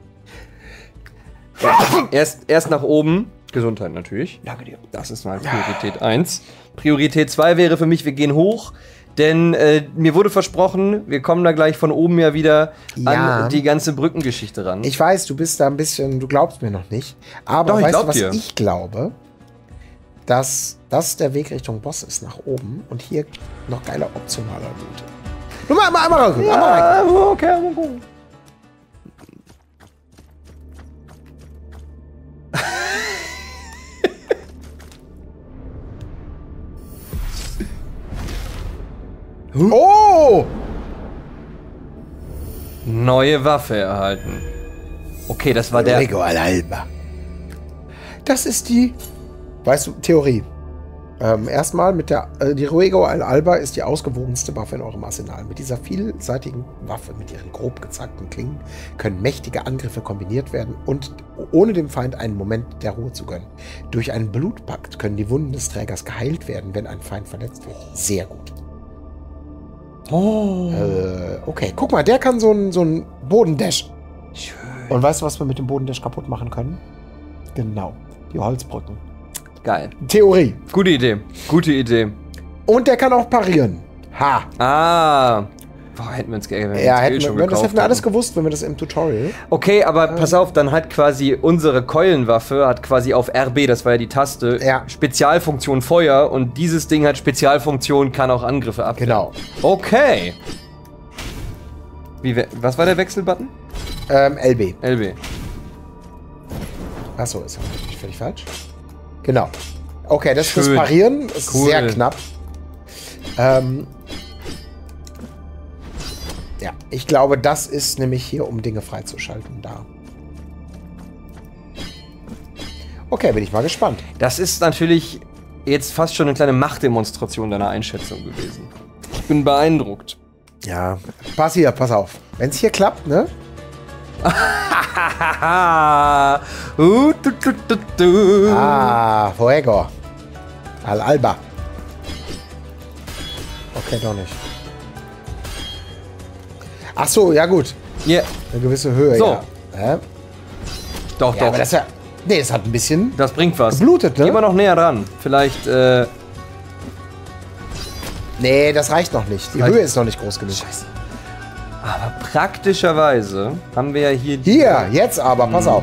B: erst, erst nach oben. Gesundheit natürlich.
A: Danke dir.
B: Das ist mal Priorität eins. Priorität zwei wäre für mich, wir gehen hoch. Denn äh, mir wurde versprochen, wir kommen da gleich von oben ja wieder ja. an die ganze Brückengeschichte ran.
A: Ich weiß, du bist da ein bisschen, du glaubst mir noch nicht. Aber
B: Doch,
A: weißt du, was
B: dir.
A: ich glaube? Dass das der Weg Richtung Boss ist, nach oben. Und hier noch geiler optionaler Loot. Nur mal einmal, einmal rein.
B: Ja, einmal rein. Okay, okay.
A: Oh!
B: Neue Waffe erhalten. Okay, das war der...
A: Rigo Alba. Das ist die... Weißt du, Theorie. Ähm, erstmal mit der, äh, die Ruego Al Alba ist die ausgewogenste Waffe in eurem Arsenal. Mit dieser vielseitigen Waffe, mit ihren grob gezackten Klingen, können mächtige Angriffe kombiniert werden und ohne dem Feind einen Moment der Ruhe zu gönnen. Durch einen Blutpakt können die Wunden des Trägers geheilt werden, wenn ein Feind verletzt wird. Sehr gut. Oh. Äh, okay, guck mal, der kann so einen so einen Bodendash. Schön. Und weißt du, was wir mit dem Bodendash kaputt machen können? Genau, die Holzbrücken.
B: Geil.
A: Theorie.
B: Gute Idee. Gute Idee.
A: Und der kann auch parieren. Ha.
B: Ah. Boah, hätten wir uns geärgert.
A: Ja, hätten wir, das hätten wir alles gewusst, wenn wir das im Tutorial.
B: Okay, aber ähm. pass auf, dann hat quasi unsere Keulenwaffe, hat quasi auf R B, das war ja die Taste,
A: ja.
B: Spezialfunktion Feuer und dieses Ding hat Spezialfunktion, kann auch Angriffe abwehren.
A: Genau.
B: Okay. Wie, was war der Wechselbutton?
A: Ähm, L B.
B: L B.
A: Achso, ist ja völlig falsch. Genau. Okay, das
B: Schön.
A: fürs Parieren ist
B: Cool.
A: sehr knapp. Ähm, ja, ich glaube, das ist nämlich hier, um Dinge freizuschalten, da. Okay, bin ich mal gespannt.
B: Das ist natürlich jetzt fast schon eine kleine Machtdemonstration deiner Einschätzung gewesen. Ich bin beeindruckt.
A: Ja, pass hier, pass auf. Wenn es hier klappt, ne?
B: uh, du, du, du, du.
A: Ah, Fuego. Al Alba. Okay, doch nicht. Ach so, ja gut.
B: Yeah.
A: Eine gewisse Höhe,
B: so.
A: ja. Hä?
B: Doch,
A: Ja,
B: doch.
A: aber das ist ja... Nee, es hat ein bisschen...
B: Das bringt was.
A: Geblutet, ne?
B: Geh mal noch näher ran. Vielleicht, äh...
A: Nee, das reicht noch nicht. Die
B: Reicht-
A: Höhe ist noch nicht groß genug.
B: Scheiße. Aber praktischerweise haben wir ja hier... die-
A: Hier, jetzt aber, pass
B: Mhm.
A: auf.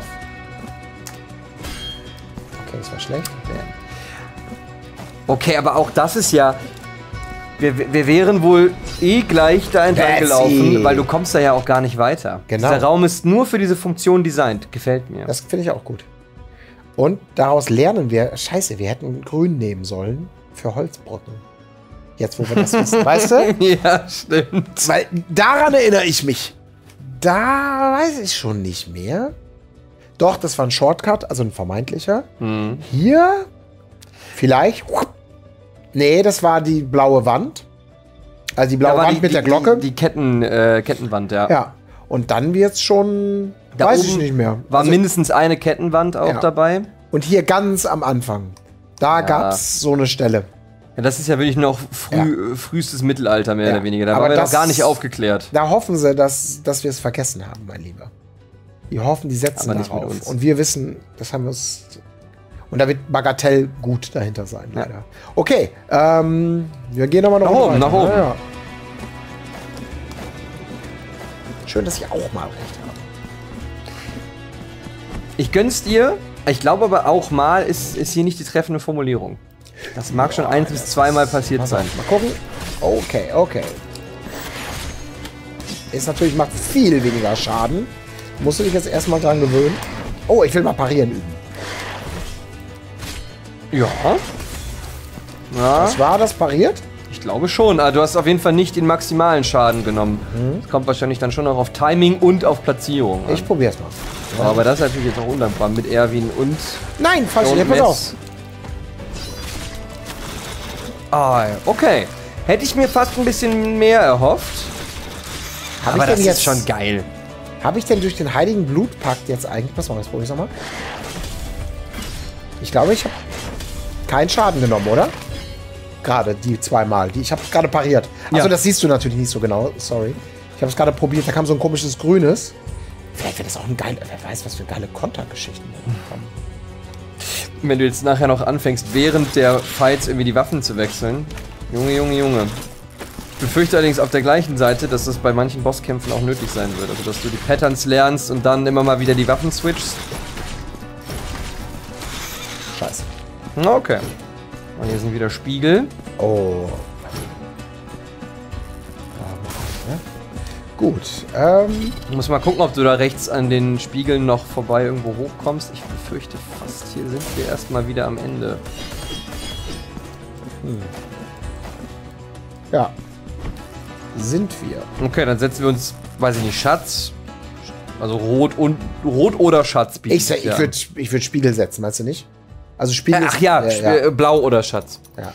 A: Okay, das war schlecht.
B: Okay, aber auch das ist ja... Wir, wir wären wohl eh gleich da entlang
A: Betsy.
B: gelaufen, weil du kommst da ja auch gar nicht weiter.
A: Genau.
B: Dieser Raum ist nur für diese Funktion designt. Gefällt mir.
A: Das finde ich auch gut. Und daraus lernen wir... Scheiße, wir hätten grün nehmen sollen für Holzbrocken. Jetzt, wo wir das wissen. Weißt du?
B: Ja, stimmt.
A: Weil daran erinnere ich mich. Da weiß ich schon nicht mehr. Doch, das war ein Shortcut, also ein vermeintlicher.
B: Hm.
A: Hier vielleicht. Nee, das war die blaue Wand. Also die blaue
B: Da war
A: Wand
B: die,
A: mit
B: die,
A: der Glocke.
B: Die, die Ketten, äh, Kettenwand, ja.
A: Ja. Und dann wird's schon.
B: Da
A: weiß ich
B: oben
A: nicht mehr.
B: War
A: Also-
B: mindestens eine Kettenwand auch
A: Ja.
B: dabei.
A: Und hier ganz am Anfang. Da
B: Ja.
A: gab's so eine Stelle.
B: Ja, das ist ja wirklich noch früh, äh, frühestes Mittelalter, mehr
A: Ja.
B: oder weniger. Da
A: Aber
B: waren wir
A: das-
B: noch gar nicht aufgeklärt.
A: Da hoffen sie, dass, dass wir es vergessen haben, mein Lieber. Die hoffen, die setzen
B: Aber nicht mit
A: darauf.
B: uns.
A: Und wir wissen, das haben wir uns. Und da wird Bagatell gut dahinter sein,
B: Ja.
A: leider. Okay, ähm, wir gehen nochmal
B: Nach oben, nach oben.
A: Ja, ja. Schön, dass ich auch mal recht habe.
B: Ich gönn's dir. Ich glaube aber auch mal ist, ist hier nicht die treffende Formulierung. Das mag schon eins bis zweimal passiert
A: Pass auf,
B: sein.
A: mal gucken. Okay, okay. Ist natürlich, macht viel weniger Schaden. Musst du dich jetzt erstmal dran gewöhnen. Oh, ich will mal parieren üben.
B: Ja. Ja,
A: Was war das pariert?
B: ich glaube schon. Aber du hast auf jeden Fall nicht den maximalen Schaden genommen. Das kommt wahrscheinlich dann schon noch auf Timing und auf Platzierung an.
A: Ich probier's mal.
B: Aber das ist natürlich jetzt auch undankbar mit Erwin und...
A: Nein, falsch.
B: und
A: Nee, pass
B: Metz.
A: auf.
B: Ah, okay. Hätte ich mir fast ein bisschen mehr erhofft.
A: Hab
B: aber
A: ich
B: das
A: denn jetzt
B: ist schon geil.
A: Habe ich denn durch den Heiligen Blutpakt jetzt eigentlich... Pass mal, das probier ich nochmal. Ich glaube, ich habe keinen Schaden genommen, oder? Gerade die zweimal. Die, ich habe gerade pariert. Also
B: Ja.
A: das siehst du natürlich nicht so genau. Sorry. Ich habe es gerade probiert. Da kam so ein komisches Grünes. Vielleicht wäre das auch ein geiler... Wer weiß, was für geile Kontergeschichten da kommen.
B: Wenn du jetzt nachher noch anfängst, während der Fights irgendwie die Waffen zu wechseln. Junge, Junge, Junge. Ich befürchte allerdings auf der gleichen Seite, dass das bei manchen Bosskämpfen auch nötig sein wird. Also, dass du die Patterns lernst und dann immer mal wieder die Waffen switchst.
A: Scheiße.
B: Okay. Und hier sind wieder Spiegel.
A: Oh. Gut. Ähm,
B: Ich muss mal gucken, ob du da rechts an den Spiegeln noch vorbei irgendwo hochkommst. Ich befürchte fast, hier sind wir erstmal wieder am Ende.
A: ja. Sind wir.
B: Okay, dann setzen wir uns, weiß ich nicht, Schatz. Also Rot und Rot oder Schatz. bietet
A: Ich,
B: sich
A: ich
B: ja
A: würde ich würd Spiegel setzen, meinst du nicht? Also spielen
B: Ach ja,
A: äh,
B: Spiel, äh, Blau oder Schatz.
A: Ja.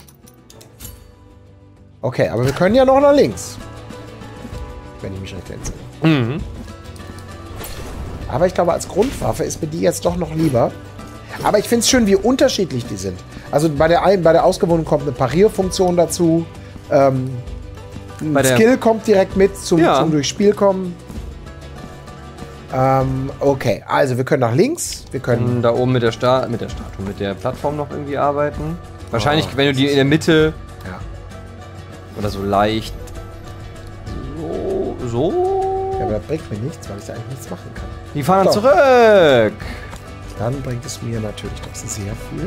A: Okay, aber wir können ja noch nach links. Wenn ich mich recht entsinne.
B: Mhm.
A: Aber ich glaube, als Grundwaffe ist mir die jetzt doch noch lieber. Aber ich finde es schön, wie unterschiedlich die sind. Also bei der einen, bei der ausgewogenen kommt eine Parierfunktion dazu. Ähm, ein
B: Bei der-
A: Skill kommt direkt mit zum,
B: Ja.
A: zum durchs Spiel kommen. Ähm, okay, also wir können nach links. Wir können.
B: Da oben mit der, Sta mit der Statue, mit der Plattform noch irgendwie arbeiten. Wahrscheinlich,
A: Oh,
B: wenn du die in der Mitte
A: Ja.
B: oder so leicht so, so.
A: Ja, aber das bringt mir nichts, weil ich da eigentlich nichts machen kann.
B: Die fahren dann
A: Doch.
B: zurück.
A: Dann bringt es mir natürlich doch sehr viel.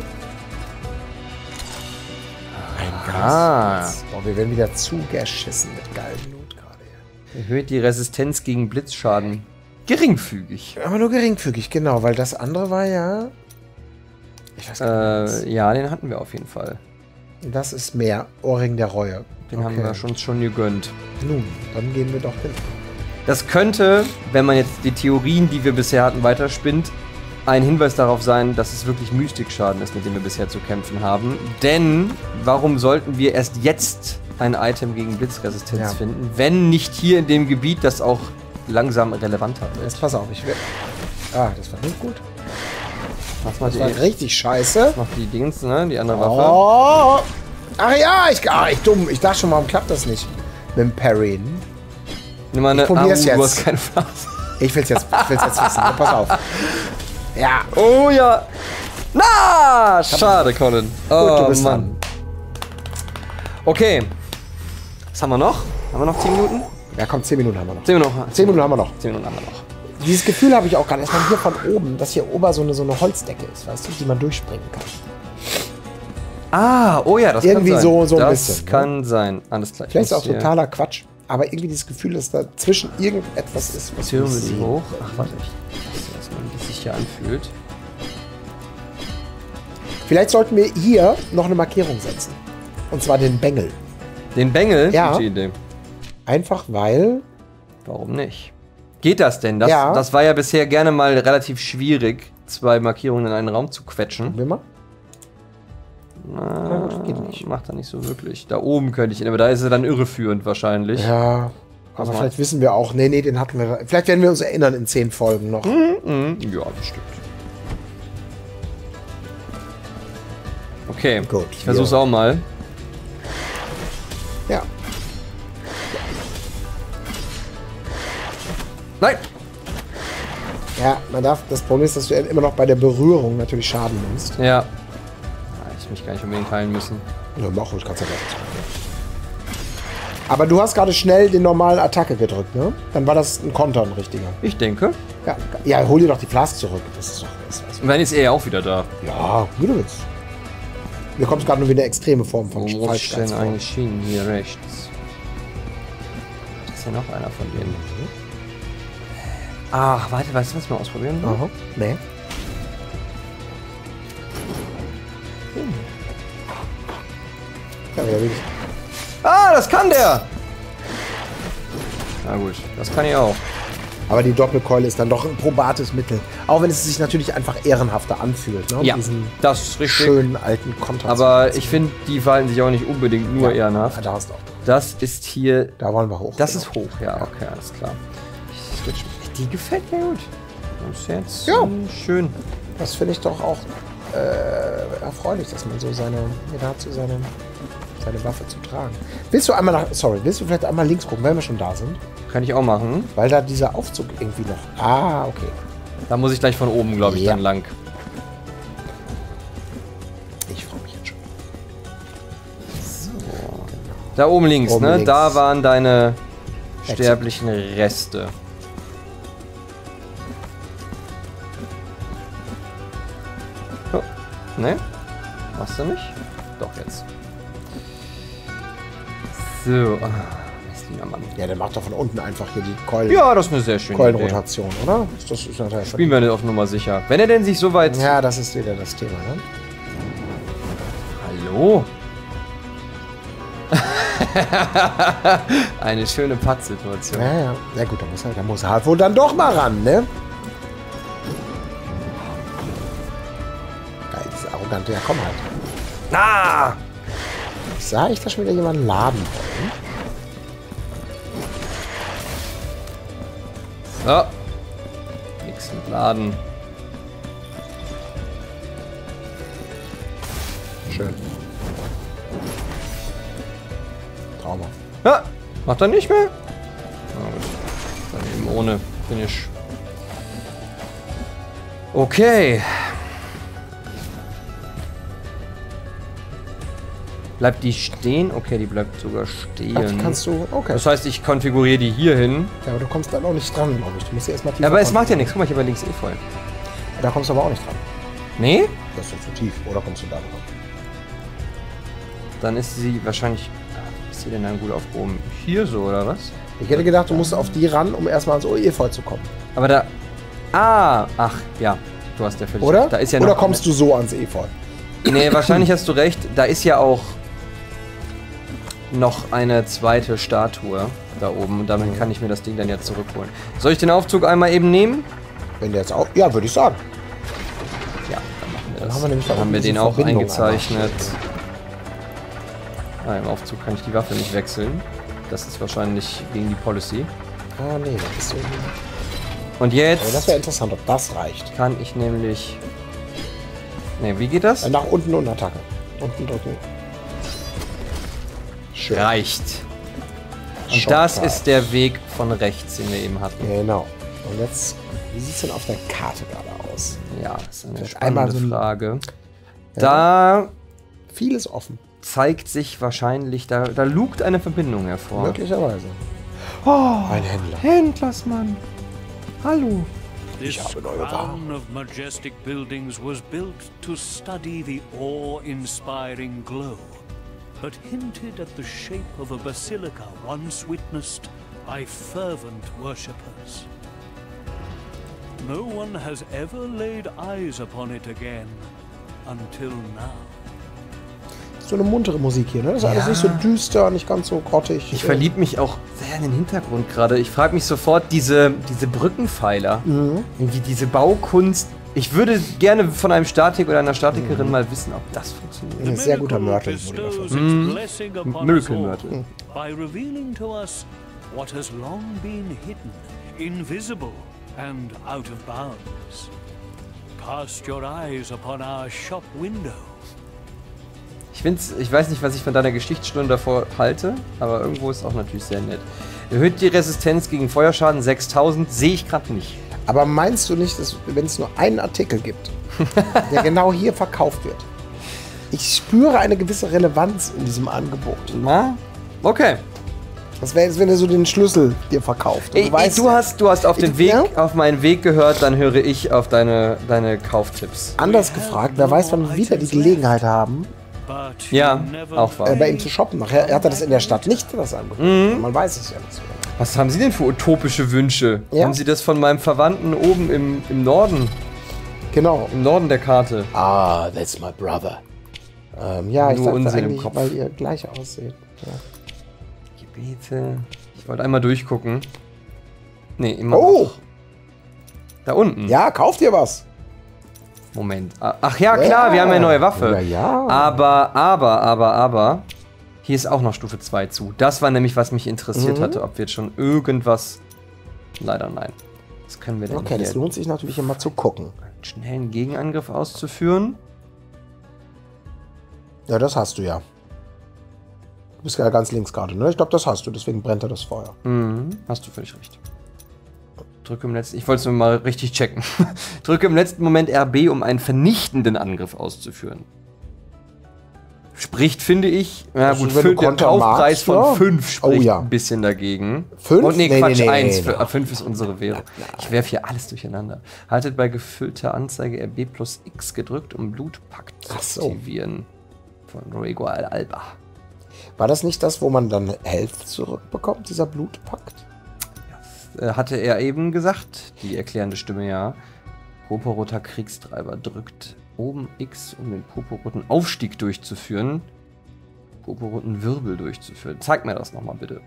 A: Ein
B: Ah.
A: Gas. Boah, wir werden wieder zugeschissen mit geilem Loot gerade hier.
B: Erhöht die Resistenz gegen Blitzschaden. Geringfügig.
A: Aber nur geringfügig, genau, weil das andere war ja. Ich weiß gar nicht.
B: Äh, ja, den hatten wir auf jeden Fall.
A: Das ist mehr Ohrring der Reue.
B: Den haben wir schon, schon gegönnt.
A: Nun, dann gehen wir doch hin.
B: Das könnte, wenn man jetzt die Theorien, die wir bisher hatten, weiterspinnt, ein Hinweis darauf sein, dass es wirklich Mystikschaden ist, mit dem wir bisher zu kämpfen haben. Denn warum sollten wir erst jetzt ein Item gegen Blitzresistenz
A: Ja.
B: finden, wenn nicht hier in dem Gebiet, das auch langsam relevanter wird?
A: Jetzt pass auf, ich will. Ah, das war nicht gut.
B: Was macht
A: Das war
B: die,
A: richtig scheiße.
B: macht die Dings, ne? Die andere Waffe.
A: Oh! Ach ja, ich, ah, ich dumm. Ich dachte schon, warum klappt das nicht? Mit dem Parry.
B: Nimm mal eine.
A: Ich probier's
B: du
A: jetzt.
B: hast keine Phase.
A: Ich will's jetzt, ich will's jetzt wissen. Pass auf. Ja,
B: Oh ja. Na, schade, Colin. Oh,
A: gut, du bist
B: Mann.
A: dran.
B: Okay. Was haben wir noch? Haben wir noch zehn Minuten?
A: Ja, komm, zehn Minuten haben wir noch.
B: zehn Minuten noch.
A: Zehn Minuten haben wir noch.
B: zehn Minuten haben wir noch.
A: Dieses Gefühl habe ich auch gerade, dass man hier von oben, dass hier oben so eine, so eine Holzdecke ist, weißt du, die man durchspringen kann.
B: Ah, oh ja, das
A: Irgendwie
B: kann sein.
A: so- so ein
B: das
A: bisschen, ne?
B: kann sein. Alles klar. ich
A: Vielleicht ist
B: muss
A: auch
B: hier-
A: totaler Quatsch, aber irgendwie dieses Gefühl, dass da zwischen irgendetwas ist, was
B: Türen
A: wir
B: wir die
A: sehen.
B: hoch. Ach, warte. Ich weiß erstmal, wie das sich hier anfühlt.
A: Vielleicht sollten wir hier noch eine Markierung setzen. Und zwar den Bengel.
B: Den Bengel?
A: Ja.
B: Gute Idee.
A: Einfach weil.
B: Warum nicht? Geht das denn? Das,
A: Ja.
B: das war ja bisher gerne mal relativ schwierig, zwei Markierungen in einen Raum zu quetschen.
A: Will mal?
B: Na,
A: gut, geht nicht.
B: Macht er nicht so wirklich. Da oben könnte ich ihn, aber da ist er dann irreführend wahrscheinlich.
A: Ja.
B: Was
A: Aber
B: mal?
A: vielleicht wissen wir auch. Nee, nee, den hatten wir. Vielleicht werden wir uns erinnern in zehn Folgen noch.
B: Mhm. Ja, bestimmt. Okay,
A: Gut,
B: ich versuch's
A: wir-
B: auch mal.
A: Ja.
B: Nein!
A: Ja, man darf. Das Problem ist, dass du immer noch bei der Berührung natürlich Schaden nimmst.
B: Ja. Ah, ich mich gar nicht unbedingt heilen müssen.
A: Ja, mach ruhig, kannst ja gleich machen. Aber du hast gerade schnell den normalen Attacke gedrückt, ne? Dann war das ein Konter, ein richtiger.
B: Ich denke.
A: Ja, ja, hol dir doch die Flask zurück. Das ist doch. Das ist
B: Und dann ist er ja auch wieder da.
A: ja, wie du willst. Mir kommt gerade nur wieder eine extreme Form von
B: Wo muss ich denn
A: Falschgeiz vor.
B: eigentlich hin? Hier rechts. Das ist ja noch einer von denen. Ach, warte, weißt du, was wir ausprobieren? wollen?
A: Aha. Nee. Ja, wieder wirklich.
B: Ah, das kann der! Na gut, das kann ich auch.
A: Aber die Doppelkeule ist dann doch ein probates Mittel. Auch wenn es sich natürlich einfach ehrenhafter anfühlt, ne?
B: Ja,
A: Diesen
B: das ist richtig.
A: schönen alten Konter.
B: Aber ich finde, die verhalten sich auch nicht unbedingt nur
A: Ja,
B: ehrenhaft.
A: da hast du auch.
B: Das ist hier.
A: Da wollen wir hoch.
B: Das
A: genau.
B: ist hoch, ja, okay, alles klar. Ich switch. Die gefällt mir gut. Das ist jetzt
A: Ja.
B: ähm, schön.
A: Das finde ich doch auch äh, erfreulich, dass man so seine, jeder hat so seine, seine Waffe zu tragen. Willst du einmal nach, sorry, willst du vielleicht einmal links gucken, wenn wir schon da sind?
B: Kann ich auch machen.
A: Weil da dieser Aufzug irgendwie noch, ah, okay.
B: Da muss ich gleich von oben, glaube ich,
A: Ja.
B: dann lang.
A: Ich freue mich jetzt schon.
B: Da oben links,
A: Oben
B: ne?
A: links.
B: Da waren deine
A: Exit.
B: sterblichen Reste. Oh, ne? Machst du nicht? Doch, jetzt. So. Ah, Messdiener Mann.
A: Ja, der macht doch von unten einfach hier die Keulen,
B: Ja, das ist eine sehr schöne Idee.
A: Keulenrotation, oder? Das ist natürlich
B: Spielen wir nicht auf Nummer sicher. Wenn er denn sich so weit...
A: Ja, das ist wieder das Thema, ne?
B: Hallo? Eine schöne Pattsituation.
A: Ja, ja. Ja gut, da muss er, da muss er halt wohl dann doch mal ran, ne? Geil, diese arrogante. Ja, komm halt.
B: Ah!
A: Ich sah ich da schon wieder jemanden laden wollen.
B: So. Nix mit Laden.
A: Schön. Trauma.
B: Ja, macht er nicht mehr? Na gut. Dann eben ohne Finish. Okay. Bleibt die stehen? Okay, die bleibt sogar stehen.
A: Ach, die kannst du. Okay.
B: Das heißt, ich konfiguriere die hier hin.
A: Ja, aber du kommst dann auch nicht dran, glaube ich. Du musst sie erstmal tief.
B: Ja, aber es macht ja nichts. Guck mal, ich habe links eh voll.
A: Da kommst du aber auch nicht dran.
B: Nee?
A: Das ist zu tief. Oder kommst du da dran?
B: Dann ist sie wahrscheinlich. Ist sie denn dann gut aufgehoben? Hier so, oder was?
A: Ich hätte gedacht, du musst auf die ran, um erstmal ans O E voll zu kommen.
B: Aber da. Ah, ach, ja. Du hast ja völlig
A: Oder?
B: recht. Da ist ja noch
A: Oder kommst du so ans E voll?
B: Nee, wahrscheinlich hast du recht. Da ist ja auch noch eine zweite Statue da oben. Und damit kann ich mir das Ding dann ja zurückholen. Soll ich den Aufzug einmal eben nehmen?
A: Wenn der jetzt auch. Ja, würde ich sagen.
B: Ja, dann machen wir das.
A: Dann haben wir nämlich da
B: dann haben
A: unten
B: wir
A: diese
B: den auch
A: Verbindung
B: eingezeichnet. Ah, im Aufzug kann ich die Waffe nicht wechseln. Das ist wahrscheinlich gegen die Policy.
A: Ah, nee, das ist so.
B: Und
A: Aber
B: jetzt
A: das wäre interessant, ob das reicht.
B: kann ich nämlich... Ne, wie geht das?
A: Nach unten und Attacke. Unten drücken. Schön.
B: Reicht. Und
A: Shortcut.
B: das ist der Weg von rechts, den wir eben hatten.
A: Genau. Und jetzt, wie sieht es denn auf der Karte gerade aus?
B: Ja, das ist eine
A: Das ist
B: spannende
A: einmal so ein-
B: Frage. Da
A: Vieles offen.
B: zeigt sich wahrscheinlich, da, da lugt eine Verbindung hervor.
A: Möglicherweise.
B: Oh,
A: Ein Händler.
B: Händlersmann. Hallo.
I: This
A: habe neue Waren.
I: crown of majestic buildings was built to study the awe-inspiring glow, but hinted at the shape of a basilica once witnessed by fervent worshippers. No one has ever laid eyes upon it again until now.
A: So eine muntere Musik hier, ne? Das ist alles
B: Ja.
A: nicht so düster, nicht ganz so grottig.
B: Ich verliebe mich auch sehr in den Hintergrund gerade. Ich frage mich sofort, diese, diese Brückenpfeiler,
A: Mhm.
B: irgendwie diese Baukunst. Ich würde gerne von einem Statik oder einer Statikerin mal wissen, ob das funktioniert.
A: Ein sehr guter
I: Miracle
A: Mörtel, wurde
I: bestows
A: das.
I: its
B: Mm.
I: blessing upon
B: Miracle
I: us all
B: Mörtel.
I: by revealing to us what has long been hidden, invisible and out of bounds. Cast your eyes upon our shop window.
B: Ich find's, ich weiß nicht, was ich von deiner Geschichtsstunde davor halte, aber irgendwo ist auch natürlich sehr nett. Erhöht die Resistenz gegen Feuerschaden sechstausend, sehe ich gerade nicht.
A: Aber meinst du nicht, dass wenn es nur einen Artikel gibt, der genau hier verkauft wird? Ich spüre eine gewisse Relevanz in diesem Angebot.
B: Na? Okay.
A: Das wäre, als wenn er so den Schlüssel dir verkauft. Und
B: Ey, du,
A: weißt,
B: hast, du hast auf den
A: Ich-
B: Weg,
A: ja?
B: auf meinen Weg gehört, dann höre ich auf deine, deine Kauftipps.
A: anders gefragt, wer weiß, wann wir wieder die Gelegenheit haben,
I: But
B: Ja,
I: you never
B: auch wahr.
A: äh, bei ihm zu shoppen. Nachher hat er das in der Stadt nicht, das Angebot.
B: Mhm.
A: Man weiß es ja nicht so genau.
B: Was haben Sie denn für utopische Wünsche?
A: Ja.
B: Haben Sie das von meinem Verwandten oben im, im Norden,
A: Genau.
B: im Norden der Karte?
A: Ah, that's my brother. Ähm, ja, ich
B: Nur
A: dachte
B: Unsinn im
A: eigentlich,
B: Kopf.
A: weil ihr gleich ausseht. Ja.
B: Gebete. Ich wollte einmal durchgucken. Nee, immer
A: Oh!
B: noch. Da unten.
A: Ja, kauft ihr was?
B: Moment. Ah, ach ja, klar, wir haben ja eine neue Waffe.
A: Ja, ja.
B: Aber, aber, aber, aber. Hier ist auch noch Stufe zwei zu. Das war nämlich, was mich interessiert
A: Mhm.
B: hatte, ob wir jetzt schon irgendwas. Leider nein. Was können wir denn
A: Okay, das
B: hier?
A: lohnt sich natürlich immer zu gucken.
B: Einen schnellen Gegenangriff auszuführen.
A: Ja, das hast du ja. Du bist ja ganz links gerade, ne? Ich glaube, das hast du, deswegen brennt er das Feuer.
B: Mhm, hast du völlig recht. Drücke im letzten. Ich wollte es nur mal richtig checken. Drücke im letzten Moment R B, um einen vernichtenden Angriff auszuführen. Spricht, finde ich. Ja
A: Also,
B: gut,
A: wenn du
B: für den
A: Konter
B: Kaufpreis
A: magst,
B: von
A: ja.
B: fünf spricht
A: Oh, ja.
B: ein bisschen dagegen.
A: Fünf?
B: Und nee,
A: Nee,
B: Quatsch,
A: nee, nee,
B: eins.
A: nee,
B: Für,
A: nee.
B: ah, fünf ist unsere Währung. Ich werfe hier alles durcheinander. Haltet bei gefüllter Anzeige R B plus X gedrückt, um Blutpakt zu
A: Ach so.
B: aktivieren. Von Ruego al Alba.
A: War das nicht das, wo man dann Health zurückbekommt, dieser Blutpakt?
B: Äh, hatte er eben gesagt, die erklärende Stimme, ja. Purpurroter Kriegstreiber drückt oben X, um den purpurroten Aufstieg durchzuführen. Purpurroten Wirbel durchzuführen. Zeig mir das nochmal bitte.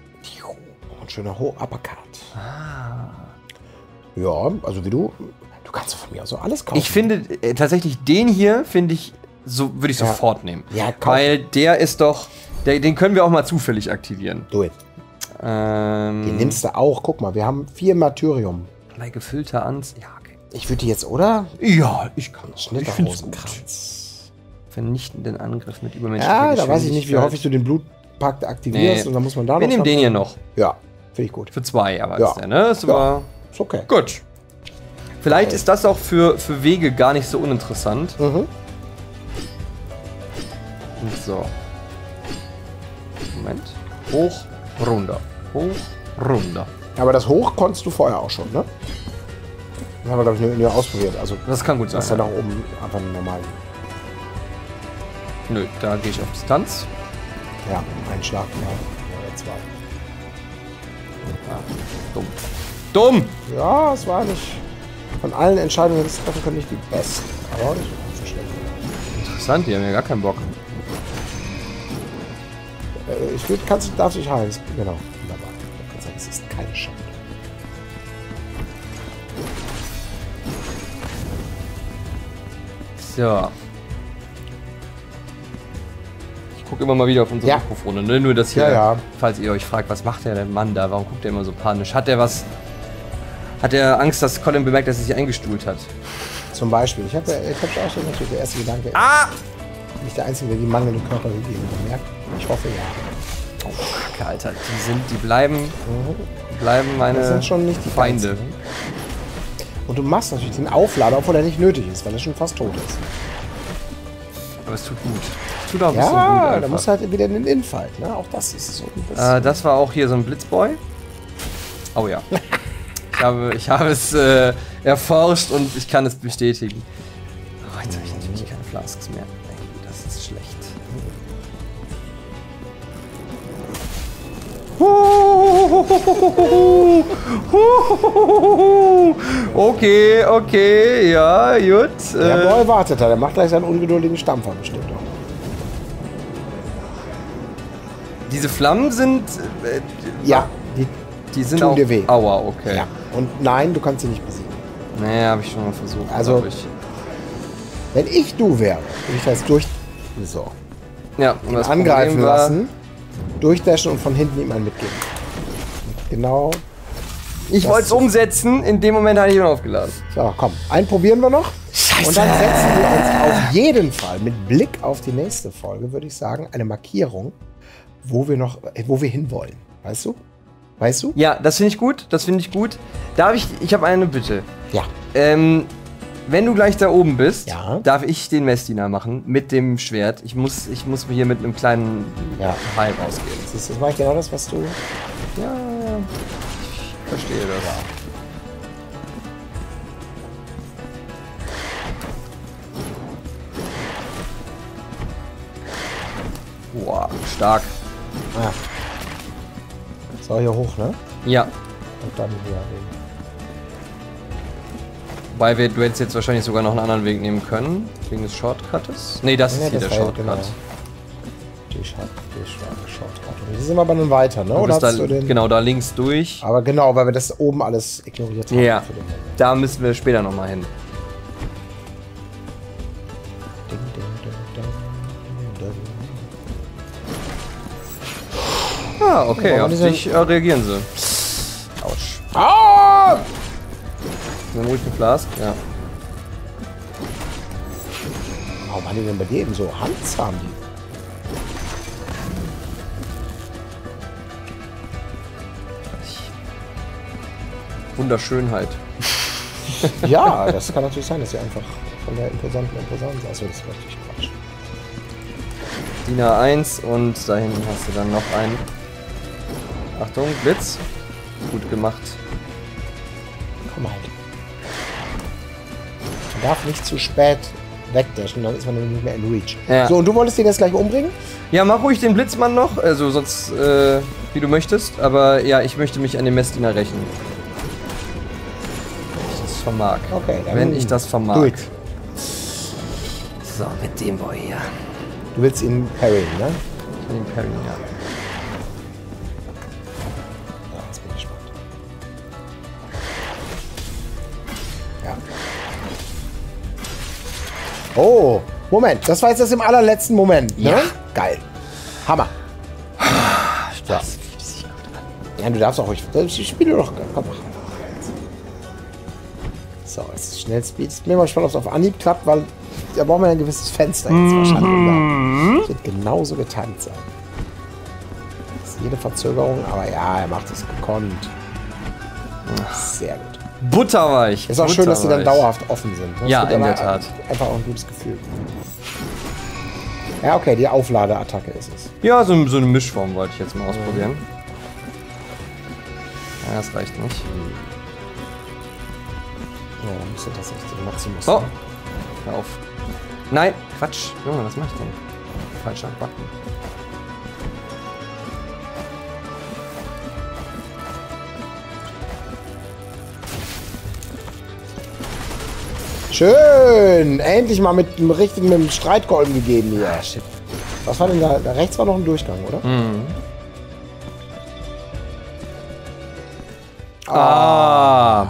A: Ein schöner Ho Uppercut.
B: Ah.
A: Ja, also wie du. Du kannst von mir aus so alles kaufen.
B: Ich finde äh, tatsächlich den hier, finde ich, so würde ich
A: Ja.
B: sofort nehmen.
A: Ja, kauf.
B: Weil der ist doch, der, den können wir auch mal zufällig aktivieren.
A: Do it.
B: Ähm,
A: Den nimmst du auch. Guck mal, wir haben vier Martyrium.
B: bei gefüllter Ans. Ja, okay.
A: Ich würde die jetzt, oder?
B: Ja, ich kann es.
A: Schnitterhosenkranz.
B: Vernichtenden Angriff mit übermenschlicher
A: Ja, da weiß ich nicht, wie
B: Geschwindigkeit.
A: häufig du den Blutpakt aktivierst
B: Nee.
A: und dann muss man da noch...
B: Wir nehmen den hier noch.
A: Ja, finde ich gut.
B: Für zwei, aber
A: Ja.
B: ist der, ne? Ist aber
A: Ist okay.
B: gut. Vielleicht ist das auch für, für Wege gar nicht so uninteressant.
A: Mhm.
B: So. Moment. Hoch, runter. Hoch, runter.
A: Aber das Hoch konntest du vorher auch schon, ne? Das haben wir, glaube ich, nur, nur ausprobiert. Also,
B: Das kann gut sein.
A: das ist ja
B: Ja.
A: nach oben einfach normal.
B: Nö, da gehe ich auf Distanz.
A: Ja, ein Schlag, ja. Oder zwei.
B: Dumm. Dumm!
A: Ja, es war nicht... Von allen Entscheidungen, die wir treffen können, nicht die besten. Aber auch nicht so schlecht.
B: Interessant, die haben ja gar keinen Bock.
A: Äh, Ich würde, kannst, darfst dich heilen. Genau, wunderbar. Ich kann sagen, es ist keine Schande.
B: So. Ich gucke immer mal wieder auf unsere
A: Ja.
B: Mikrofone, ne? Nur das hier,
A: Ja, ja.
B: falls ihr euch fragt, was macht der denn Mann da? Warum guckt er immer so panisch? Hat er was... Hat er Angst, dass Colin bemerkt, dass er sich eingestuhlt hat?
A: Zum Beispiel. Ich habe ich hab auch schon natürlich der erste Gedanke.
B: Ah!
A: Nicht der Einzige, der die mangelnde Körperhygiene bemerkt. Ich hoffe, ja.
B: Oh, Kacke, Alter. Die sind, die bleiben, die bleiben meine
A: Das sind schon nicht die
B: Feinde.
A: Einzigen. Und du machst natürlich den Auflader, obwohl er nicht nötig ist, weil er schon fast tot ist.
B: Aber es tut gut. Es tut auch ein bisschen gut
A: Ja,
B: einfach.
A: da musst du halt wieder in den Infight. Ne? Auch das ist so ein bisschen.
B: Äh, das war auch hier so ein Blitzboy. Oh ja. ich, habe, ich habe es äh, erforscht und ich kann es bestätigen. Oh, jetzt habe ich natürlich keine Flasks mehr. Ey, das ist schlecht. Okay, okay, ja, gut.
A: Der
B: Äh,
A: Boy wartet da, der macht gleich seinen ungeduldigen Stampfer bestimmt auch.
B: diese Flammen sind. Äh,
A: Ja, die
B: die sind
A: tun
B: auch.
A: dir weh.
B: Aua, okay.
A: Ja. Und nein, du kannst sie nicht besiegen.
B: Nee, habe ich schon mal versucht.
A: Also-
B: glaub ich.
A: Wenn ich du wäre, würde ich das durch. So.
B: Ja, und
A: Ihn
B: das
A: angreifen
B: Problem war,
A: lassen, durchdashen und von hinten ihm einen mitgeben. Genau.
B: Ich
A: Das
B: wollte es
A: ist-
B: umsetzen, in dem Moment hatte ich ihn aufgeladen.
A: So, komm. Einen probieren wir noch.
B: Scheiße.
A: Und dann setzen wir uns auf jeden Fall mit Blick auf die nächste Folge, würde ich sagen, eine Markierung, wo wir noch, äh, wo wir hinwollen. Weißt du? Weißt du?
B: Ja, das finde ich gut, das finde ich gut. Darf ich, ich habe eine Bitte.
A: Ja.
B: Ähm, wenn du gleich da oben bist,
A: Ja.
B: darf ich den Messdiener machen mit dem Schwert. Ich muss, ich muss mir hier mit einem kleinen
A: Ja.
B: Heil rausgehen.
A: Das ist, das war genau das, was du.
B: Ja, ich verstehe das. Boah, stark.
A: Ah. So, hier hoch, ne?
B: Ja.
A: Und dann hier. Den.
B: Wobei wir, du hättest jetzt wahrscheinlich sogar noch einen anderen Weg nehmen können. Wegen des Shortcuts. Nee, das
A: Ja,
B: ist hier
A: das
B: der
A: war-
B: Shortcut.
A: genau. Die Short, die Short, Shortcut. Und hier sind wir aber nun weiter, ne?
B: Du
A: Oder
B: bist
A: hast
B: da,
A: du den?
B: genau, da links durch.
A: Aber genau, weil wir das oben alles ignoriert haben.
B: Ja,
A: für den Moment.
B: da müssen wir später nochmal hin.
A: Ding, ding, ding, ding, ding.
B: Ah, okay,
A: Ja,
B: auf
A: diese-
B: dich äh, reagieren sie. Autsch.
A: Ah!
B: Dann ruhig eine Flask, ja.
A: Warum haben die denn bei dir eben so handzahm? Die?
B: Wunderschönheit.
A: Ja, das kann natürlich sein, dass sie einfach von der imposanten Imposanz. Achso, das ist natürlich Quatsch.
B: Diener eins und da hinten hast du dann noch einen. Achtung, Blitz. Gut gemacht.
A: Komm halt. Man darf nicht zu spät wegdashen, dann ist man nämlich nicht mehr in Reach.
B: Ja.
A: So, und du wolltest den jetzt gleich umbringen?
B: Ja, mach ruhig den Blitzmann noch, also sonst, äh, wie du möchtest. Aber ja, ich möchte mich an den Messdiener rächen. Wenn ich das vermag.
A: Okay, dann
B: Wenn ich das vermag.
A: do it.
B: So, mit dem Boy hier.
A: Du willst ihn parryen, ne?
B: Ich will ihn parryen, ja.
A: Ja, jetzt bin ich gespannt. Ja. Oh, Moment. Das war jetzt das im allerletzten Moment, ne?
B: Ja.
A: Geil. Hammer.
B: Das.
A: Ja, du darfst auch ruhig. Ich spiele doch. Komm. So, jetzt ist Schnellspeed. Ich bin mal gespannt, ob es auf Anhieb klappt, weil da brauchen wir ein gewisses Fenster jetzt
B: Mhm.
A: wahrscheinlich. Das wird genauso getimt sein. Das ist jede Verzögerung, aber ja, er macht es gekonnt. Sehr gut.
B: Butterweich.
A: Ist auch schön, dass sie dann
B: Butterweich.
A: dauerhaft offen sind. Das
B: Ja,
A: gibt
B: in
A: aber
B: der Tat.
A: Einfach auch ein gutes Gefühl. Ja, okay, die Aufladeattacke ist es.
B: Ja, so, so eine Mischform wollte ich jetzt mal ausprobieren. Ja, das reicht nicht.
A: Ja, dann müsste das echt so Maximus
B: Oh!
A: sein.
B: Hör auf. Nein, Quatsch. Junge, was mach ich denn? Falscher Button.
A: Schön! Endlich mal mit dem richtigen mit dem Streitkolben gegeben hier. Ah, shit. Was war denn da? Da rechts war noch ein Durchgang, oder?
B: Mhm. Ah.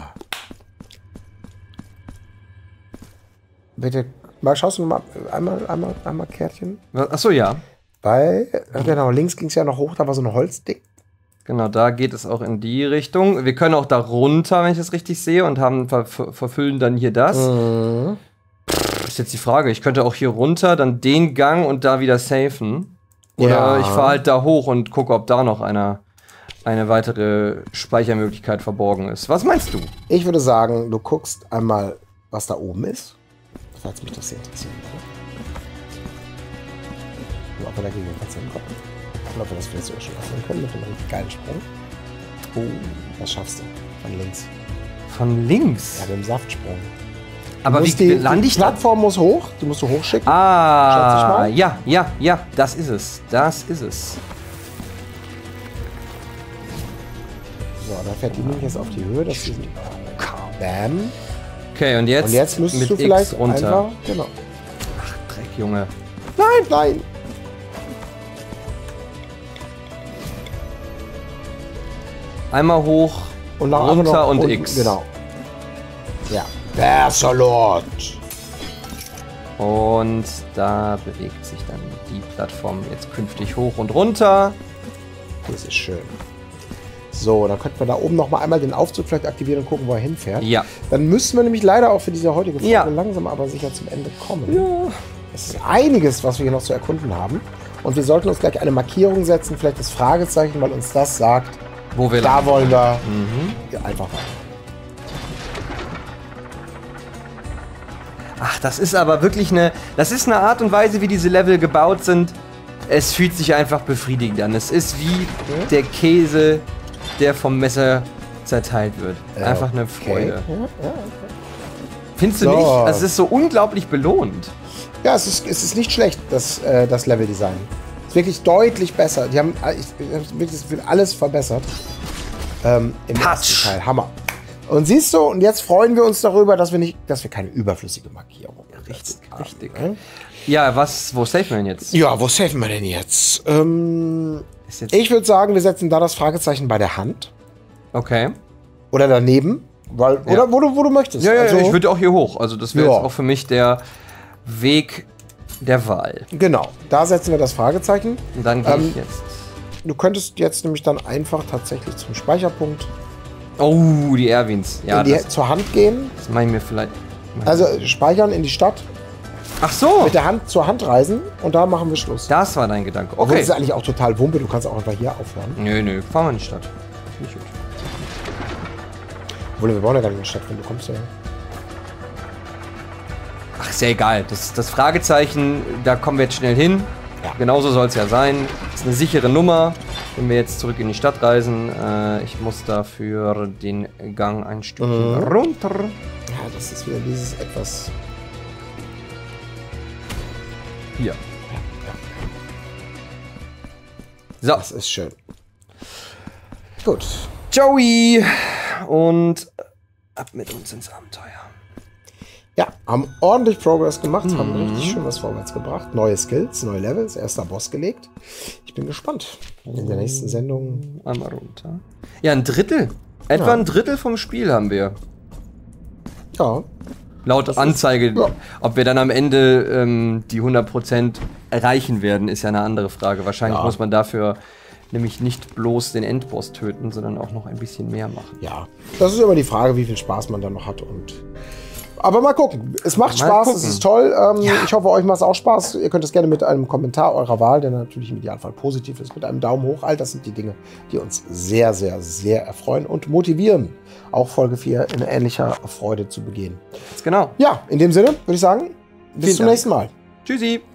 A: Bitte, mal schaust du noch mal einmal, einmal, einmal Kärtchen.
B: Achso, ja.
A: Bei, ja, genau, links ging es ja noch hoch, da war so ein Holzding.
B: Genau, da geht es auch in die Richtung. Wir können auch da runter, wenn ich das richtig sehe, und haben ver ver verfüllen dann hier das.
A: Mhm.
B: Pff, ist jetzt die Frage. Ich könnte auch hier runter, dann den Gang und da wieder safen. Oder
A: Ja.
B: ich fahre halt da hoch und gucke, ob da noch eine, eine weitere Speichermöglichkeit verborgen ist. Was meinst du?
A: Ich würde sagen, du guckst einmal, was da oben ist. Falls mich das sehr interessiert. Oder ob wir dagegen jedenfalls hinkommen. Und ob wir das vielleicht sogar schon öffnen können mit einem richtig geilen Sprung. Oh, das schaffst du. Von links.
B: Von links?
A: Ja, mit dem Saftsprung.
B: Aber
A: Du
B: wie
A: musst die,
B: lande
A: die
B: ich da?
A: Plattform muss hoch. Die musst du hochschicken. Schätze ich
B: Ah,
A: mal.
B: ja, ja, ja, das ist es. Das ist es.
A: So, da fährt die nämlich jetzt auf die Höhe. Das ist Bam.
B: Okay, und jetzt,
A: Und jetzt müsstest
B: mit
A: du vielleicht
B: X runter.
A: einfach. Genau.
B: Dreck, Junge.
A: Nein, nein.
B: Einmal hoch,
A: Und nach
B: runter
A: noch
B: und
A: unten.
B: X.
A: Genau. Ja. Bersalot.
B: Und da bewegt sich dann die Plattform jetzt künftig hoch und runter.
A: Das ist schön. So, dann könnten wir da oben noch mal einmal den Aufzug vielleicht aktivieren und gucken, wo er hinfährt.
B: Ja.
A: Dann müssen wir nämlich leider auch für diese heutige Folge
B: Ja.
A: langsam aber sicher zum Ende kommen.
B: Ja.
A: Es ist einiges, was wir hier noch zu erkunden haben. Und wir sollten uns gleich eine Markierung setzen, vielleicht das Fragezeichen, weil uns das sagt,
B: Wo wir
A: da
B: landen.
A: wollen wir
B: Mhm.
A: ja, einfach weiter.
B: Ach, das ist aber wirklich eine. Das ist eine Art und Weise, wie diese Level gebaut sind. Es fühlt sich einfach befriedigend an. Es ist wie der Käse, der vom Messer zerteilt wird. Einfach eine Freude.
A: Ja, ja.
B: Findest du
A: So.
B: nicht? Also, es ist so unglaublich belohnt.
A: Ja, es ist, es ist nicht schlecht, das, äh, das Leveldesign. Es ist wirklich deutlich besser. Die haben, ich, ich hab wirklich das Gefühl, alles verbessert. Ähm, Im
B: Patsch.
A: ersten Teil. Hammer. Und siehst du, und jetzt freuen wir uns darüber, dass wir nicht, dass wir keine überflüssige Markierung
B: Richtig,
A: haben,
B: richtig.
A: ne?
B: Ja, was, wo safen wir denn jetzt?
A: Ja, wo safen wir denn jetzt? Ähm,
B: Ist jetzt
A: ich würde sagen, wir setzen da das Fragezeichen bei der Hand.
B: okay.
A: Oder daneben. Weil,
B: Ja.
A: Oder wo du, wo du möchtest.
B: Ja, ja,
A: Also,
B: ich würde auch hier hoch. Also, das wäre
A: Ja.
B: jetzt auch für mich der Weg der Wahl.
A: Genau, da setzen wir das Fragezeichen.
B: Und dann gehe
A: Ähm,
B: ich jetzt.
A: Du könntest jetzt nämlich dann einfach tatsächlich zum Speicherpunkt
B: Oh, die Erwins. Ja,
A: in die,
B: das,
A: zur Hand gehen.
B: das mache ich mir vielleicht.
A: Also speichern in die Stadt,
B: Ach so,
A: mit der Hand zur Hand reisen und da machen wir Schluss.
B: das war dein Gedanke.
A: Obwohl,
B: Okay.
A: das ist eigentlich auch total Wumpe, du kannst auch einfach hier aufhören.
B: Nö, nö, fahren wir in die Stadt. Nicht gut.
A: Obwohl, wir wollen ja gar nicht in die Stadt, wenn du kommst ja.
B: Ach, ist ja egal. Das, das Fragezeichen, da kommen wir jetzt schnell hin.
A: Ja.
B: Genauso soll es ja sein. Ist eine sichere Nummer, wenn wir jetzt zurück in die Stadt reisen. Äh, ich muss dafür den Gang ein Stückchen
A: Mhm.
B: runter.
A: Ja, das ist wieder dieses etwas.
B: Hier. So,
A: Das ist schön. Gut.
B: Joey! Und ab mit uns ins Abenteuer.
A: Ja, haben ordentlich Progress gemacht, haben richtig schön was vorwärts gebracht. Neue Skills, neue Levels, erster Boss gelegt. Ich bin gespannt. In der nächsten Sendung.
B: Einmal runter. Ja, ein Drittel. Etwa
A: Ja.
B: ein Drittel vom Spiel haben wir.
A: Ja.
B: Laut
A: das
B: Anzeige.
A: Ist, ja.
B: Ob wir dann am Ende ähm, die hundert Prozent erreichen werden, ist ja eine andere Frage. Wahrscheinlich
A: ja.
B: muss man dafür nämlich nicht bloß den Endboss töten, sondern auch noch ein bisschen mehr machen.
A: Ja, das ist immer die Frage, wie viel Spaß man dann noch hat. Und aber mal gucken. Es macht
B: mal
A: Spaß,
B: gucken.
A: es ist toll. Ähm,
B: Ja.
A: Ich hoffe, euch macht es auch Spaß. Ihr könnt es gerne mit einem Kommentar eurer Wahl, der natürlich im Idealfall positiv ist, mit einem Daumen hoch. All das sind die Dinge, die uns sehr, sehr, sehr erfreuen und motivieren, auch Folge vier in ähnlicher Freude zu begehen.
B: Genau.
A: Ja, in dem Sinne würde ich sagen, bis
B: Vielen
A: zum
B: Dank.
A: nächsten Mal.
B: Tschüssi.